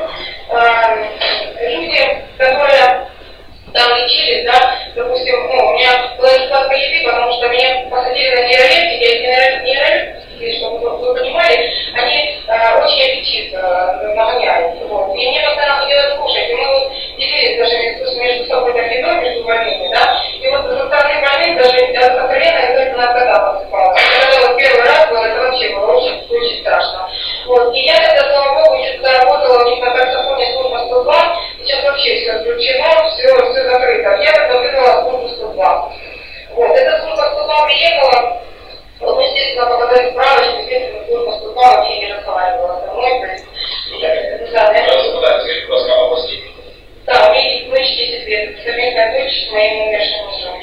э, люди, которые там лечились, да, допустим, ну, у меня была нехватка еды, потому что меня посадили на нейролептики, эти нейролептики, чтобы вы понимали, они э, очень аппетит э, нагоняют, вот, и мне постоянно хотелось кушать, и мы вот делились даже между, между собой так едой, между больными, да, и вот со стороны больных даже откровенно я только на кота посыпалась. Когда вот первый раз было, это вообще было очень, очень страшно. Вот, и я тогда, слава богу, еще тогда работала у них на таксофоне служба сто два, сейчас вообще все отключено, все, все закрыто. Я тогда вызвала службу сто два. Вот, эта служба сто два приехала, вот, естественно, показали справочку, естественно, служба сто два вообще не разговаривала со мной, то есть, да, я не... Да, у меня есть дочь десять лет, совместная дочь с моим умершим мужем.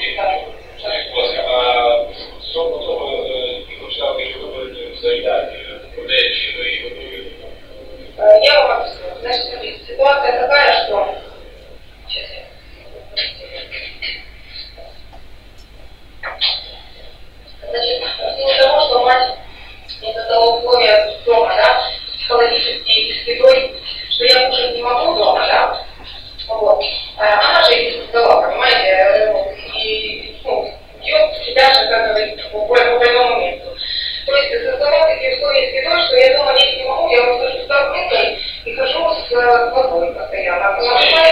А що готово і почав робити заїдати? Куди, чи ви їх готуєте?
Я вам объясню. Значит, смотрите, ситуация такая, что... Сейчас я... Значит, в силу того, что мать мне создала условия дома, да, психологические и с едой, что я кушать не могу дома, да, вот. Она же их создала, понимаете, и, ну, бьет себя же, как говорится, по больному месту. То есть создавать такие бессовестный то, что я дома есть не могу, я вот слышу став мылкой и хожу с э, водой постоянно. А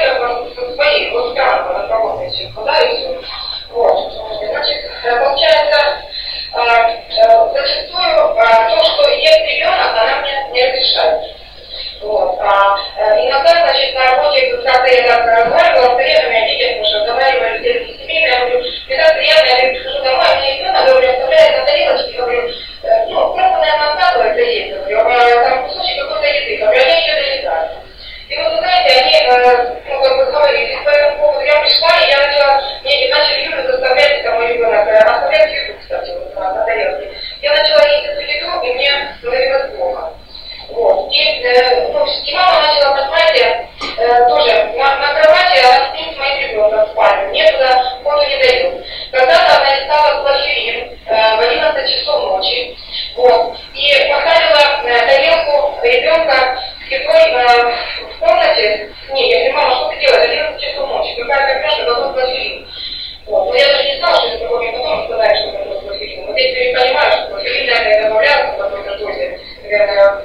на со своей, вот странно, на проводной все вода и все. Вот. Значит, получается, э, э, зачастую э, то, что ест ребенок, она мне не разрешает. Вот. А, э, иногда, значит, на работе, как-то я так разговаривала с коллегами о детях, потому что разговаривали с детьми семейными, я говорю, мне так приятно, я говорю, прихожу домой, а мне ребенок, говорю, оставляет на тарелочке, говорю, э, ну, просто, наверное, откладывается есть, говорю, а там кусочек какой-то еды, говорю, они еще долетают. И вот, вы знаете, они, э, ну, как бы говорили по этому поводу, я пришла, и я начала, мне начали Юлю заставлять, это мой ребенок, оставлять еду, кстати, вот на, на тарелке. Я начала есть эту еду, и мне становилось плохо. Вот. И, э, ну, и мама начала, понимаете, э, тоже на, на кровати она спит с моим ребенком в спальне, мне туда воду не дают. Когда-то она искала клофелин э, в одиннадцать часов ночи, вот, и поставила э, тарелку ребенка с едой э, в комнате. Не, я говорю, мама, что ты делаешь? одиннадцать часов ночи, какая кормежка, какой клофелин? Вот. Но я даже не знала, что это такое, мне потом сказали, что это такое клофелин. Вот если я понимаю, что клофелин, наверное, добавляется в какой-то дозе, наверное,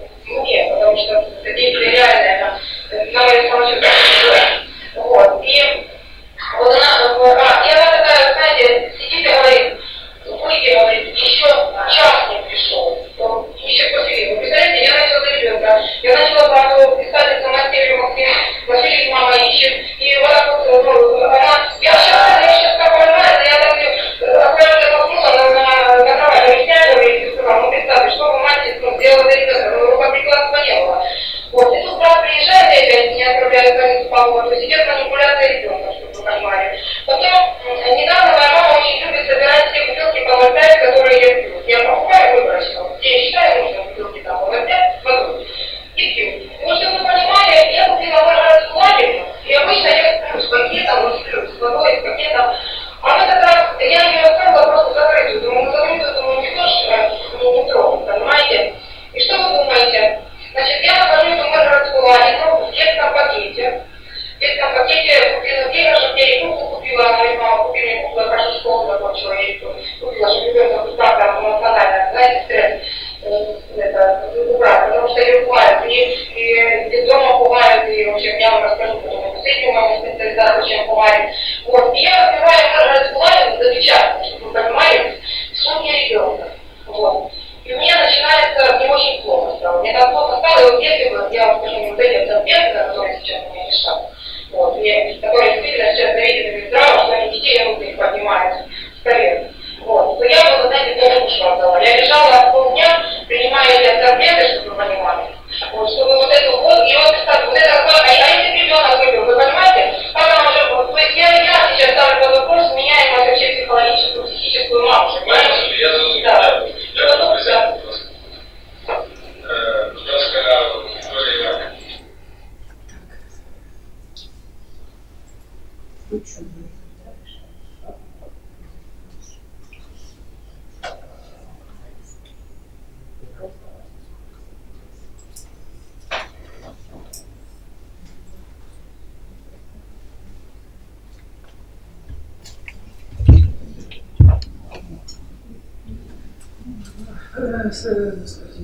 нет, потому что это действие реальное, на моей самочувствии. Вот. И вот она, а, и она такая, знаете, сидит и говорит, выйди, говорит, еще час не пришел, еще кофеин. Вы представляете, я начала за ребенка, я начала правду писать смс Максим, Василий мама ищет, и вот так вот, ну, она, я сейчас, я сейчас как понимаю, я так, аккуратно толкнула на, на, на кровать, объясняю, говорит, и сказала, ну, представьте, что вы, мать, ну, сделала за ребенка, ну, рука прекрасно не было. Вот, и тут брат приезжает, и опять меня отправляют в больницу по поводу, идет манипуляция ребенка, чтобы вы понимали. Потом, недавно моя мама очень любит собирать все бутылки по ноль пять, которые я пью. Я покупаю выборочно, где я считаю, нужно бутылки там по ноль пять, воду, и пью. Ну, чтобы вы понимали, я купила маргаретку лавину, и обычно я сплю с пакетом, ну, сплю с водой, с пакетом. А в этот раз я ее оставила просто закрытую, думаю, ну, закрытую, думаю, не тоже, ну, не трогать, понимаете? И что вы думаете? Значит, я нахожу эту маргаретку лавину в детском пакете. В детском пакете купила денег, чтобы я и куклу купила, моя мама купила мне куклу, я хорошо школу закончила, я ей купила, чтобы ребенок быстро там эмоционально, знаете, стресс это, убрать, потому что ее пугают, и, и, и дома пугают, и, в общем, я вам расскажу, потом последнюю маму специализацию, чем пугают. Вот, и я выпиваю маргаретку лавину запечатанную, чтобы вы понимали, сумки ребенка. Вот. И у меня начинается не очень плохо стало. Мне так плохо стало, и вот если бы, я вам скажу, вот эти конфеты, которые сейчас у меня мешают, вот, и которые действительно сейчас зависят от здраво, что они детей руки их поднимают с колен. Вот, то я бы, знаете, тоже ушла дала. Я лежала полдня, принимая эти таблеты, чтобы вы понимали. Вот, чтобы вот эту вот, и вот, кстати, вот это, а, а если ребенок выпил, вы понимаете, как она уже, вот, то есть я, я сейчас ставлю под вопрос меняемость вообще психологическую, психическую маму, понимаете?
Я зрозумів.
Да.
Я зрозумів. Будь ласка, Вікторія Іванівна.
Господи.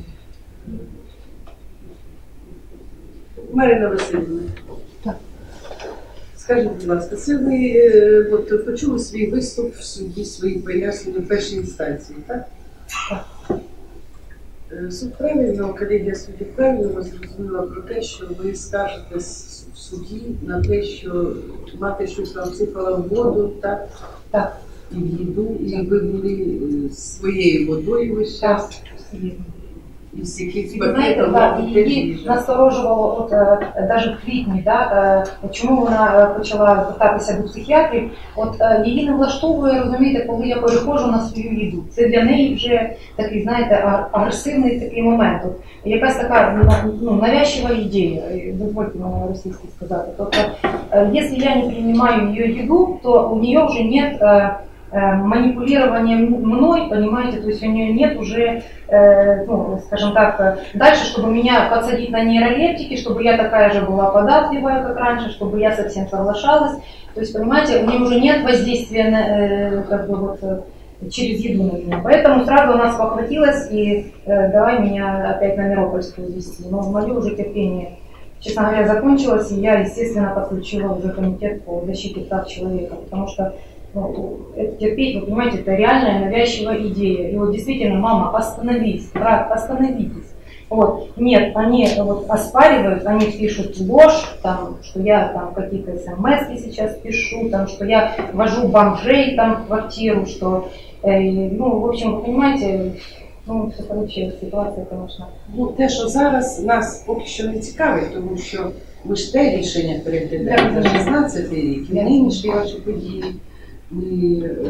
Марина Васильівна, скажіть, будь ласка, це ви е, от, почули свій виступ в суді, свої пояснення в першій інстанції, так? Так. Е, Суд правильно, колегія судді правильно зрозуміла про те, що ви скажетесь в суді на те, що мати щось вам сипала в воду, так?
Так.
І в їду, і ви були своєю водою весь час. Із яких
знаєте, так, її насторожувало, от навіть в квітні, да, чому вона почала звертатися до психіатрів, от її не влаштовує, розумієте, коли я переходжу на свою їду. Це для неї вже такий, знаєте, агресивний такий момент. От, якась така, ну, навязчива ідея, дозвольте мене російськи сказати. Тобто, якщо я не приймаю її їду, то у неї вже нет манипулирование мной, понимаете, то есть у нее нет уже, э, ну, скажем так, дальше, чтобы меня подсадить на нейролептики, чтобы я такая же была податливая, как раньше, чтобы я совсем соглашалась, то есть, понимаете, у нее уже нет воздействия на, э, как бы вот, через еду на меня. Поэтому сразу она спохватилась и э, давай меня опять на Миропольскую везти. Но мое уже терпение, честно говоря, закончилось, и я, естественно, подключила уже комитет по защите прав человека, потому что ну, это терпеть, вы понимаете, это реальная навязчивая идея. И вот действительно, мама, остановись, брат, остановитесь. Вот. Нет, они вот оспаривают, они пишут ложь, там, что я там какие-то смс сейчас пишу, там, что я вожу бомжей там, в квартиру, что, э, ну, в общем, вы понимаете, ну, все короче, ситуація, звісно.
Ну, те, що зараз нас поки що не цікавить, тому що ми ж те рішення переглядаємо за шістнадцятий рік, і нинішні ваші події. Ми, е,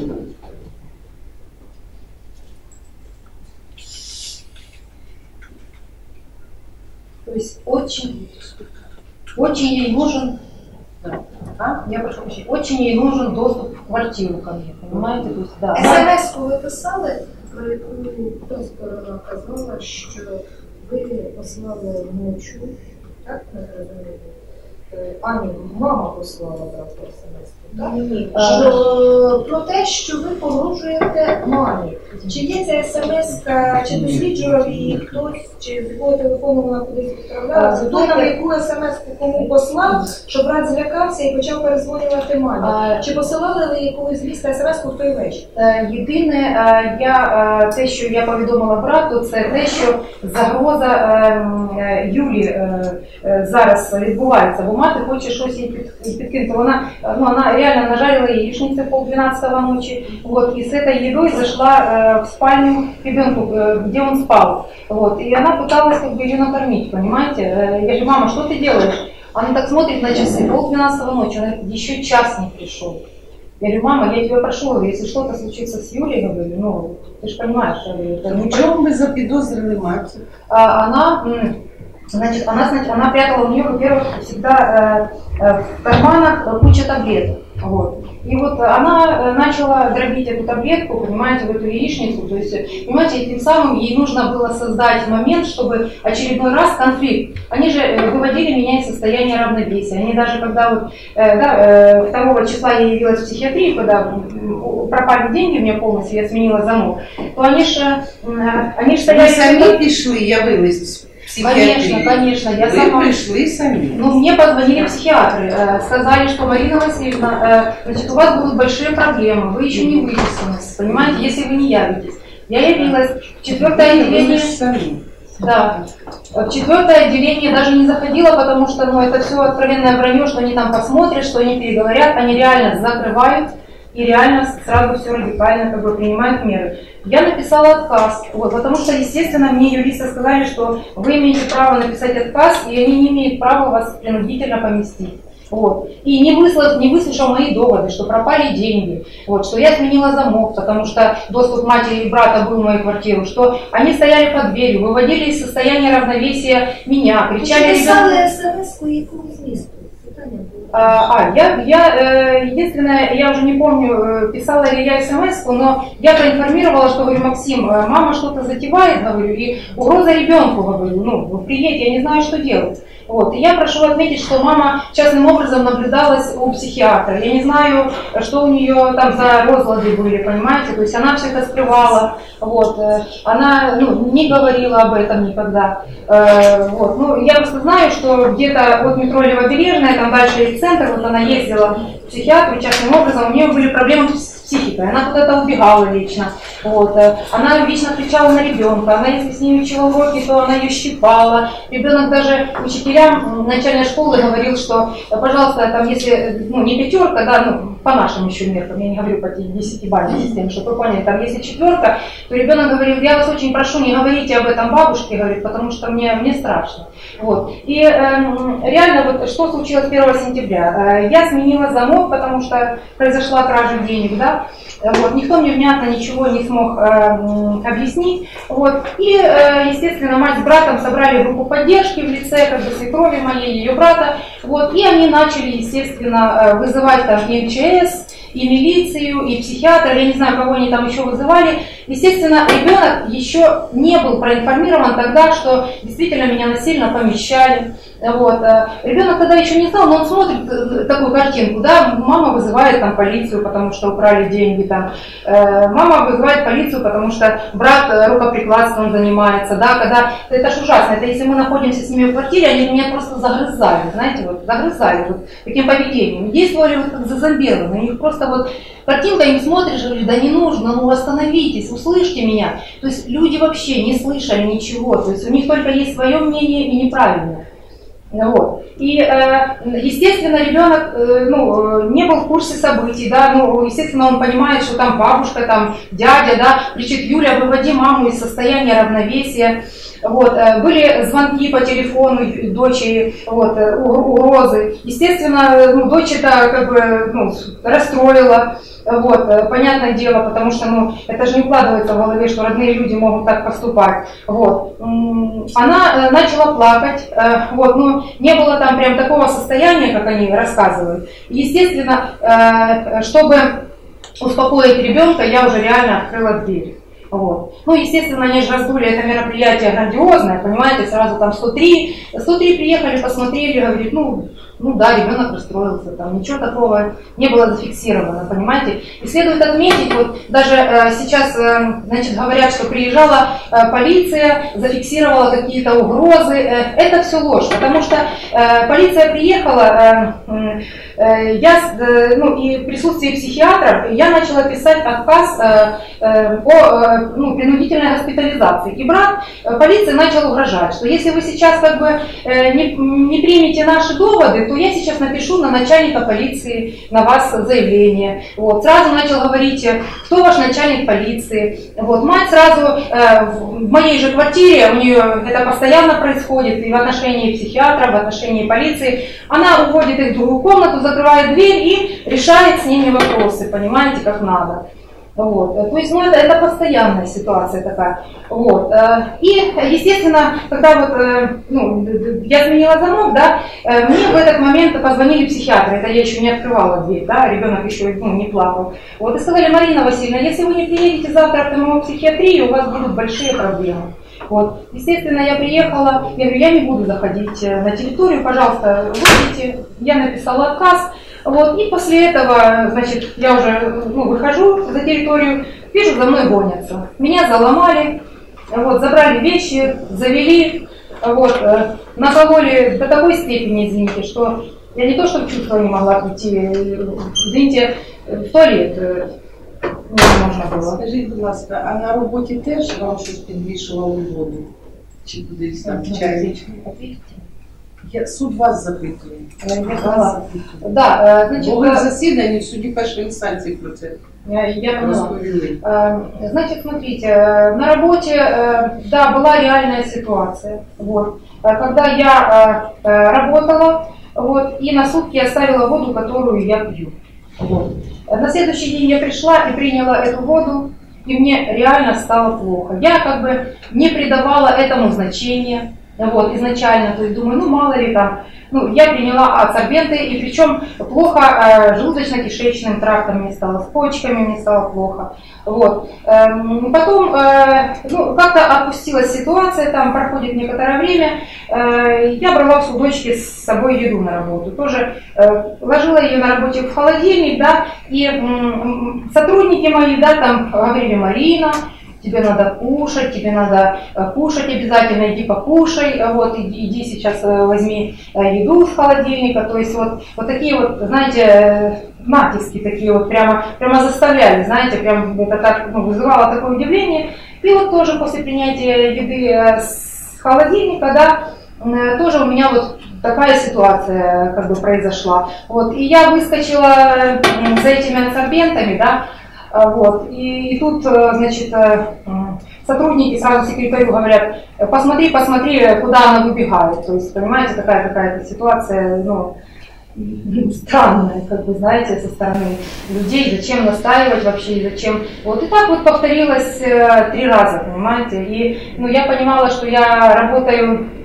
То есть очень, очень ей нужен, а? Я прошу прощения, очень ей нужен доступ в квартиру ко мне, понимаете? То есть, да.
ес-ем-еску ви писали, про яку та сторона казала, що ви послали вночі, так, не зрозуміло? Ані, мама послала брата ес-ем-еску, так?
Ні.
Що, про те, що ви погрожуєте мамі. Чи є ця ес-ем-еска, чи досліджував її хтось, чи з якого телефону вона кудись відправляла? Хто там яку ес-ем-еску кому послав, що брат злякався і почав перезвонювати мамі? Чи посилали ви якогось з міста ес-ем-еску в той вечір?
Єдине, я, те, що я повідомила брату, це те, що загроза Юлі зараз відбувається, бо мати хоче щось їй підкинути. Вона, ну, вона реально нажарила яичницы в полдвенадцатого ночи, вот, и с этой едой зашла э, в спальню к ребенку, э, где он спал, вот, и она пыталась как бы ее накормить, понимаете? Я говорю, мама, что ты делаешь? Она так смотрит на часы, полдвенадцатого ночи, она говорит, еще час не пришел. Я говорю, мама, я тебя прошу, говорю, если что-то случится с Юлей, говорю, ну, ты же понимаешь, я говорю, это
в чем вы заподозрили мать?
А, она... Значит, она, значит, она прятала у нее, во-первых, всегда э, э, в карманах куча таблеток. Вот. И вот она начала дробить эту таблетку, понимаете, в эту яичницу. То есть, понимаете, тем самым ей нужно было создать момент, чтобы очередной раз конфликт. Они же выводили меня из состояния равновесия. Они даже когда вот, э, да, э, второго числа я явилась в психиатрию, когда пропали деньги у меня полностью, я сменила замок, то они же э, они стояли...
Вы сами пришли, явились.
Конечно, конечно. Я
Вы
сама...
пришли сами.
Ну, мне позвонили психиатры, э, сказали, что Марина Васильевна, э, значит, у вас будут большие проблемы, вы еще не выписаны, понимаете, если вы не явитесь. Я явилась в четвертое отделение. Да. В четвертое отделение даже не заходила, потому что, ну, это все откровенное вранье, что они там посмотрят, что они переговорят, они реально закрывают и реально сразу все радикально как бы принимают меры. Я написала отказ, вот, потому что, естественно, мне юристы сказали, что вы имеете право написать отказ, и они не имеют права вас принудительно поместить. Вот. И не, выслал, не выслушал мои доводы, что пропали деньги, вот, что я сменила замок, потому что доступ матери и брата был в мою квартиру, что они стояли под дверью, выводили из состояния равновесия меня, кричали...
Вы писали смс-ку якому змісту?
А, я, я, единственное, я уже не помню, писала ли я смс-ку, но я проинформировала, что, говорю, Максим, мама что-то затевает, говорю, и угроза ребенку, говорю, ну, приедь, я не знаю, что делать. Вот. И я прошу отметить, что мама частным образом наблюдалась у психиатра. Я не знаю, что у нее там за розлады были, понимаете, то есть она все это скрывала, вот. Она, ну, не говорила об этом никогда. Вот. Ну, я просто знаю, что где-то от метро Левобережная, там дальше есть центр, вот она ездила к психиатру частным образом, у нее были проблемы с психикой, она куда-то убегала вечно, вот. Она вечно кричала на ребенка, она если с ней учила уроки, то она ее щипала, ребенок даже учителям начальной школы говорил, что, пожалуйста, там если, ну, не пятерка, да, ну, по нашим еще меркам, я не говорю по десятибалльной системе, чтобы вы поняли, там если четверка, то ребенок говорил, я вас очень прошу, не говорите об этом бабушке, говорит, потому что мне, мне страшно. Вот. И э, реально, вот что случилось первого сентября? Э, я сменила замок, потому что произошла кража денег, да, вот. Никто мне внятно ничего не смог э, объяснить, вот. И, э, естественно, мать с братом собрали группу поддержки в лице, как бы, свекрови моей, ее брата, вот. И они начали, естественно, вызывать там и эм че эс, и милицию, и психиатра, я не знаю, кого они там еще вызывали, естественно, ребенок еще не был проинформирован тогда, что действительно меня насильно помещали. Вот. Ребенок тогда еще не знал, но он смотрит такую картинку, да, мама вызывает там полицию, потому что украли деньги, там, э, мама вызывает полицию, потому что брат рукоприкладством занимается, да, когда, это ж ужасно, это если мы находимся с ними в квартире, они меня просто загрызали, знаете, вот, загрызали вот таким поведением, действовали вот как зазомбированные, у них просто вот картинка, им смотришь, и говоришь, да не нужно, ну остановитесь, услышьте меня, то есть люди вообще не слышали ничего, то есть у них только есть свое мнение и неправильное. Вот. И, естественно, ребенок ну, не был в курсе событий, да, ну, естественно, он понимает, что там бабушка, там дядя, да, кричит: Юля, выводи маму из состояния равновесия. Вот. Были звонки по телефону дочери, вот, угрозы. Естественно, ну, дочь это как бы ну, расстроила. Вот, понятное дело, потому что ну, это же не укладывается в голове, что родные люди могут так поступать. Вот. Она начала плакать, вот, но не было там прям такого состояния, как они рассказывают. Естественно, чтобы успокоить ребенка, я уже реально открыла дверь. Вот. Ну, естественно, они же раздули это мероприятие грандиозное, понимаете, сразу там сто три, сто три приехали, посмотрели, говорит, ну, ну да, ребенок расстроился, там ничего такого не было зафиксировано, понимаете. И следует отметить, вот даже э, сейчас, э, значит, говорят, что приезжала э, полиция, зафиксировала какие-то угрозы, э, это все ложь, потому что э, полиция приехала, э, э, я, э, ну, и в присутствии психиатров я начала писать отказ э, э, о э, ну, принудительной госпитализации. И брат э, полиции начал угрожать, что если вы сейчас как бы э, не, не примете наши доводы, то я сейчас напишу на начальника полиции на вас заявление. Вот. Сразу начал говорить, кто ваш начальник полиции. Вот. Мать сразу э, в моей же квартире, у нее это постоянно происходит, и в отношении психиатра, в отношении полиции, она уводит их в другую комнату, закрывает дверь и решает с ними вопросы, понимаете, как надо. Вот. То есть, ну, это, это постоянная ситуация такая. Вот. И, естественно, когда вот, ну, я сменила замок, да, мне в этот момент позвонили психиатры, это я еще не открывала дверь, да, ребенок еще ну, не плакал. Вот, и сказали: Марина Васильевна, если вы не приедете завтра в ТМО психиатрию, у вас будут большие проблемы. Вот. Естественно, я приехала, я говорю, я не буду заходить на территорию, пожалуйста, выйдите. Я написала отказ. Вот, и после этого, значит, я уже ну, выхожу за территорию, вижу, за мной гонятся. Меня заломали, вот, забрали вещи, завели, вот, накололи до такой степени, извините, что я не то, что в чувство не могла прийти, извините, в туалет не можна було.
Скажіть, будь ласка, а на роботі теж вам щось підвішували воду? Чи кудись там чайничку? Я, суд вас запитує.
Вас да, значит,
Були засідання в суді першої інстанції про це.
Я, я розповіли. Значит, смотрите, на работе, да, была реальная ситуация. Вот. Когда я работала, вот, и на сутки оставила воду, которую я пью. Вот. На следующий день я пришла и приняла эту воду, и мне реально стало плохо. Я как бы не придавала этому значения. Вот, изначально, то есть думаю, ну мало ли там, ну я приняла абсорбенты, и причем плохо э, желудочно-кишечным трактом мне стало, с почками мне стало плохо. Вот. Эм, потом, э, ну, как-то отпустилась ситуация, там проходит некоторое время, э, я брала в судочке с собой еду на работу, тоже э, ложила ее на работе в холодильник, да, и э, сотрудники мои, да, там говорили: Марина, тебе надо кушать, тебе надо кушать обязательно, иди покушай, вот, иди, иди сейчас возьми еду из холодильника, то есть вот, вот такие вот, знаете, натиски такие вот прямо, прямо заставляли, знаете, прям это так ну, вызывало такое удивление. И вот тоже после принятия еды с холодильника, да, тоже у меня вот такая ситуация как бы произошла. Вот, и я выскочила за этими абсорбентами, да. Вот. И, и тут, значит, сотрудники сразу секретарю говорят: посмотри, посмотри, куда она выбегает. То есть, понимаете, такая какая-то ситуация, ну, странная, как бы, знаете, со стороны людей. Зачем настаивать вообще, зачем. Вот и так вот повторилось три раза, понимаете. И, ну, я понимала, что я работаю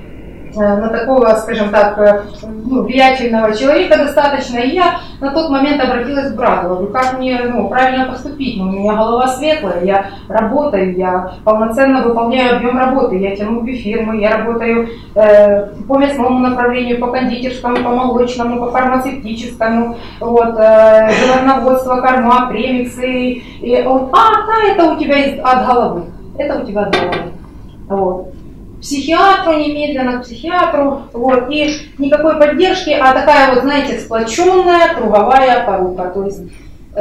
на такого, скажем так, ну, влиятельного человека достаточно. И я на тот момент обратилась к брату, говорю, как мне ну, правильно поступить. Ну, у меня голова светлая, я работаю, я полноценно выполняю объем работы, я тяну две фирмы, я работаю э, по мясному направлению, по кондитерскому, по молочному, по фармацевтическому, вот, э, животноводство, корма, премиксы. И он, а, да, это у тебя от головы, это у тебя от головы. Вот. Психиатру немедленно, к психиатру, вот, и никакой поддержки, а такая вот, знаете, сплоченная круговая порука, то есть,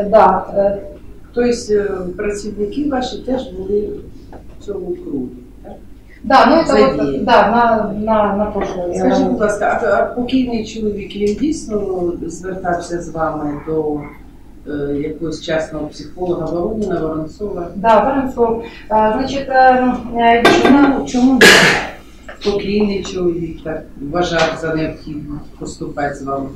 да.
То есть працівники ваші теж були в цьому кругу, так?
Да, ну это вот, да, на, на, на прошлое.
Скажіть, будь ласка, а, а покійний чоловік, він дійсно звертався з вами до е, якогось частного психолога Вороніна, Воронцова?
Да, Воронцов. А, значить, е,
чому, чому покійний чоловік так вважав за необхідно поступати з вами?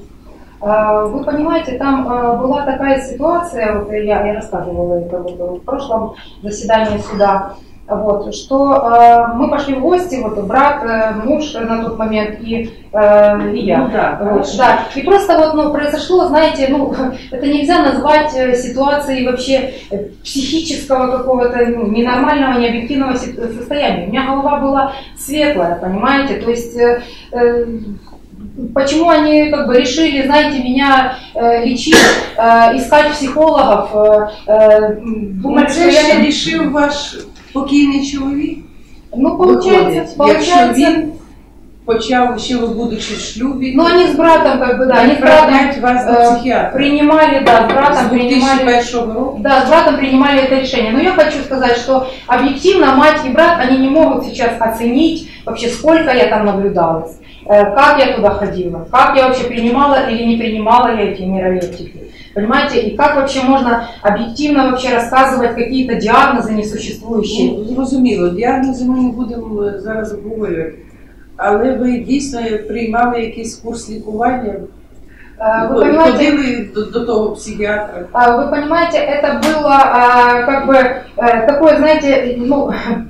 Вы понимаете, там была такая ситуация, вот я, я рассказывала это вот в прошлом заседании суда, вот, что э, мы пошли в гости, вот брат, э, муж на тот момент и, э, и я.
Ну, да,
вот, да. И просто вот, ну, произошло, знаете, ну, это нельзя назвать ситуацией вообще психического какого-то ну, ненормального, необъективного состояния. У меня голова была светлая, понимаете, то есть... Э, э, Почему они как бы решили, знаете, меня э, лечить, э, искать психологов, э, думать,
что я не решил ваш покійний чоловік?
Ну, получается, получается.
Якщо він почав, ще ви будучи в шлюбі.
Ну, они с братом, как бы, да, они с братом
вас до психиатра.
Принимали, да, с братом принимали.
две тысячи первого года?
Да, с братом принимали это решение. Но я хочу сказать, что объективно мать и брат, они не могут сейчас оценить вообще, сколько я там наблюдалась. Как я туда ходила, как я вообще принимала или не принимала я эти нейролептики. Понимаете, и как вообще можно объективно вообще рассказывать какие-то диагнозы несуществующие?
Ну, зрозуміло, діагнози ми не будемо зараз обговорювати. Але ви дійсно приймали якийсь курс лікування?
Вы понимаете,
ходили до, до того психиатра?
Вы понимаете, это было как бы такое, знаете, ну...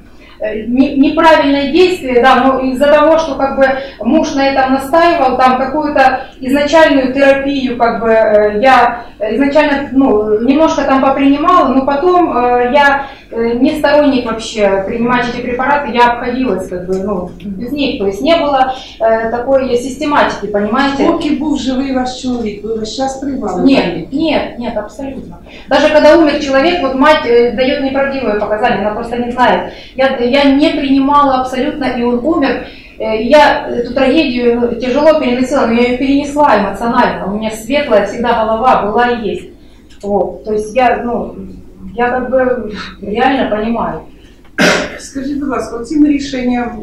неправильное действие, да, но из-за того, что как бы муж на этом настаивал, там какую-то изначальную терапию, как бы я изначально, ну, немножко там попринимала, но потом э, я не сторонник вообще принимать эти препараты, я обходилась как бы, ну, без них, то есть не было э, такой систематики, понимаете?
Поки був живий ваш чоловік, ви весь час приймали?
Нет, нет, нет, абсолютно. Даже когда умер человек, вот мать э, дает неправдивые показания, она просто не знает. Я, я не принимала абсолютно, и он умер. Я эту трагедию тяжело переносила, но я ее перенесла эмоционально. У меня светлая всегда голова была и есть. Вот. То есть я, ну, я как бы реально понимаю.
Скажіть, будь ласка, цим рішенням,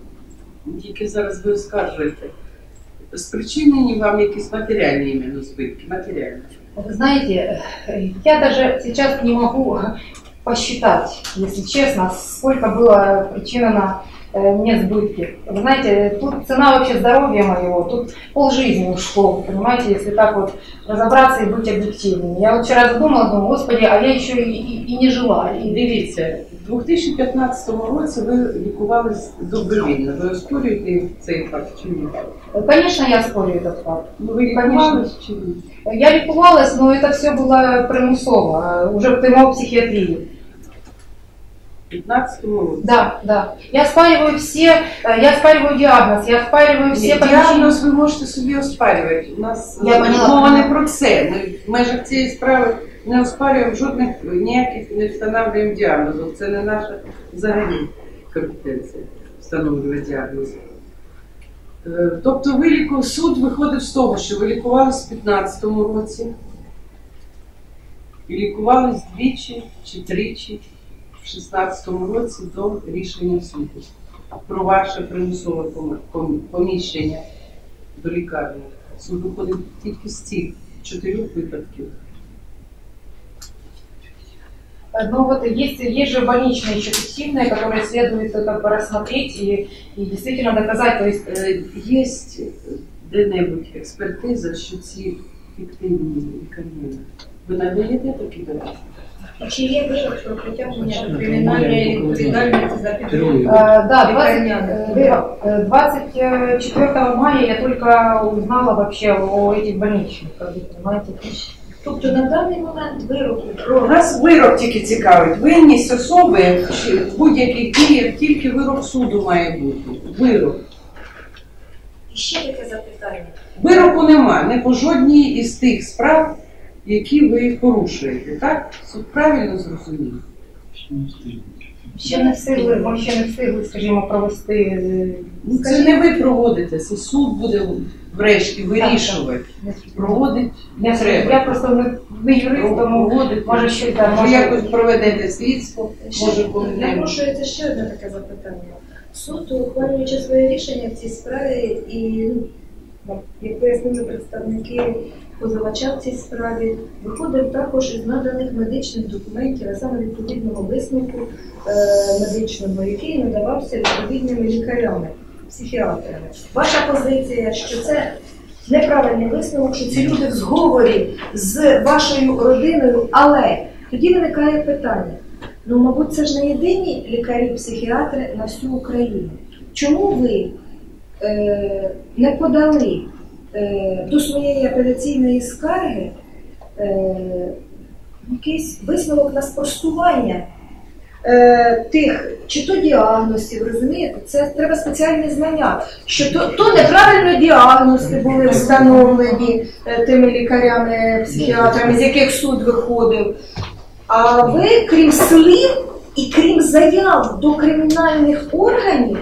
яке зараз ви оскаржуєте, спричинені вам якісь матеріальні іменно збитки? Матеріальні?
Вы знаете, я даже сейчас не могу посчитать, если честно, сколько было причинено мне сбытки. Вы знаете, тут цена вообще здоровья моего, тут полжизни ушло, понимаете, если так вот разобраться и быть объективным. Я вот вчера задумалась, думаю, господи, а я еще и, и, и не жила.
І дивіться, в дві тисячі п'ятнадцятому році ви лікувались добровільно. Ви оспорюєте цей факт чи ні?
Конечно, я спорю этот факт.
Ну, вы лікувались чи ні?
Я лікувалась, но это все было примусово, уже в психиатрии.
В пятнадцатом році?
Да, да. Я оспариваю все, я оспариваю диагноз, я оспариваю все
причины. Диагноз ви можете собі оспарювати. У нас мова не про це. Ми в межах цієї справи не оспарюємо жодних, ніяких не встановлюємо діагнозів. Це не наша взагалі компетенція встановлювати діагнози. Тобто ви ліку... суд виходить з того, що ви лікувалися в п'ятнадцятому році і лікувались двічі чи тричі в шістнадцятому році до рішення суду про ваше примусове поміщення до лікарні. Суд виходить тільки з цих чотирьох випадків.
Ну вот есть, есть же больничные еще фиктивные, которые следует как бы рассмотреть и, и действительно доказать. То есть
есть де-небудь експертиза, що ці фіктивні лікарні. Ви надаєте такі докази?
Чи є вирок про притягнення до кримінальної відповідальності за підробку?
Э, Да, двадцать четвёртого мая я только узнала вообще о этих больничных, как вы понимаете.
Тобто на даний момент вироку
Про нас вирок тільки цікавить. Винність особи чи будь-яких діях тільки вирок суду має бути. Вирок.
І ще таке запитання.
Вироку нема, не по жодній із тих справ, які ви порушуєте. Так? Суд правильно зрозумів?
Ще не встигли, ми ще не встигли, скажімо, провести.
Ну, це не ви проводите, це суд буде врешті вирішувати. Проводить не
Я,
треба.
я просто не, не юрист, тому
Проводить.
може щось там.
Ви якось проведете слідство, може коли.
Напрошується ще одне таке запитання. Суд, ухвалюючи своє рішення в цій справі, і, ну, як пояснили представники позивача в цій справі, виходив також із наданих медичних документів, а саме відповідного висновку е, медичного, який надавався відповідними лікарями, психіатрами. Ваша позиція, що це неправильний висновок, що ці люди в зговорі з вашою родиною, але тоді виникає питання. Ну, мабуть, це ж не єдині лікарі-психіатри на всю Україну. Чому ви е, не подали е, до своєї апеляційної скарги е, якийсь висновок на спростування е, тих, чи то діагностів, розумієте? Це треба спеціальні знання, що то, то неправильно діагнози були встановлені е, тими лікарями-психіатрами, з яких суд виходив. А ви, крім слів і крім заяв до кримінальних органів,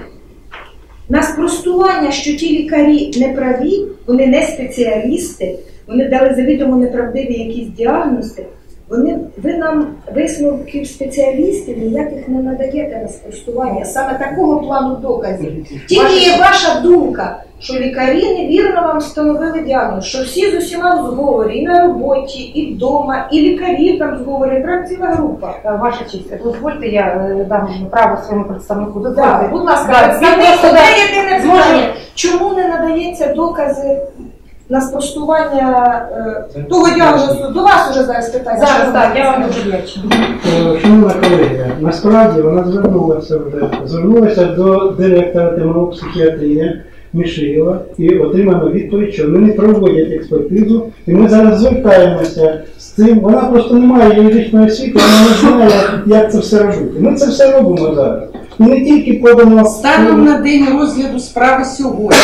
на спростування, що ті лікарі не праві, вони не спеціалісти, вони дали завідомо неправдиві якісь діагнози, вони, ви нам висновків спеціалістів ніяких не надаєте на спростування, саме такого плану доказів. Тільки є ваша думка, що лікарі невірно вам встановили діагноз, що всі з усіма в зговорі, і на роботі, і вдома, і лікарі там в зговорі, прям ціла група.
Ваша честь, дозвольте, я е, дам право своєму представнику. Дозвольте.
Так, будь ласка,
Да,
представник,
да,
одне
да.
єдине питання. Чому не надається докази на спростування е, того діагнозу? До вас уже зараз питання.
Зараз, так, я вам дуже вдячна.
Шановна колега, насправді вона звернулася вже, звернулася до директора ТМО психіатрії Мішиєва і отримано відповідь, що вони не проводять експертизу, і ми зараз звертаємося з цим. Вона просто не має юридичної освіти, вона не знає, як це все робити. Ми це все робимо зараз. І не тільки подано...
Станом на день розгляду справи сьогодні.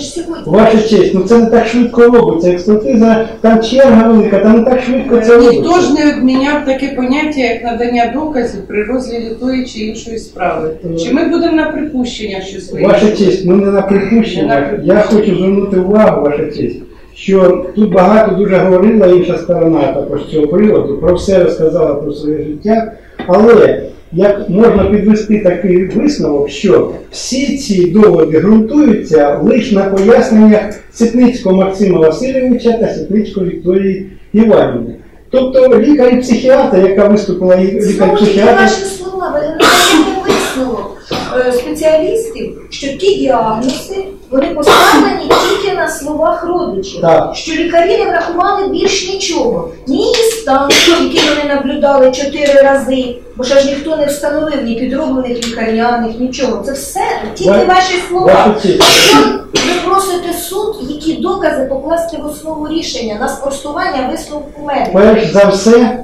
Ваша честь, ну це не так швидко робиться. Експертиза, там черга велика, там не так швидко це робиться.
Ніхто ж не відміняв таке поняття, як надання доказів при розгляді тої чи іншої справи. Чи ми будемо на припущення щось вирішувати?
Ваша честь, ми не на припущення. Я хочу звернути увагу, ваша честь, що тут багато дуже говорила інша сторона також з цього приводу, про все розказала про своє життя, але як можна підвести такий висновок, що всі ці доводи ґрунтуються лише на поясненнях Ситницького Максима Васильовича та Ситницької Вікторії Іванівни. Тобто лікар-психіатр, яка виступила лікар-психіатр...
Ваші слова, ви не даєте висновок спеціалістів, що ті діагнози, вони поставлені тільки на словах родичів.
Так.
Що лікарі не врахували більш нічого. Ні її стан, який вони наблюдали чотири рази, бо ще ж ніхто не встановив ні підроблених лікарняних, нічого. Це все тільки
Ва-
ваші слова.
Ваша честь.
Що ви просите суд, які докази покласти в основу рішення на спростування висновку медиків?
Перш за все,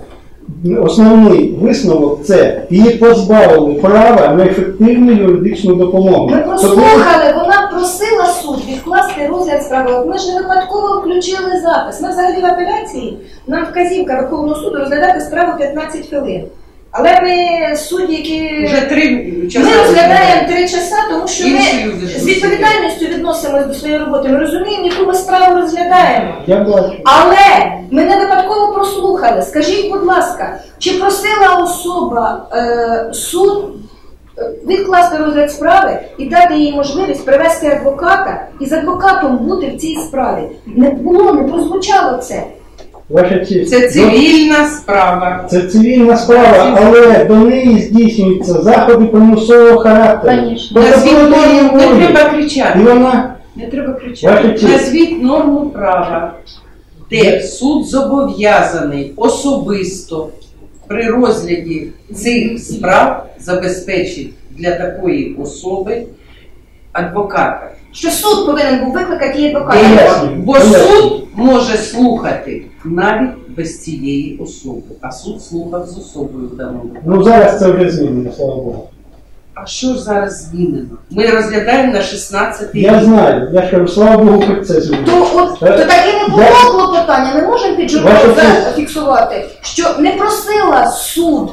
основний висновок – це її позбавили права на ефективну юридичну допомогу.
Ми прослухали, вона просила суд відкласти розгляд справи. От ми ж не випадково включили запис. Ми взагалі в апеляції, нам вказівка Верховного суду розглядати справу п'ятнадцять хвилин. Але ми судді, які...
Вже три часа.
Ми розглядаємо три часа, тому що ми
Інші люди ж
з відповідальністю відносимося до своєї роботи. Ми розуміємо, яку ми справу розглядаємо.
Я бачу.
Але ми не випадково прослухали. Скажіть, будь ласка, чи просила особа е, суд е, відкласти розгляд справи і дати їй можливість привести адвоката і з адвокатом бути в цій справі? Не було, не прозвучало це.
Ваша честь.
Це цивільна справа.
Це цивільна справа, але до неї здійснюються заходи примусового характеру.
Конечно.
Тобто
Назвіть
прокуратура
норму, не
може.
треба кричати.
І вона...
Не треба
Ваша
кричати.
честь.
Назвіть норму права, де суд зобов'язаний особисто при розгляді цих справ забезпечить для такої особи адвоката.
Що суд повинен був викликати її адвоката.
Бо суд може слухати навіть без цієї особи, а суд слухав з особою в даному.
Ну зараз це вже змінено, слава Богу.
А що ж зараз змінено? Ми розглядаємо на шістнадцятий
Я знаю, я ж кажу, слава Богу, хоч це змінено.
То, от, то таке не було клопотання, ми можемо під журналом зафіксувати, що не просила суд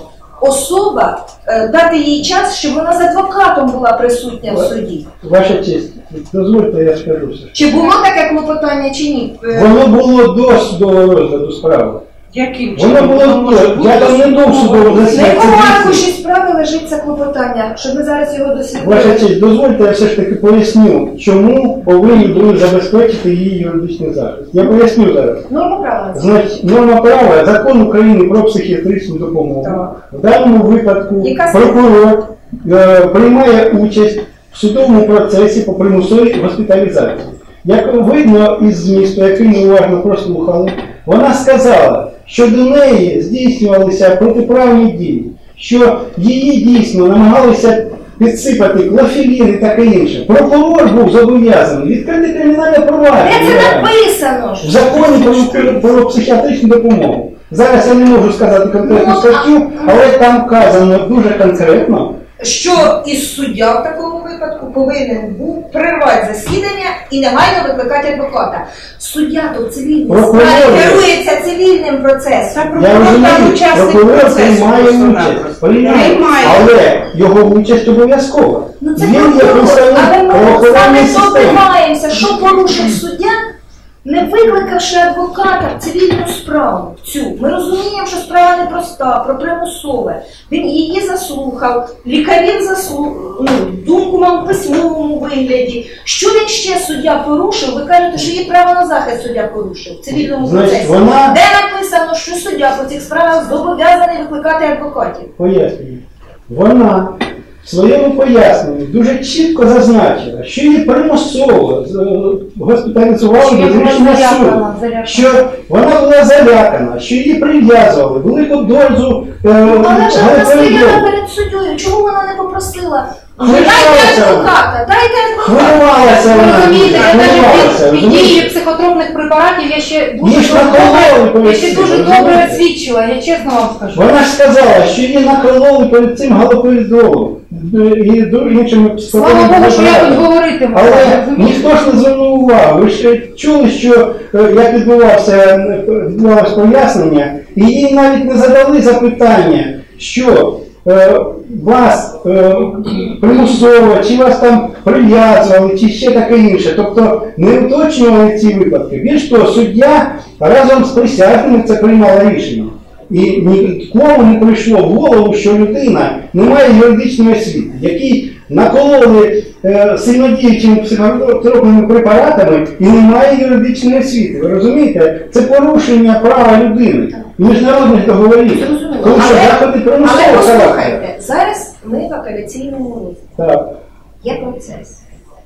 особа е, дати їй час, щоб вона з адвокатом була присутня в суді.
Ваша честь, дозвольте, я скажу все.
Чи було таке клопотання, чи ні?
Воно було до судового розгляду справи.
Яким
Воно
чином?
було до, я там не був судового
На
засідання.
якому аркуші справи лежить це клопотання, щоб ми зараз його дослідили?
Ваша честь, дозвольте, я все ж таки поясню, чому повинні були забезпечити її юридичний захист. Я поясню зараз.
Норма права.
Значить, норма права, закон України про психіатричну допомогу.
Так.
В даному випадку
Яка
прокурор е, приймає участь в судовому процесі по примусовій госпіталізації. Як видно із змісту, який ми уважно прослухали, вона сказала, що до неї здійснювалися протиправні дії, що її дійсно намагалися підсипати клофелін і таке інше. Прокурор був зобов'язаний відкрити кримінальне провадження.
Де це написано?
В законі про, про психіатричну допомогу. Зараз я не можу сказати конкретну
Ну,
статтю, але там вказано дуже конкретно,
що із суддя в такому випадку повинен був прервати засідання і негайно викликати адвоката. Суддя то в цивільній
Прокурор.
справі керується цивільним процесом.
я розумію, прокурор приймає участь, приймає, але його участь обов'язкова.
Ну це
Він є
прокурор,
представник
але ми
правоохоронної
саме
системи.
добиваємося, що порушив суддя, не викликавши адвоката в цивільну справу цю. Ми розуміємо, що справа непроста, про примусове. Він її заслухав, лікарів заслухав, ну, думку мав у письмовому вигляді. Що він ще суддя порушив? Ви кажете, що її право на захист суддя порушив в цивільному
Значить,
процесі.
вона-
Де написано, що суддя по цих справах зобов'язаний викликати адвокатів?
Пояснюю. Вона в своєму поясненні дуже чітко зазначила, що її примусово з- е, госпіталізували
Що
без
вона
рішення
залякана,
суду.
залякана.
Що вона була залякана, що її прив'язували, велику дозу е,
Вона ж не стояла
галоперидолу.
перед суддєю. Чому вона не попросила?
Хвилювалася
Дайте
вона.
адвоката, дайте адвоката.
Хвилювалася
Ви
вона.
розумієте, я
Хвилювалася,
навіть під, під
розумієте?
дією психотропних препаратів я ще дуже
Їх
добре,
накололи перед
я ще
цим,
дуже
розумієте?
добре освідчила, я чесно вам скажу.
Вона ж сказала, що її накололи перед цим галоперидолом і до іншими
Слава Богу, що я тут говорити можу,
Але
розумієте?
ніхто ж не звернув увагу. Ви ж чули, що е, як відбувався відбувалось пояснення, і їй навіть не задали запитання, що е, вас е, примусово, чи вас там прив'язували, чи ще таке інше. Тобто не уточнювали ці випадки. Більш того, суддя разом з присяжними це приймала рішення. І нікому не прийшло в голову, що людина не має юридичної освіти, який накололи е, сильнодіючими психотропними препаратами і не має юридичної освіти. Ви розумієте? Це порушення права людини, міжнародних договорів.
Зрозуміло.
Тому що
Але-
заходи
Але
примусового характеру.
послухайте, зараз ми в апеляційному розгляді.
Так.
Є процес.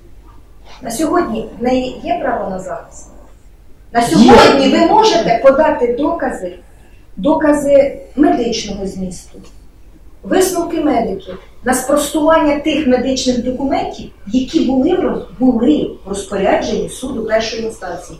На сьогодні в неї є право на захист. На сьогодні ви можете подати докази, докази медичного змісту, висновки медиків на спростування тих медичних документів, які були в, роз- були в розпорядженні суду першої інстанції.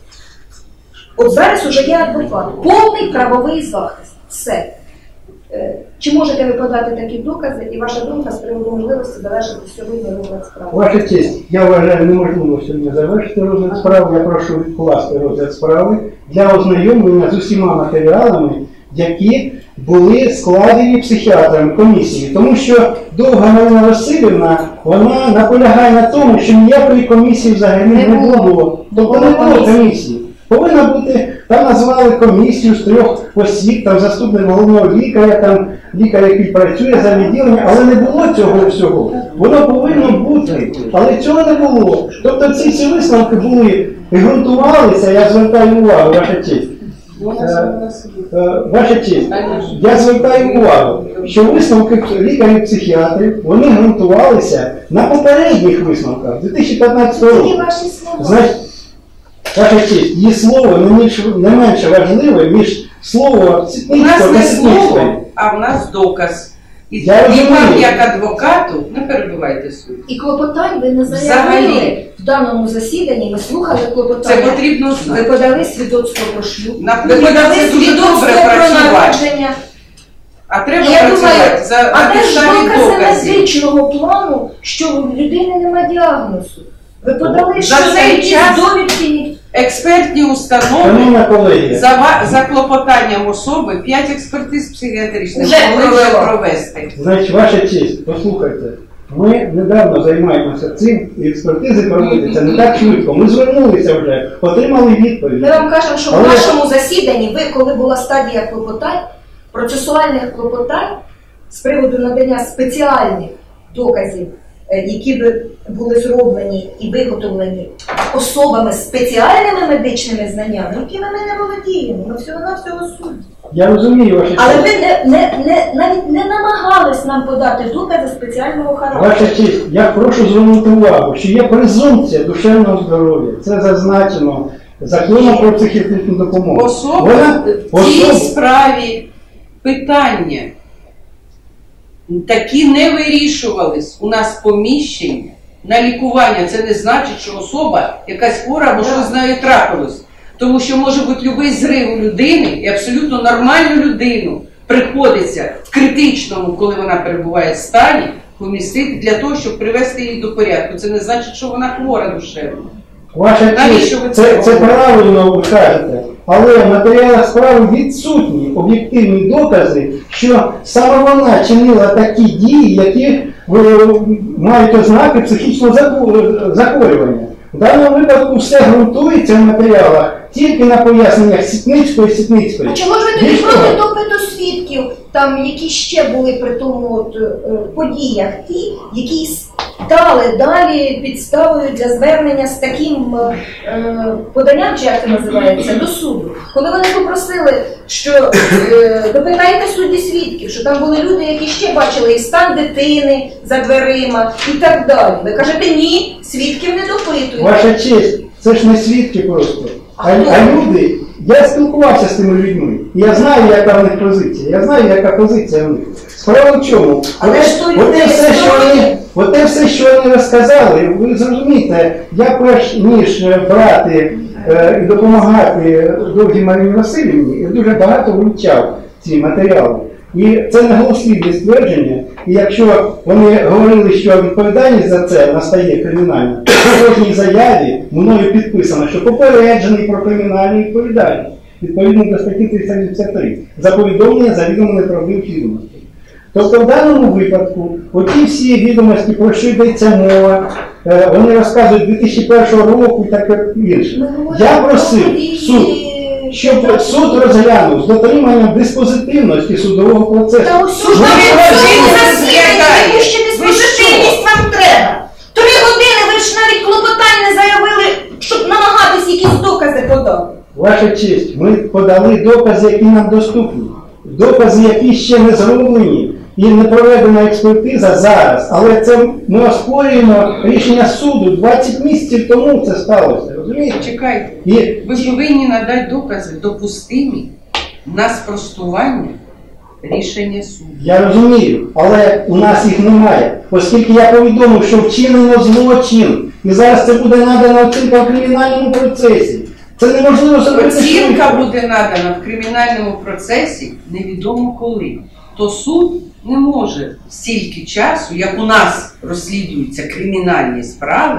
От зараз уже є адвокат, повний правовий захист. Все. Е, Чи можете ви подати такі докази, і ваша думка з приводу можливості завершити сьогодні розгляд справи?
Ваша честь, я вважаю, неможливо сьогодні завершити розгляд справи. Я прошу відкласти розгляд справи для ознайомлення з усіма матеріалами, які були складені психіатрами комісії. Тому що Довга Марина Васильівна, вона наполягає на тому, що ніякої комісії взагалі не було. Тобто не було комісії. Повинна бути, там назвали комісію з трьох осіб, там заступник головного лікаря, там лікар, який працює за відділенням, але не було цього всього. Воно повинно бути, але цього не було. Тобто ці всі висновки були і ґрунтувалися, я звертаю увагу, ваша честь. Е, е, Ваша честь, я звертаю увагу, що висновки лікарів-психіатрів, вони ґрунтувалися на попередніх висновках дві тисячі п'ятнадцятого року.
Які ваші слова?
Значить, ваша честь, її слово не менш, не менше важливе, ніж слово
У
Ситницького
нас
та
не
Ситницької.
слово, а в нас доказ. І,
Я
і
розумію.
вам, як адвокату, не перебивайте суд.
І клопотань ви не
Взагалі.
заявили в даному засіданні. Ми слухали
Це
клопотання.
потрібно
Ви
знати.
подали свідоцтво про шлюб.
На
Ви подали
це дуже
свідоцтво
добре
про
працювати.
народження.
А треба
І я
працювати
думаю,
за
а
на
де ж
підставі
докази
доказів.
медичного плану, що в людини немає діагнозу? Ви подали,
За
що
цей
за якісь
час
довідки?
Експертні установи
Шановна колегія,
за, ва- за клопотанням особи п'ять експертиз психіатричних
Вже
могли
провела.
провести.
значить, ваша честь, послухайте, ми недавно займаємося цим, і експертизи проводяться не так швидко. Ми звернулися вже, отримали відповідь.
Ми вам кажемо, що
Але-
в нашому засіданні ви, коли була стадія клопотань, процесуальних клопотань з приводу надання спеціальних доказів, е, які би були зроблені і виготовлені особами з спеціальними медичними знаннями, якими ми не володіємо, ми всього-навсього судді.
Я розумію ваші
Але
честь.
ви не, не, не, навіть не намагались нам подати докази спеціального характеру.
Ваша честь, я прошу звернути увагу, що є презумпція душевного здоров'я. Це зазначено законом про психіатричну допомогу.
Особа
Вона-
в цій
особ-
справі питання такі не вирішувались. У нас поміщення на лікування. Це не значить, що особа якась хвора або що з нею трапилось. Тому що може бути будь-який зрив у людини, і абсолютно нормальну людину приходиться в критичному, коли вона перебуває в стані, помістити для того, щоб привести її до порядку. Це не значить, що вона хвора душевно.
Ваша
Навіщо ви
честь,
це
це, це
робите?
правильно ви кажете, але в матеріалах справи відсутні об'єктивні докази, що саме вона чинила такі дії, які е, мають ознаки психічного захворю- захворювання. В даному випадку все ґрунтується в матеріалах тільки на поясненнях Ситницької і Ситницької.
А чому ж ви тоді
Більш
проти
того,
допиту свідків, там, які ще були при тому от, е, подіях, ті, які стали далі підставою для звернення з таким е, е, поданням, чи як це називається, до суду? Коли вони попросили, що е, допитайте судді свідків, що там були люди, які ще бачили і стан дитини за дверима і так далі. Ви кажете, ні, свідків не допитують.
Ваша честь, це ж не свідки просто, а, а люди. Я спілкувався з тими людьми, і я знаю, яка в них позиція. Я знаю, яка позиція в них. Справа в чому?
Але
Оте-
ж то
оте
люди
все, що
сьогодні-
вони, оте все, що вони розказали, ви зрозумієте, я перш ніж е, брати е, і допомагати Довгій Марині Васильівні, я дуже багато вивчав ці матеріали. І це не голослівне ствердження. І якщо вони говорили, що відповідальність за це настає кримінальна, в кожній заяві мною підписано, що попереджений про кримінальну відповідальність, відповідно до статті триста вісімдесят три, за повідомлення завідомо неправдивих відомостей. Тобто в даному випадку, оті всі відомості, про що йдеться мова, е, вони розказують дві тисячі першого року і таке інше. Я просив суд, щоб суд розглянув з дотриманням диспозитивності судового процесу.
Та ось суд
Ви
навіть
вважаєте,
сьогодні засідання, яку ще
Ви
диспозитивність вам треба. Три години ви ж навіть клопотань не заявили, щоб намагатись якісь докази подати.
Ваша честь, ми подали докази, які нам доступні. Докази, які ще не зроблені і не проведена експертиза зараз. Але це ми оспорюємо рішення суду. двадцять місяців тому це сталося. Розумієте?
Чекайте.
І
Ви повинні надати докази допустимі на спростування рішення суду.
я розумію, але у нас їх немає. Оскільки я повідомив, що вчинено злочин, і зараз це буде надано оцінка в кримінальному процесі. Це неможливо зробити.
Оцінка
швидко.
буде надана в кримінальному процесі невідомо коли. То суд не може стільки часу, як у нас розслідуються кримінальні справи,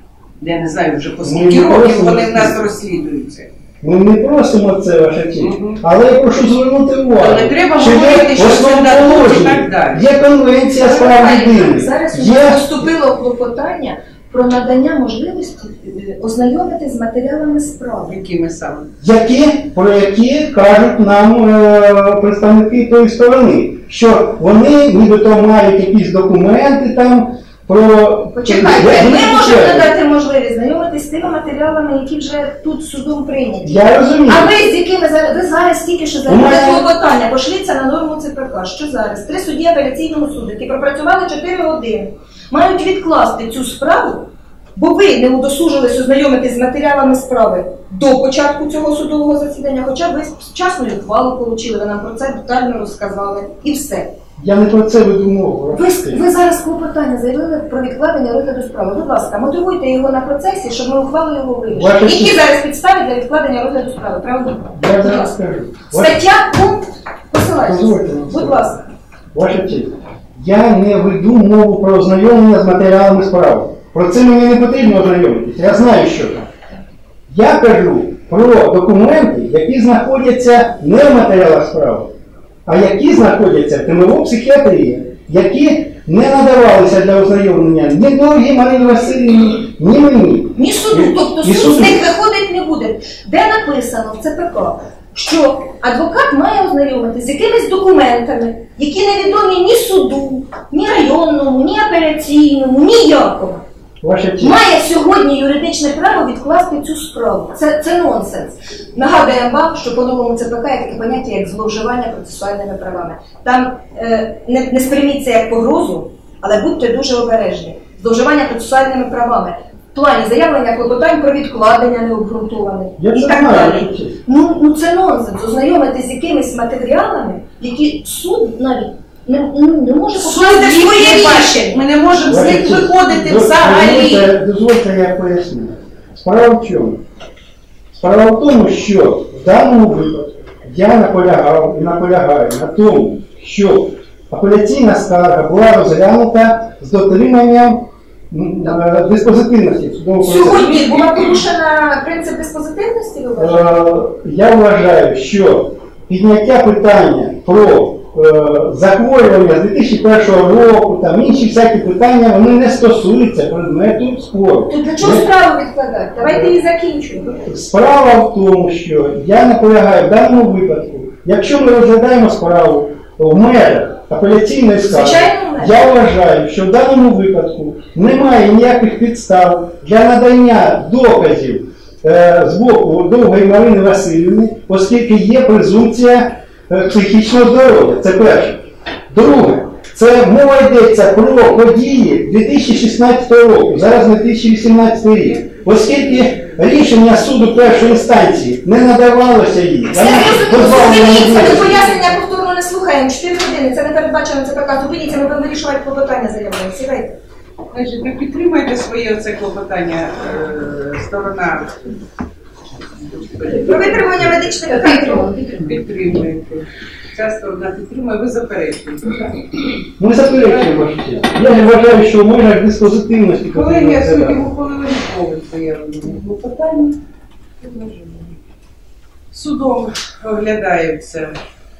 я не знаю вже по скільки
Ми
років
просимо
вони в нас
суд.
розслідуються.
Ми не просимо це, ваша честь. Але я прошу звернути увагу,
Але треба
що
говорити,
є
що це
основоположні,
дадуть і так далі.
є конвенція з прав людини,
Зараз у
є
нас поступило клопотання про надання можливості е, ознайомити з матеріалами справи.
Якими саме?
які, про які кажуть нам е, представники тої сторони, що вони нібито мають якісь документи там про...
Почекайте,
Я-
ми
я-
можемо
я-
надати можливість знайомитись з тими матеріалами, які вже тут судом прийняті.
Я розумію.
А ви з якими зараз, ви зараз тільки що
У
заявили
мене-
клопотання, пошліться на норму ЦПК. Що зараз? Три судді апеляційного суду, які пропрацювали чотири години, мають відкласти цю справу
бо ви не удосужились ознайомитись з матеріалами справи до початку цього судового засідання, хоча б ви вчасно ухвалу отримали, ви нам про це детально розказали, і все.
Я не про це веду мову.
Ви, ви зараз клопотання заявили про відкладення розгляду справи. Будь ласка, мотивуйте його на процесі, щоб ми ухвалу його вирішили. Які зараз підстави для відкладення розгляду справи? Правильно?
Я зараз скажу.
Стаття, пункт, посилайтесь. Будь ласка.
Ваша честь, я не веду мову про ознайомлення з матеріалами справи. Про це мені не потрібно ознайомитися, я знаю, що там. Я кажу про документи, які знаходяться не в матеріалах справи, а які знаходяться в ТМО психіатрії, які не надавалися для ознайомлення ні Довгій Марині Васильівні, ні мені.
Ні суду, тобто суд з них виходить не буде. Де написано в ЦПК, що адвокат має ознайомитися з якимись документами, які невідомі ні суду, ні районному, ні апеляційному, ніякому. Має сьогодні юридичне право відкласти цю справу. Це, це нонсенс. Нагадуємо вам, що по новому ЦПК є таке поняття, як зловживання процесуальними правами. Там е, не, не сприйміть це як погрозу, але будьте дуже обережні. Зловживання процесуальними правами. В плані заявлення клопотань про відкладення необґрунтоване і так далі. Ну, ну це нонсенс. Ознайомитись з якимись матеріалами, які суд навіть не, не, не може покласти своє рішення.
Ми не можемо з них виходити взагалі.
Дозвольте, я поясню. Справа в чому? Справа в тому, що в даному випадку я наполягав і наполягаю на тому, що апеляційна скарга була розглянута з дотриманням диспозитивності.
Сьогодні була порушена принцип диспозитивності?
Я вважаю, що підняття питання про захворювання з дві тисячі першого року, там інші всякі питання, вони не стосуються предмету спору.
То для чого справу відкладати? Давайте її закінчуємо.
Справа в тому, що я наполягаю в даному випадку, якщо ми розглядаємо справу в межах апеляційної скарги, я вважаю, що в даному випадку немає ніяких підстав для надання доказів е, з боку Довгої Марини Васильівни, оскільки є презумпція психічного здоров'я. Це перше. Друге, це мова йдеться про події дві тисячі шістнадцятого року, зараз дві тисячі вісімнадцятий рік. Оскільки рішення суду першої інстанції не надавалося їй.
Це зупиніться, ми пояснення повторно не слухаємо. чотири години, це не передбачено ЦПК. Зупиніться, ми будемо вирішувати клопотання заявлення. Сідайте.
Значить, ви підтримуєте своє оце клопотання, е, сторона?
Про витримання медичних кадрів.
Підтримуєте. Ця сторона підтримує, ви заперечуєте.
Ми заперечуємо, вашу честь. Я не вважаю, що в межах диспозитивності...
Колеги, судді ухвалили відмовити заявлення клопотання. Судом оглядаються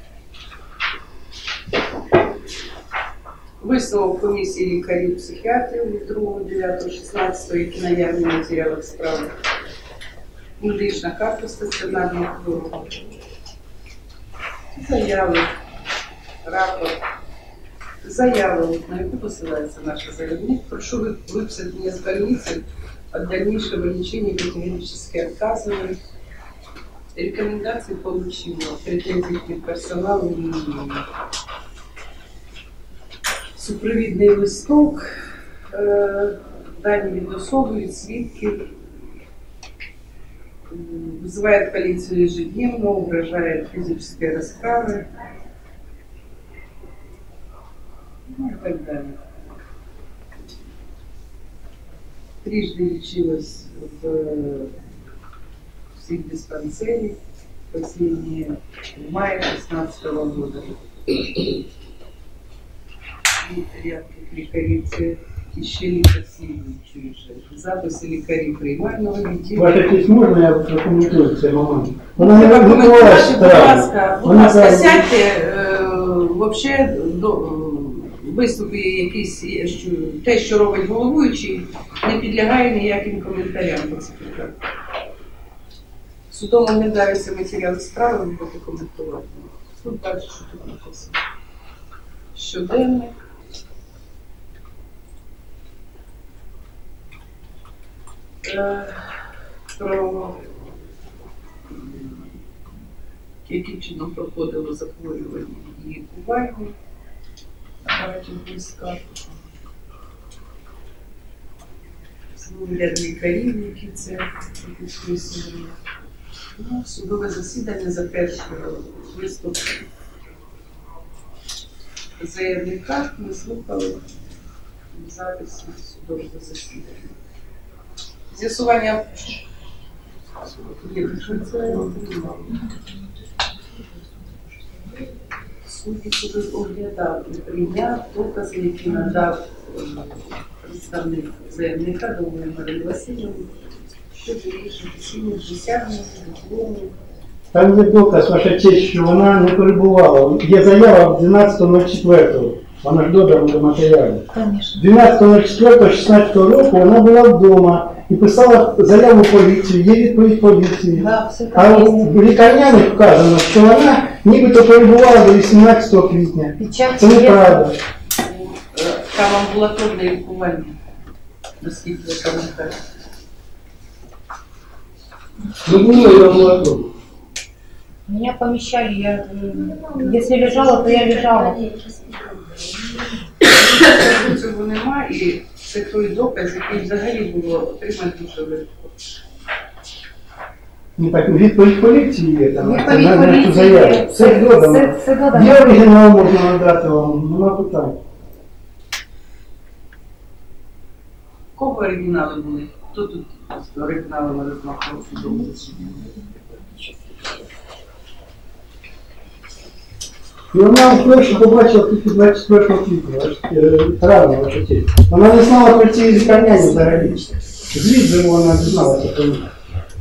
висновок комісії лікарів-психіатрів від другого дев'ятого шістнадцятого, які наявні в матеріалах справи. Медична карта стаціонарного хворого. Заяви, рапорт, заяви, на яку посилається наша заявник. Прошу выписать меня с больницы от дальнейшего лечения категорически отказываю. Рекомендации получила, претензий к персоналу не имею. Супровідний листок, дані відосовують свідків, вызывает полицию ежедневно, угрожает физической расправой, ну и так далее. Трижды лечилась в психдиспансере, последние в мае две тысячи шестнадцатого года. И ряд лікарів ще не послідуючі записи лікарів приймального відділу.
Ваша честь, можна я прокоментую цей момент?
Вона не прокоментувати, будь ласка, будь ласка, сядьте, взагалі, виступи якісь, те, що робить головуючий, не підлягає ніяким коментарям по цих питаннях. Судом оглядаються матеріали справи, ви будете коментувати. Тут далі, що тут написано. Щоденник. Про яким чином проходило захворювання і лікування апаратів близька. Цілий ряд лікарів, які це підписували. Ну, судове засідання завершує виступ заявника. Ми слухали запис судового засідання. З'ясування судді суду оглядав і прийняв докази, які надав представник заявника Довгої Марини Васильівни щодо їх професійних досягнень, диплому.
Там є доказ, ваша честь, що вона не перебувала. Є заява дванадцятого четвертого. Вона ж додана до матеріалів. дванадцятого четвертого шістнадцятого року вона була вдома і писала заяву в поліцію, є відповідь поліції.
Да,
а в лікарняних вказано, що вона нібито перебувала до вісімнадцятого квітня. Це неправда.
Там амбулаторне лікування, наскільки я пам'ятаю.
Ну, було і амбулаторне.
Меня помещали, я, э, если лежала, то я лежала.
Цього нема, і це той доказ, який взагалі було отримати дуже легко.
Ну так, відповідь поліції є там,
Відповідь
на
поліції
цю заяву.
є.
Все
Це-
додано.
це- це додано.
Є оригінал, можна надати вам, нема питань.
Кого оригінали були? Хто тут з оригіналами розмахав судове засідання?
І вона вперше побачила тільки двадцять четвертого квітня, е, травня, ваша честь. Вона не знала про ці лікарняні взагалі. Звідси вона не знала, що це.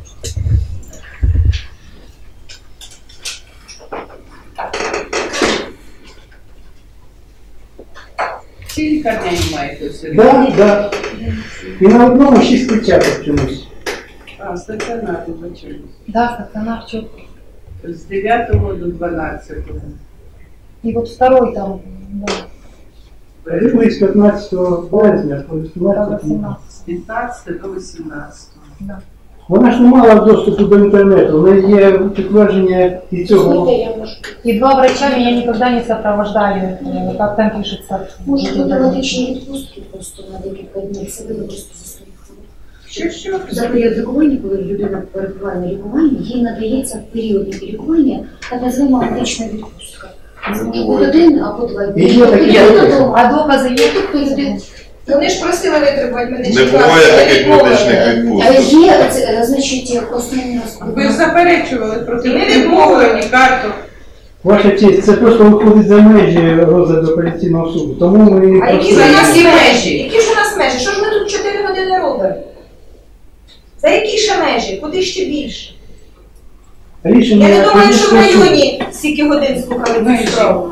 Всі лікарняні маєте все?
Так, так. І на одному шість печаток чомусь.
А, стаціонарно, бачимо.
Да, стационар четко.
З дев'ятого до дванадцятого.
И вот второй там, да,
Другий з п'ятнадцятого березня по вісімнадцятого.
З п'ятнадцятого до вісімнадцятого.
да.
Вона ж не мала доступу до інтернету, в неї є підтвердження і цього.
И два врача меня никогда не сопровождали, э, как там пишется.
Може, дипломатичні відпустки просто на декілька днів. Це буде просто застої хвороб.
Що, що?
За період лікування, коли людина перебуває на лікуванні, їй надається в період лікування так називаємо медична відпустка. Може бути один або два дні.
І є такі докази.
А докази є?
Вони ж просили витребувати медичні
Не буває таких медичних відпусток.
Є, це, значить, останній раз.
Ви заперечували проти
Ми
відмовлені карту.
Ваша честь, це просто виходить за межі розгляду апеляційного суду. Тому ми
А які ж у
просили-
нас межі? Які ж у нас межі? Що ж ми тут чотири години робимо? За які ще межі? Куди ще більше?
рішення.
Я не думаю, що в
апеляційного суду.
районі стільки годин слухали цю справу.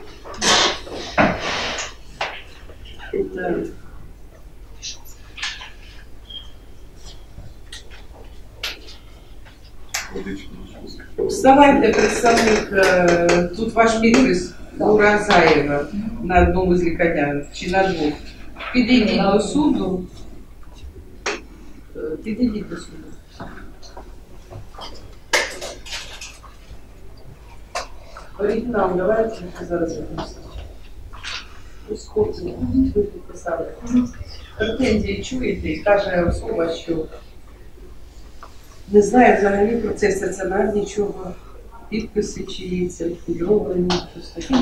Вставайте, представник, е, тут ваш підпис Уразаєва на одному з лікарняних чи на двох. Підійдіть до суду. Е, Підійдіть до суду. Оригінал давайте зараз випустимо. Ось хлопці, ви підписали. Претензії чуєте і каже особа, що не знає взагалі про цей стаціонар нічого, підписи чиї, це фільовані, щось таке.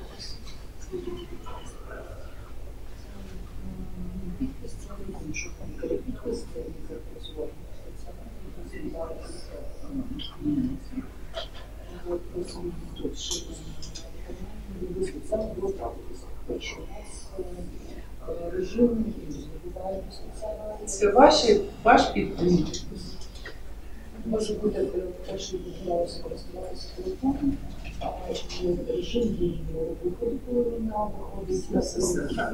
Це ваші, ваш підпис.
Може бути перше відбувалося користуватися телефоном, а режим вільного виходу, коли вона виходить на систему.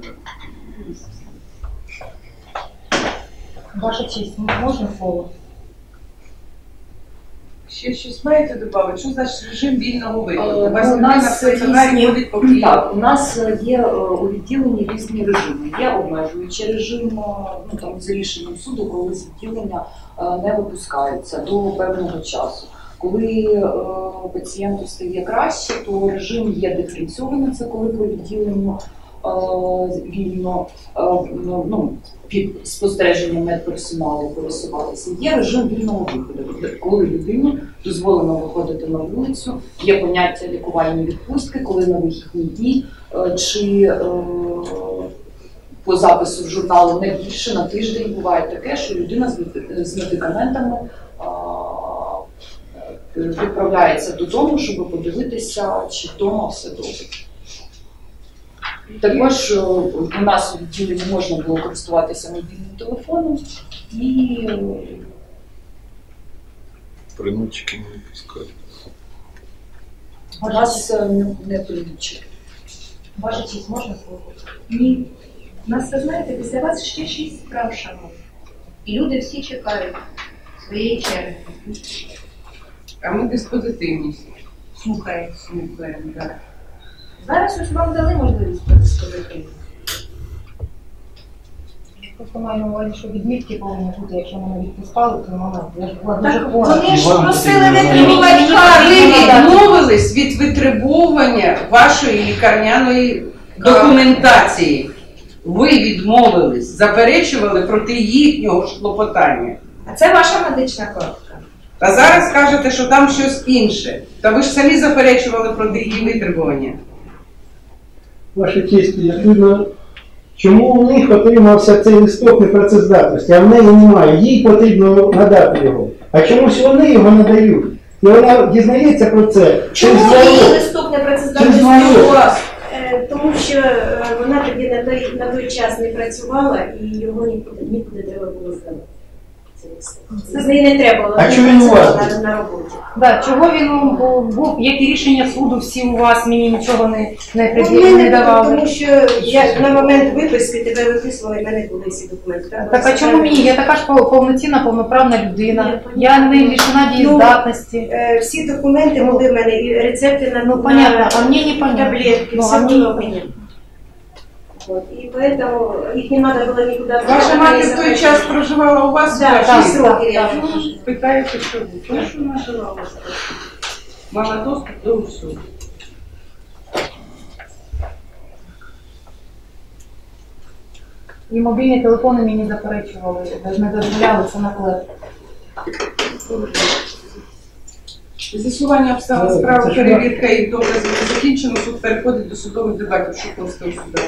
Ваша честь, можно слово?
Ще щось маєте додати? Що значить режим вільного виходу? У
У
вас людина в
нас
стаціонарі
різні-
ходить по Києву.
Так, у нас є е, у відділенні різні режими. Є обмежуючий режим, е, ну там за рішенням суду, коли з відділення е, не випускаються до певного часу. Коли е, пацієнту стає краще, то режим є диференційований, це коли по відділенню вільно ну, під спостереженням медперсоналу пересувалися. Є режим вільного виходу, коли людині дозволено виходити на вулицю, є поняття лікувальні відпустки, коли на вихідні дні, чи по запису в журналу не більше на тиждень буває таке, що людина з медикаментами відправляється додому, щоб подивитися, чи вдома все добре. Також у нас у відділенні можна було користуватися мобільним телефоном і
Принудчики не пускають.
у нас не, не перевідчили.
Ваша честь, можна слово?
Ні. У нас, ви знаєте, після вас ще шість справ, шановні. І люди всі чекають своєї черги.
А ми диспозитивність.
Слухають.
Слухаємо, так.
Зараз ось вам дали можливість диспозитивність.
Просто маю на увазі, що відмітки повинні бути, якщо мене відпускали, то момент. Я ж була дуже хвора.
Вони ж просили
Ви
витребувати карти.
відмовились від витребування вашої лікарняної документації. Ви відмовились, заперечували проти їхнього ж клопотання.
А це ваша медична картка.
А зараз кажете, що там щось інше. Та ви ж самі заперечували проти її витребування.
Ваша честь, як видно, чому у них отримався цей листок непрацездатності, а в неї немає, їй потрібно надати його. А чомусь вони його надають. І вона дізнається про це.
Чому її листок непрацездатності у вас?
Е, Тому що е, вона тоді на той, на той час не працювала і його нікуди, нікуди треба було здавати. З неї не треба було,
А чого він у вас?
на, на роботі.
Да, чого він був, був, які рішення суду всі у вас, мені нічого не, не,
Ну,
приділи, не
не
давали.
тому що я на момент виписки тебе виписували, в мене були всі документи.
Так а чому мені? Я така ж пов- повноцінна, повноправна людина. Я не лишена дієздатності.
Е, Всі документи були в мене, і рецепти на,
Ну, понятно, а мені не
на
понятно.
таблетки,
Ну,
все
а мені
було в
понятно.
мене. Вот. И поэтому их не надо было никуда.
Ваша мати в той час проживала у вас?
Да,
Так,
шість
так,
років.
так. Питаєте, що ви? Тому що вона жила у вас. Мала доступ до усього.
І мобільні телефони мені заперечували, не дозволяли це наклеп.
З'ясування обставин
Ну,
справи,
це ж
перевірка і доказів не закінчено, суд переходить до судових дебатів Шуховського суду.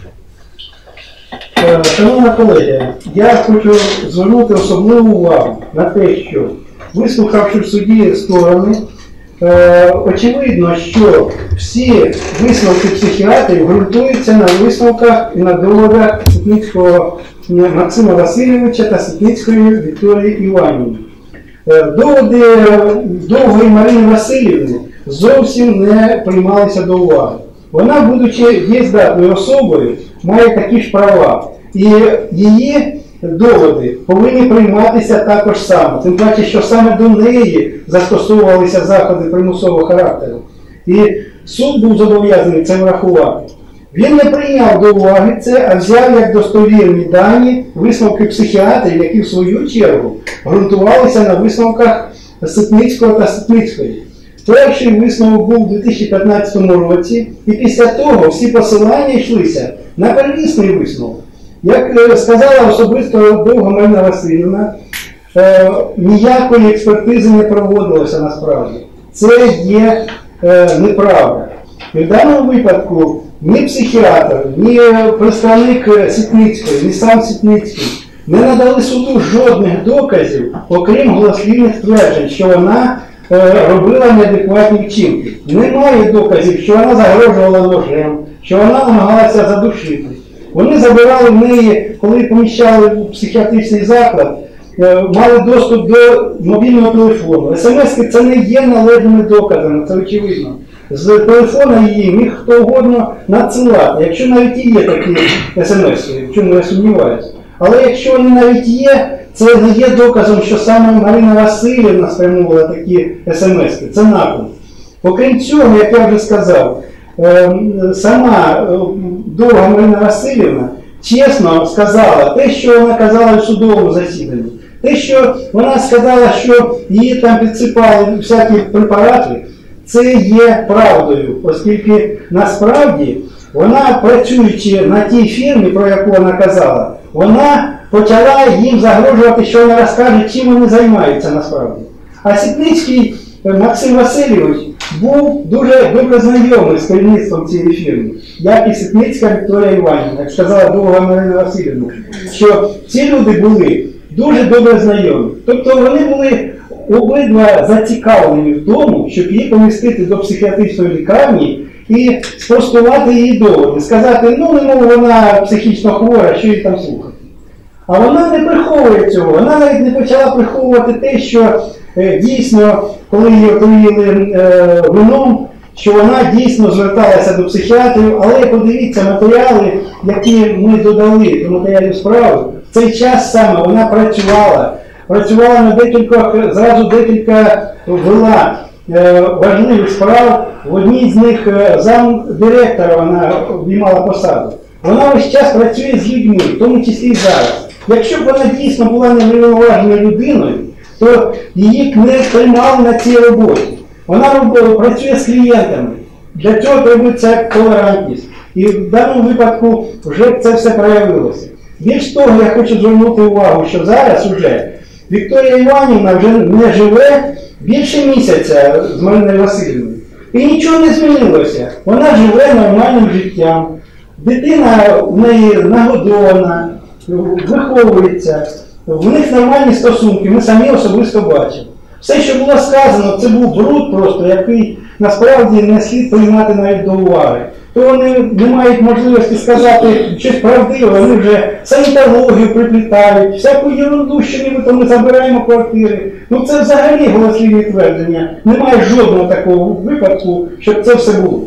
Е, Шановна колегія, я хочу звернути особливу увагу на те, що, вислухавши в суді сторони, е, очевидно, що всі висновки психіатрів ґрунтуються на висновках і на доводах Ситницького Максима Васильовича та Ситницької Вікторії Іванівни. Е, Доводи Довгої Марини Васильівни зовсім не приймалися до уваги. Вона, будучи дієздатною особою, має такі ж права. І її доводи повинні прийматися також саме. Тим паче, що саме до неї застосовувалися заходи примусового характеру. І суд був зобов'язаний це врахувати. Він не прийняв до уваги це, а взяв як достовірні дані висновки психіатрів, які в свою чергу ґрунтувалися на висновках Ситницького та Ситницької. Перший висновок був у дві тисячі п'ятнадцятому році, і після того всі посилання йшлися на первісний висновок. Як сказала особисто Довга Марина Васильівна, е, ніякої експертизи не проводилося насправді. Це є е, неправда. І в даному випадку ні психіатр, ні представник Ситницької, ні сам Ситницький не надали суду жодних доказів, окрім голослівних тверджень, що вона робила неадекватні вчинки. Немає доказів, що вона загрожувала ножем, що вона намагалася задушити. Вони забирали в неї, коли поміщали в психіатричний заклад, мали доступ до мобільного телефону. Смс-ки це не є належними доказами, це очевидно. З телефона її міг хто угодно надсилати, якщо навіть і є такі смс-ки, в чому я сумніваюся. Але якщо вони навіть є, це не є доказом, що саме Марина Васильівна спрямовувала такі смс-ки. Це наклеп. Окрім цього, як я вже сказав, сама Довга Марина Васильівна чесно сказала те, що вона казала в судовому засіданні. Те, що вона сказала, що її там підсипали всякі препарати, це є правдою, оскільки насправді Вона, працюючи на тій фірмі, про яку вона казала, вона почала їм загрожувати, що вона розкаже, чим вони займаються насправді. А Ситницький Максим Васильович був дуже добре знайомий з керівництвом цієї фірми, як і Ситницька Вікторія Іванівна, як сказала Довга Марина Васильівна, що ці люди були дуже добре знайомі. Тобто вони були обидва зацікавлені в тому, щоб її помістити до психіатричної лікарні і спростувати її доводи, сказати, ну, не мов вона психічно хвора, що її там слухати. А вона не приховує цього, вона навіть не почала приховувати те, що е, дійсно, коли її отруїли е, вином, що вона дійсно зверталася до психіатрів, але подивіться матеріали, які ми додали до матеріалів справи, в цей час саме вона працювала, працювала на декількох, зразу декілька вела е, важливих справ, в одній з них е, замдиректора вона обіймала посаду. Вона весь час працює з людьми, в тому числі і зараз. Якщо б вона дійсно була неврівноваженою людиною, то її не тримали на цій роботі. Вона працює з клієнтами. Для цього требується толерантність. І в даному випадку вже це все проявилося. Більш того, я хочу звернути увагу, що зараз вже Вікторія Іванівна вже не живе більше місяця з Мариною Васильівною. І нічого не змінилося. Вона живе нормальним життям. Дитина в неї нагодована, виховується, в них нормальні стосунки, ми самі особисто бачимо. Все, що було сказано, це був бруд просто, який насправді не слід приймати навіть до уваги. То вони не мають можливості сказати щось правдиве, вони вже санітологію приплітають, всяку ерунду, що нібито ми забираємо квартири. Ну це взагалі голослівні твердження. Немає жодного такого випадку, щоб це все було.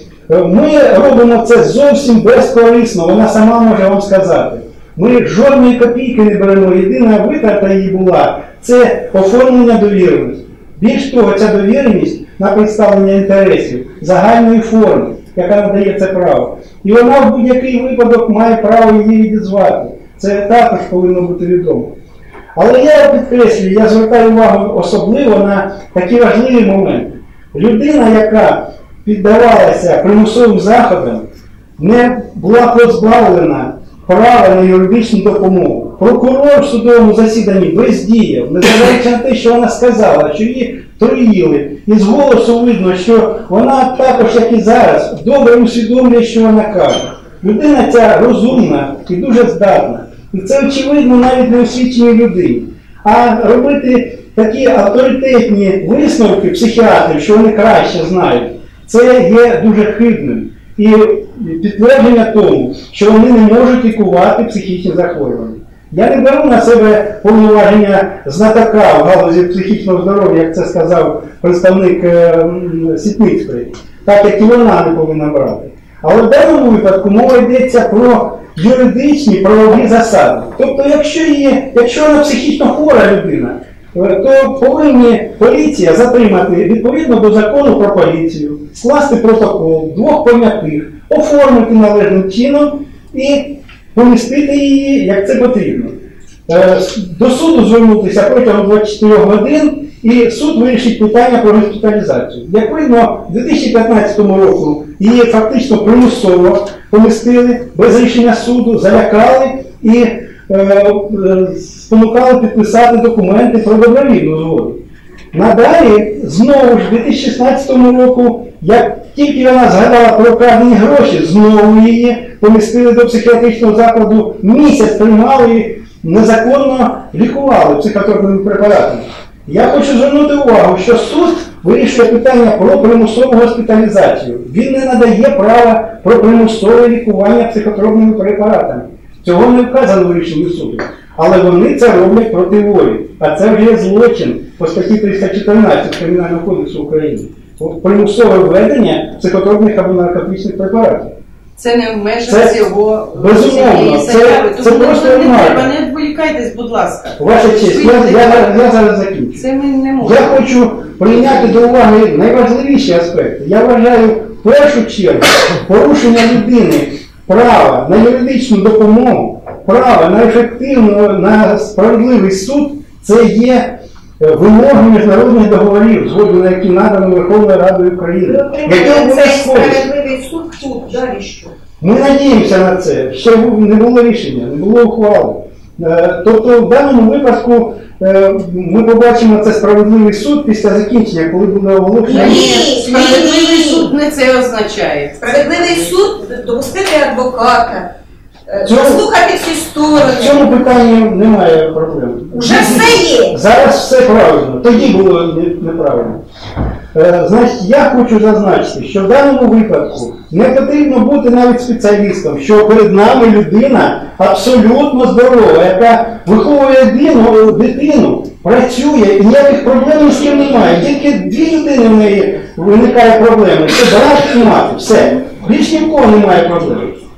Ми робимо це зовсім безкорисно, вона сама може вам сказати. Ми жодної копійки не беремо, єдина витрата її була – це оформлення довіреності. Більш того, ця довіреність на представлення інтересів загальної форми, яка надає це право. І вона в будь-який випадок має право її відізвати. Це також повинно бути відомо. Але я підкреслюю, я звертаю увагу особливо на такі важливі моменти. Людина, яка піддавалася примусовим заходам, не була позбавлена права на юридичну допомогу. Прокурор в судовому засіданні бездіяв, незважаючи на те, що вона сказала, що її труїли. І з голосу видно, що вона також, як і зараз, добре усвідомлює, що вона каже. Людина ця розумна і дуже здатна. І це очевидно навіть неосвіченій людині. А робити такі авторитетні висновки психіатрів, що вони краще знають, це є дуже хибним. І підтвердження тому, що вони не можуть лікувати психічні захворювання. Я не беру на себе повноваження знатока в галузі психічного здоров'я, як це сказав представник е, Ситницької, так як і вона не повинна брати. Але в даному випадку мова йдеться про юридичні правові засади. Тобто, якщо, є, якщо вона психічно хвора людина, то повинні поліція затримати відповідно до закону про поліцію, скласти протокол двох понятих, оформити належним чином і помістити її, як це потрібно. До суду звернутися протягом двадцяти чотирьох годин, і суд вирішить питання про госпіталізацію. Як видно, в дві тисячі п'ятнадцятому року її фактично примусово помістили без рішення суду, залякали і спонукали підписати документи про добровільну згоду. Надалі, знову ж, у дві тисячі шістнадцятому року, як тільки вона згадала про вкрадені гроші, знову її помістили до психіатричного закладу, місяць тримали і незаконно лікували психотропними препаратами. Я хочу звернути увагу, що суд вирішує питання про примусову госпіталізацію. Він не надає права про примусове лікування психотропними препаратами. Цього не вказано в рішенні суду. Але вони це роблять проти волі. А це вже злочин по статті триста чотирнадцять Кримінального кодексу України. Примусове введення психотропних або наркотичних препаратів.
Це не в межах
Це,
цього
безумовно, це,
заяви.
це
Тому
просто
не
ремарка.
треба, не відволікайтесь, будь ласка.
Ваша честь, я, я, я зараз закінчу.
Це ми не
Я
можемо.
хочу прийняти до уваги найважливіші аспекти. Я вважаю, в першу чергу, порушення людини права на юридичну допомогу, права на ефективну, на справедливий суд, це є вимоги міжнародних договорів, згоду на які надані Верховною Радою України.
Ви
Які
отримали цей
обов'язкові.
справедливий суд тут, далі що?
Ми надіємося на це. Ще не було рішення, не було ухвали. Е, Тобто в даному випадку е, ми побачимо це справедливий суд після закінчення, коли буде оголошено.
Ні,
Справедливий
ні.
суд не це означає.
Справедливий суд допустити адвоката, е,
Цьому-
заслухати всі
В
сторони.
цьому питанні немає проблем.
Уже все є.
Зараз все правильно, тоді було не- неправильно. Е, Значить, я хочу зазначити, що в даному випадку не потрібно бути навіть спеціалістом, що перед нами людина абсолютно здорова, яка виховує дитину, дитину працює і ніяких проблем ні з ким немає. Тільки дві людини в неї виникає проблеми. Це брат і мати. Все. Більш ні в кого немає проблем.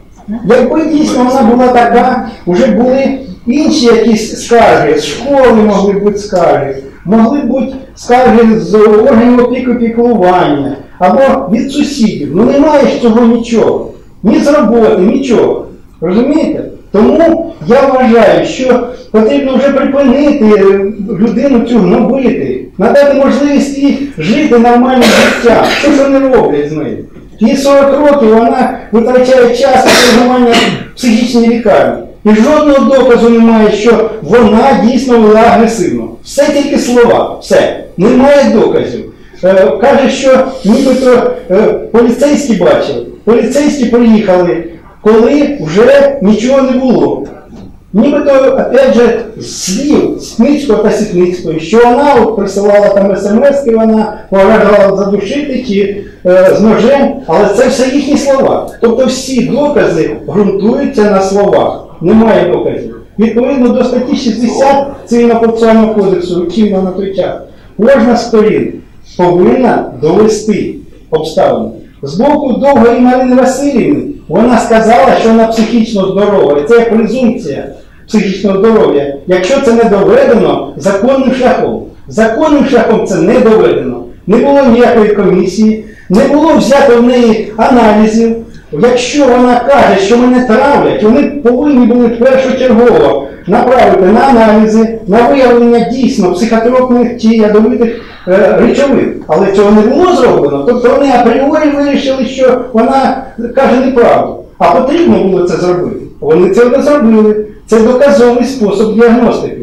Якби дійсно вона була така, вже були інші якісь скарги, з школи могли бути скарги, могли бути скарги з органів опіки піклування або від сусідів. Ну немає ж цього нічого. Ні з роботи, нічого. Розумієте? Тому я вважаю, що потрібно вже припинити людину цю гнобити, надати можливість їй жити нормальним життям. Що ж вони роблять з нею? Їй сорок років вона витрачає час на проживання в психічній лікарні. І жодного доказу немає, що вона дійсно була агресивна. Все тільки слова, все. Немає доказів. Е, каже, що нібито е, поліцейські бачили. Поліцейські приїхали, коли вже нічого не було. Нібито, опять же, слів Ситницького та Ситницької, що вона от присилала там смс-ки, вона погрожала задушити чи е, з ножем, але це все їхні слова. Тобто всі докази ґрунтуються на словах. Немає доказів. Відповідно до статті шістдесят Цивільно-процесуального кодексу, чинного на той час, кожна з сторін повинна довести обставини. З боку Довгої Марини Васильівни вона сказала, що вона психічно здорова. І це презумпція психічного здоров'я, якщо це не доведено законним шляхом. Законним шляхом це не доведено. Не було ніякої комісії, не було взято в неї аналізів. Якщо вона каже, що мене травлять, вони повинні були першочергово направити на аналізи, на виявлення дійсно психотропних чи ядовитих е, речовин. Але цього не було зроблено. Тобто вони апріорі вирішили, що вона каже неправду. А потрібно було це зробити. Вони це не зробили. Це доказовий спосіб діагностики.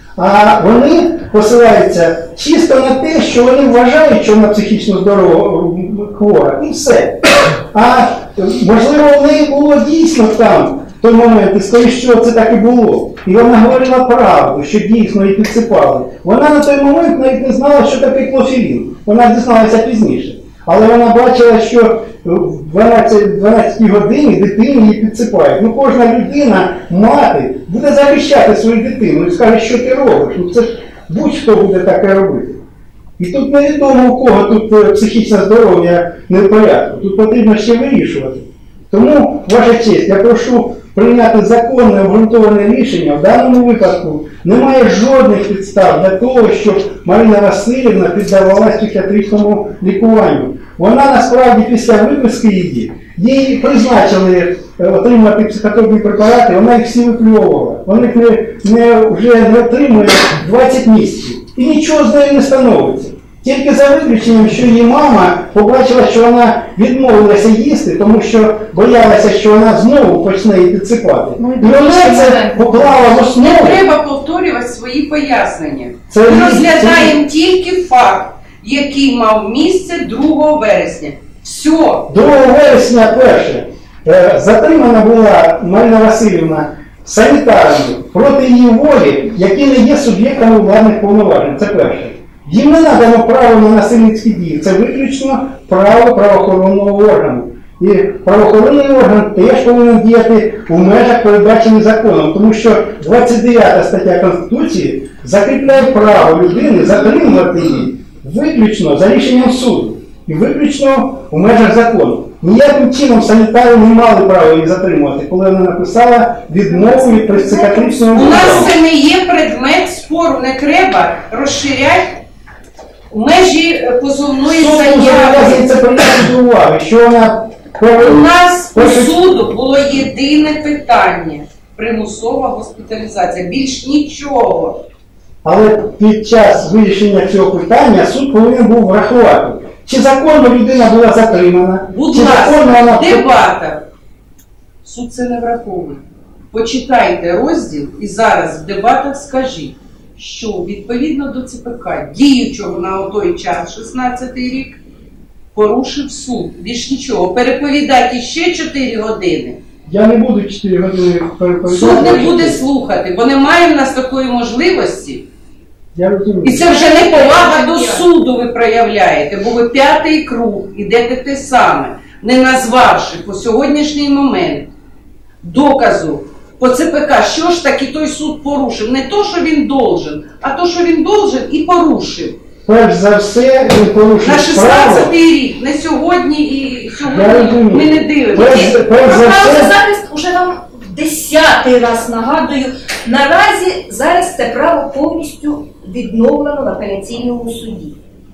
А вони посилаються чисто на те, що вони вважають, що вона психічно здорова, хвора, і все. А можливо, в неї було дійсно там в той момент, і скоріше, що це так і було. І вона говорила правду, що дійсно її підсипали. Вона на той момент навіть не знала, що таке клофелін. Вона дізналася пізніше. Але вона бачила, що в дванадцятій годині дитині її підсипають. Ну кожна людина, мати, буде захищати свою дитину і скаже, що ти робиш. Ну це ж будь-хто буде таке робити. І тут невідомо, у кого тут психічне здоров'я не в порядку. Тут потрібно ще вирішувати. Тому, ваша честь, я прошу прийняти законне обґрунтоване рішення. В даному випадку немає жодних підстав для того, щоб Марина Васильівна піддавалася психіатричному лікуванню. Вона насправді після виписки її, їй призначили отримати психотропні препарати, вона їх всі випльовувала. Вона їх не, не, вже не отримує двадцять місяців. І нічого з нею не становиться. Тільки за виключенням, що її мама побачила, що вона відмовилася їсти, тому що боялася, що вона знову почне її підсипати.
Ну,
і вона це поклала в основу.
Не треба повторювати свої пояснення.
Це
Ми
ні-
розглядаємо тільки факт, який мав місце другого вересня. Все.
другого вересня перше. е, Затримана була Марина Васильівна санітарами проти її волі, які не є суб'єктами владних повноважень. Це перше. Їм не надано право на насильницькі дії. Це виключно право правоохоронного органу. І правоохоронний орган теж повинен діяти у межах, передбачених законом, тому що двадцять дев'ята стаття Конституції закріпляє право людини затримувати її виключно за рішенням суду і виключно у межах закону. Ніяким чином санітари не мали права її затримувати, коли вона написала відмову від психіатричного
У
лікування.
нас це не є предмет спору, не треба розширяти межі позовної
Суд
заяви.
зобов'язується прийняти до уваги, що вона...
У нас у
Перше-
суду було єдине питання – примусова госпіталізація. Більш нічого.
Але під час вирішення цього питання суд повинен був врахувати, чи законно людина була затримана,
Будь
чи законно
ласка,
вона...
в дебатах суд це не враховує. Почитайте розділ і зараз в дебатах скажіть, що відповідно до ЦПК, діючого на той час, шістнадцятий рік, порушив суд. Більш нічого. Переповідати ще чотири години.
Я не буду чотири години переповідати.
Суд не буде слухати, бо немає в нас такої можливості.
Я розумію.
І це вже не повага до суду ви проявляєте, бо ви п'ятий круг, ідете те саме, не назвавши по сьогоднішній момент доказу по ЦПК, що ж таки той суд порушив. Не то, що він должен, а то, що він должен і порушив.
Перш за все, він порушив
На
справу.
шістнадцятий рік, не сьогодні і сьогодні ми не дивимося.
Про право на захист уже вам в десятий раз нагадую. Наразі зараз це право повністю відновлено в апеляційному суді.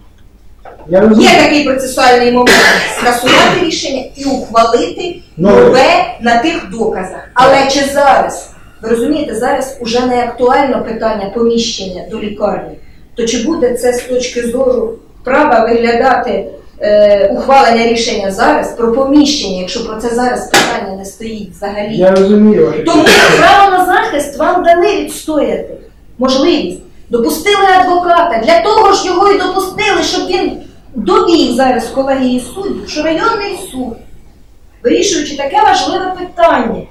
Є такий процесуальний момент скасувати рішення і ухвалити нове на тих доказах. Але чи зараз, ви розумієте, зараз уже не актуально питання поміщення до лікарні, то чи буде це з точки зору права виглядати е, ухвалення рішення зараз про поміщення, якщо про це зараз питання не стоїть взагалі?
Я розумію.
Тому право на захист вам дали відстояти можливість. Допустили адвоката, для того ж його і допустили, щоб він довів зараз колегії суддів, що районний суд, вирішуючи таке важливе питання,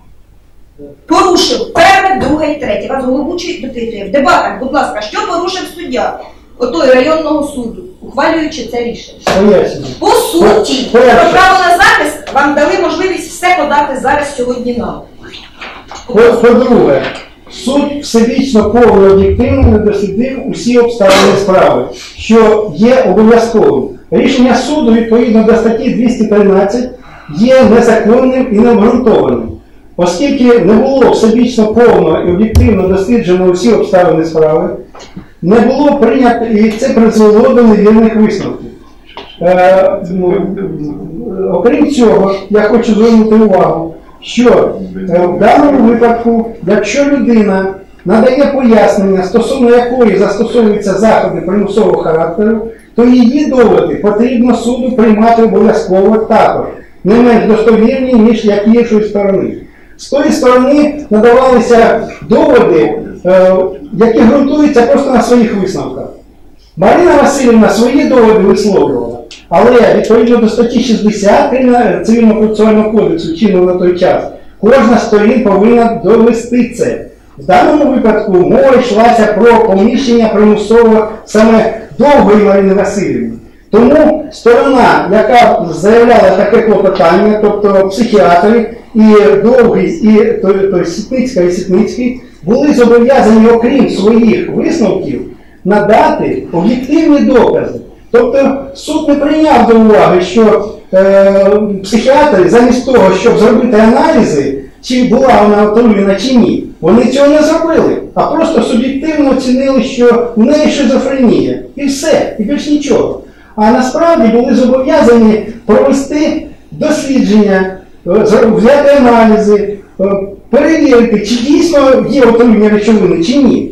порушив перше, друге і третє. Вас головуючий допитує в дебатах, будь ласка, що порушив суддя отой районного суду, ухвалюючи це рішення?
Пояснюю.
По суті, про право на захист вам дали можливість все подати зараз сьогодні нам.
По-друге, суд всебічно повно об'єктивно не дослідив усі обставини справи, що є обов'язковим. Рішення суду відповідно до статті двісті тринадцять є незаконним і необґрунтованим. Оскільки не було всебічно повно і об'єктивно досліджено усі обставини справи, не було прийнято, і це призвело до невірних висновків. Е, окрім цього, я хочу звернути увагу, що е, в даному випадку, якщо людина надає пояснення, стосовно якої застосовуються заходи примусового характеру, то її доводи потрібно суду приймати обов'язково також, не менш достовірні, ніж як іншої сторони. З тої сторони надавалися доводи, е, які ґрунтуються просто на своїх висновках. Марина Васильівна свої доводи висловлювала, але відповідно до статті шістдесят Цивільного процесуального кодексу, чинного на той час, кожна з сторін повинна довести це. В даному випадку мова йшлася про поміщення примусово саме Довгої Марини Васильівни. Тому сторона, яка заявляла таке клопотання, тобто психіатри, і Довгий, і той, той, Сітницька і Сітницький, були зобов'язані, окрім своїх висновків, надати об'єктивні докази. Тобто суд не прийняв до уваги, що е, психіатри замість того, щоб зробити аналізи, чи була вона отруєна чи ні, вони цього не зробили, а просто суб'єктивно оцінили, що в неї шизофренія. І все, і більш нічого. А насправді були зобов'язані провести дослідження, взяти аналізи, перевірити, чи дійсно є отруєння речовини, чи ні.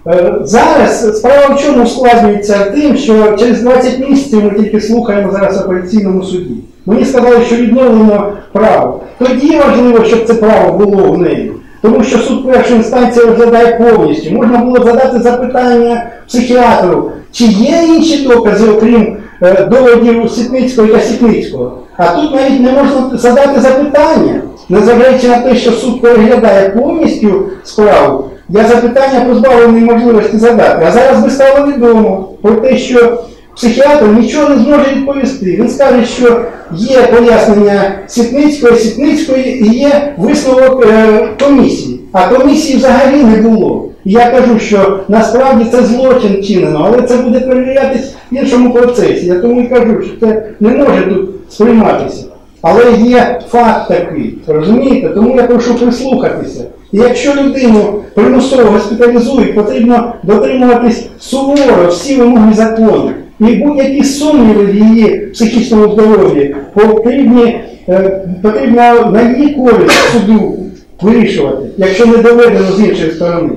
Зараз справа в чому ускладнюється тим, що через двадцять місяців ми тільки слухаємо зараз в апеляційному суді. Мені сказали, що відновлено право. Тоді важливо, щоб це право було в неї. Тому що суд першої інстанції розглядає повністю. Можна було задати запитання психіатру, чи є інші докази, окрім е, доводів Сітницького та Сітницького. А тут навіть не можна задати запитання, незважаючи на те, що суд переглядає повністю справу. Я запитання позбавлений можливості задати. А зараз би стало відомо про те, що психіатр нічого не зможе відповісти. Він скаже, що є пояснення Сітницької, Сітницької і є висновок е, комісії. А комісії взагалі не було. І я кажу, що насправді це злочин чинено, але це буде перевірятись в іншому процесі. Я тому і кажу, що це не може тут сприйматися. Але є факт такий, розумієте? Тому я прошу прислухатися. І якщо людину примусово госпіталізують, потрібно дотримуватись суворо всі вимоги закону. І будь-які сумніви в її психічному здоров'ї потрібні, е, потрібно на її користь суду вирішувати, якщо не доведено з іншої сторони.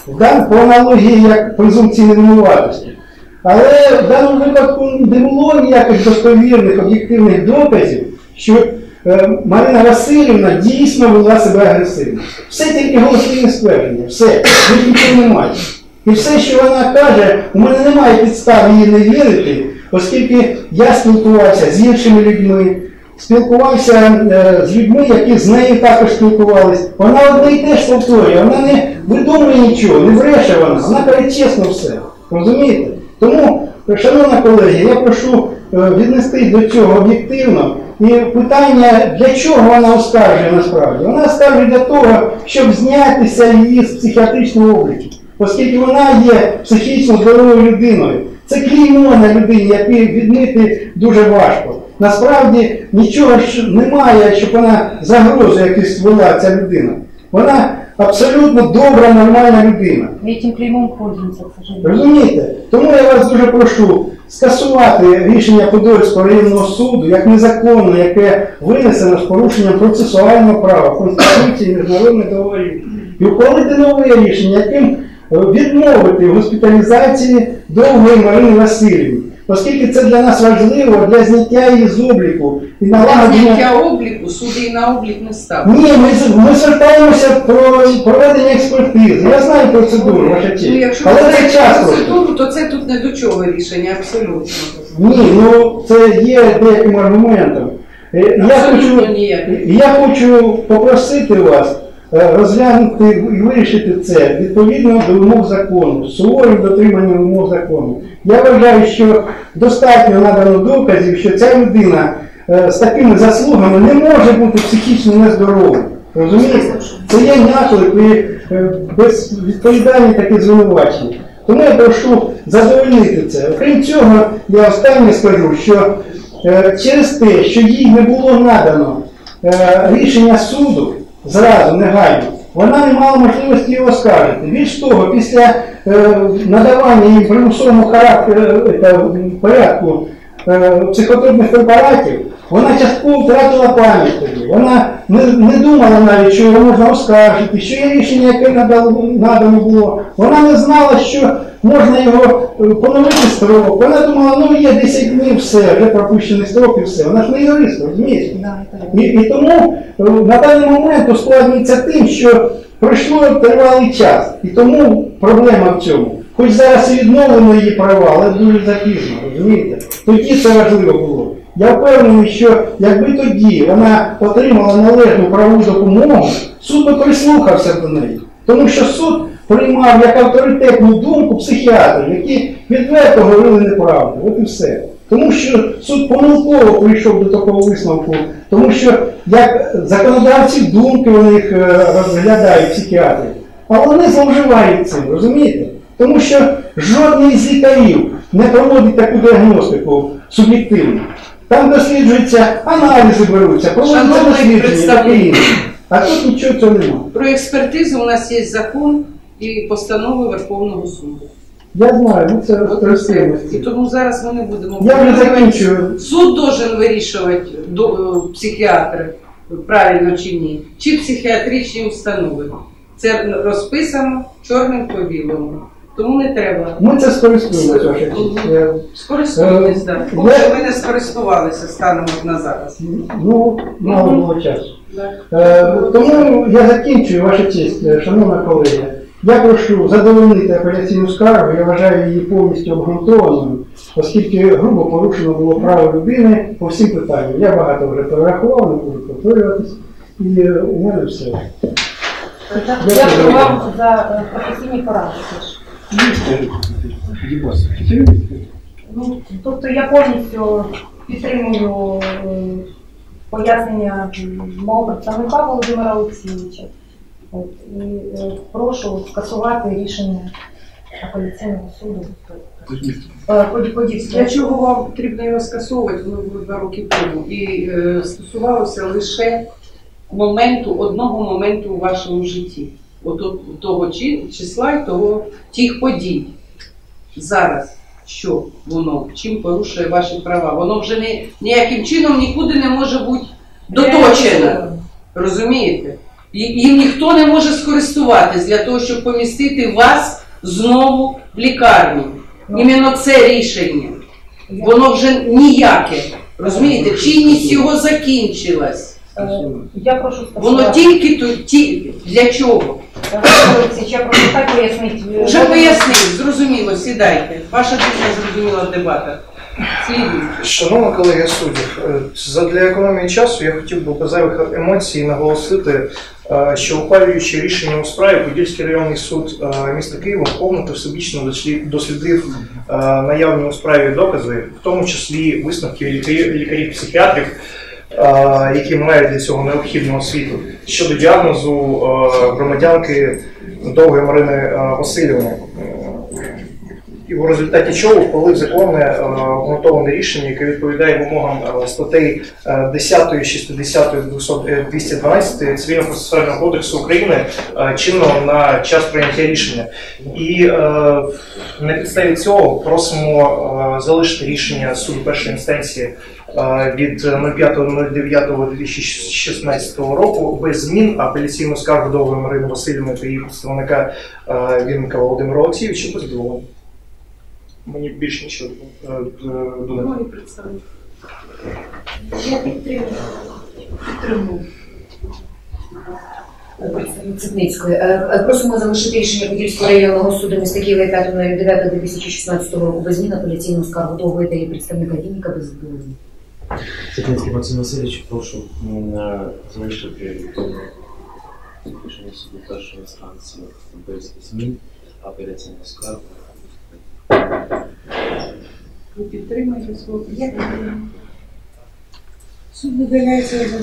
Да, по аналогії як презумпції невинуватості. Але в даному випадку не було ніяких достовірних, об'єктивних доказів, що е, Марина Васильівна дійсно вела себе агресивно. Все тільки голослівне ствердження, все, нічого немає. І все, що вона каже, у мене немає підстав її не вірити, оскільки я спілкувався з іншими людьми, спілкувався е, з людьми, які з нею також спілкувалися. Вона одне і те ж повторює, вона не видумує нічого, не бреше вона, вона каже чесно все. Розумієте? Тому, шановні колеги, я прошу е, віднести до цього об'єктивно. І питання, для чого вона оскаржує насправді? Вона оскаржує для того, щоб знятися її з психіатричного обліку. Оскільки вона є психічно здоровою людиною. Це клеймо на людині, яке відмити дуже важко. Насправді нічого ж немає, щоб вона загрозу якусь вела, ця людина. Вона абсолютно добра, нормальна людина.
Мы этим клеймом пользуемся, к сожалению.
Розумієте? Тому я вас дуже прошу скасувати рішення Подольського районного суду як незаконне, яке винесено з порушенням процесуального права, Конституції, міжнародних договорів. І ухвалити нове рішення, яким відмовити в госпіталізації Довгої Марини Васильівни. Оскільки це для нас важливо, для зняття її з обліку. І
Для
налагодження...
зняття обліку суд її на облік не став.
Ні, ми, ми звертаємося про проведення експертизи. Я знаю процедуру, ваша честь.
Ну, якщо
Але
ви
це
знаєте
час
процедуру, то це тут не до чого рішення, абсолютно.
Ні, ну це є деяким аргументом. Е, Я
Абсолютно
хочу,
ніяким.
я хочу попросити вас е, розглянути і вирішити це відповідно до вимог закону, з суворим дотриманням вимог закону. Я вважаю, що достатньо надано доказів, що ця людина е, з такими заслугами не може бути психічно нездоровою. Розумієте? Це є наклик і е, безвідповідальні такі звинувачення. Тому я прошу задовольнити це. Окрім цього, я останнє скажу, що е, через те, що їй не було надано е, рішення суду зразу, негайно, вона не мала можливості його оскаржити. Більш того, після е, надавання їй примусовому характеру, е, порядку е, психотропних препаратів, вона частково втратила пам'ять тоді. Вона не, не думала навіть, що його можна оскаржити, що є рішення, яке надало, надано було. Вона не знала, що можна його поновити строк. Вона думала, ну є десять днів, все, вже пропущений строк і все. Вона ж не юрист, розумієте? І, і тому на даний момент ускладнюється тим, що пройшло тривалий час. І тому проблема в цьому. Хоч зараз і відновлено її права, але дуже запізно, розумієте? Тоді це важливо було. Я впевнений, що якби тоді вона отримала належну правову допомогу, суд би прислухався до неї. Тому що суд приймав як авторитетну думку психіатрів, які відверто говорили неправду. От і все. Тому що суд помилково прийшов до такого висновку, тому що як законодавці думки у них розглядають психіатри, а вони зловживають цим, розумієте? Тому що жодний з лікарів не проводить таку діагностику суб'єктивну. Там досліджуються, аналізи беруться, проводяться дослідження, таке інше. А тут нічого цього немає.
Про експертизу у нас є закон і постанови Верховного суду.
Я знаю, ну це розповідно.
І тому зараз ми не будемо.
Я вже закінчую.
Суд должен вирішувати, до, психіатри, правильно чи ні, чи психіатричні установи. Це розписано чорним по білому. Тому не треба.
Ми це скористуємося, ваша честь.
Скористуємося, так. Поки ми не скористувалися станом на зараз.
Ну, мало було часу. Е, тому я закінчую, ваша честь, шановна колега. Я прошу задовольнити апеляційну скаргу, я вважаю її повністю обґрунтованою, оскільки грубо порушено було право людини по всім питанням. Я багато вже перерахував, не буду повторюватись, і у мене все.
Дякую вам за професійні поради. Ну, тобто я повністю підтримую пояснення мого представника Володимира Олексійовича. От, і е, прошу скасувати рішення апеляційного суду.
Для чого вам потрібно його скасовувати, воно було два роки тому. І е, стосувалося лише моменту, одного моменту у вашому житті. От того числа і того, тих подій. Зараз, що воно, чим порушує ваші права. Воно вже не, ніяким чином нікуди не може бути доточено. Розумієте? І їм ніхто не може скористуватись для того, щоб помістити вас знову в лікарню. Іменно це рішення. Воно вже ніяке. Розумієте, чинність його закінчилась.
Я прошу
Воно тільки тут, ті, для чого?
Я прошу так пояснити.
Вже пояснив, зрозуміло, сідайте. Ваша думка зрозуміла в дебатах.
Шановні колеги суддів, задля економії часу я хотів би без зайвих емоцій наголосити, що ухвалюючи рішення у справі, Подільський районний суд міста Києва повно та всебічно дослідив наявні у справі докази, в тому числі висновки лікарів-психіатрів, які мають для цього необхідну освіту, щодо діагнозу громадянки Довгої Марини Васильівни. І в результаті чого ухвалив законне обґрунтоване рішення, яке відповідає вимогам статей десять, шістдесят, двісті дванадцять Цивільного процесуального кодексу України чинного на час прийняття рішення. І на підставі цього просимо залишити рішення суду першої інстанції від п'ятого дев'ятого дві тисячі шістнадцятого року без змін, апеляційну скаргу Довгої Марини Васильівни та її представника Вінника Володимира Олексійовича позадоволено. Мені більше нічого додати.
Я підтримую. Підтримую.
Ципницької. Просимо залишити рішення Подільського районного суду міста Києва п'ятого дев'ятого дві тисячі шістнадцятого року без змін, апеляційну скаргу Довгої та її представника Вінника без задоволення.
Ципницький Максим Васильович, прошу залишити рішення суду першої інстанції без змін, апеляційну скаргу.
Ви підтримуєте свого представника? Суд видаляється за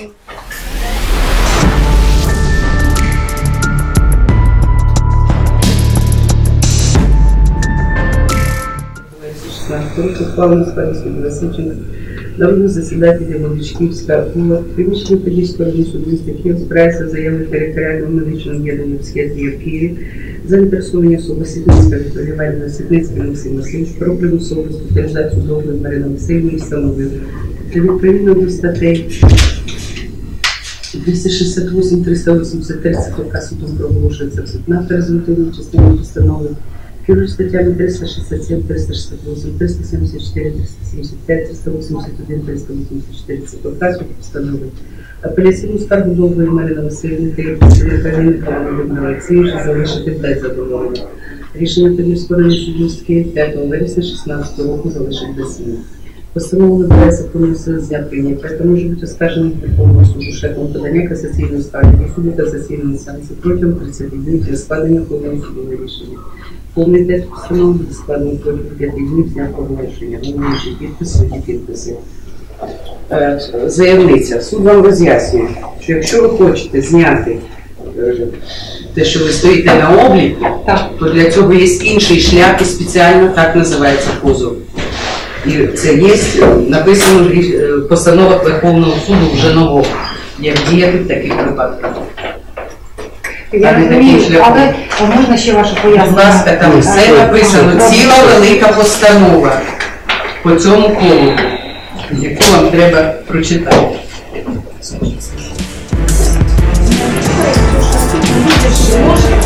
ухвалено справі суду засуджено народного засідателя Володичківська була приміщення Подільського районного суду міста Києва збирається заявою територіального медичного об'єднання психіатрії в Києві заінтересовані особи Ситницька Вікторія Іванівна, Ситницький Максим Васильович про примусову госпіталізацію Довгої Марини Васильівни встановив, що відповідно до статей двісті шістдесят вісім, триста вісімдесят три ЦПК судом проголошується на результативній частині постанови керуючи статтями триста шістдесят сім, триста шістдесят вісім, триста сімдесят чотири, триста сімдесят п'ять, триста вісімдесят один, триста вісімдесят чотири ЦПК суд постановив апеляційну скаргу Довгої Марини Васильівни та її представника Вінника Володимира Олексійовича залишити без задоволення. Рішення Подільського районного суду міста Києва п'ятого вересня шістнадцятого року залишить без змін. Постанова набирається повної сили з дня прийняття та може бути оскаржена Верховного суду шляхом подання касаційної скарги до суду касаційної інстанції протягом тридцяти днів для складення повного судового рішення. Повний текст постанови буде складений протягом п'яти днів з дня проголошення. Номінуючий підпис, судді підписи. Заявниця. Суд вам роз'яснює, що якщо ви хочете зняти те, що ви стоїте на обліку, то для цього є інший шлях і спеціально так називається позов. І це є написано в постановах Верховного суду вже нового, як діяти в таких випадках.
Я розумію, але можна ще ваше пояснення?
Будь ласка, там все написано, ціла велика постанова по цьому поводу, яку вам треба прочитати.
Може,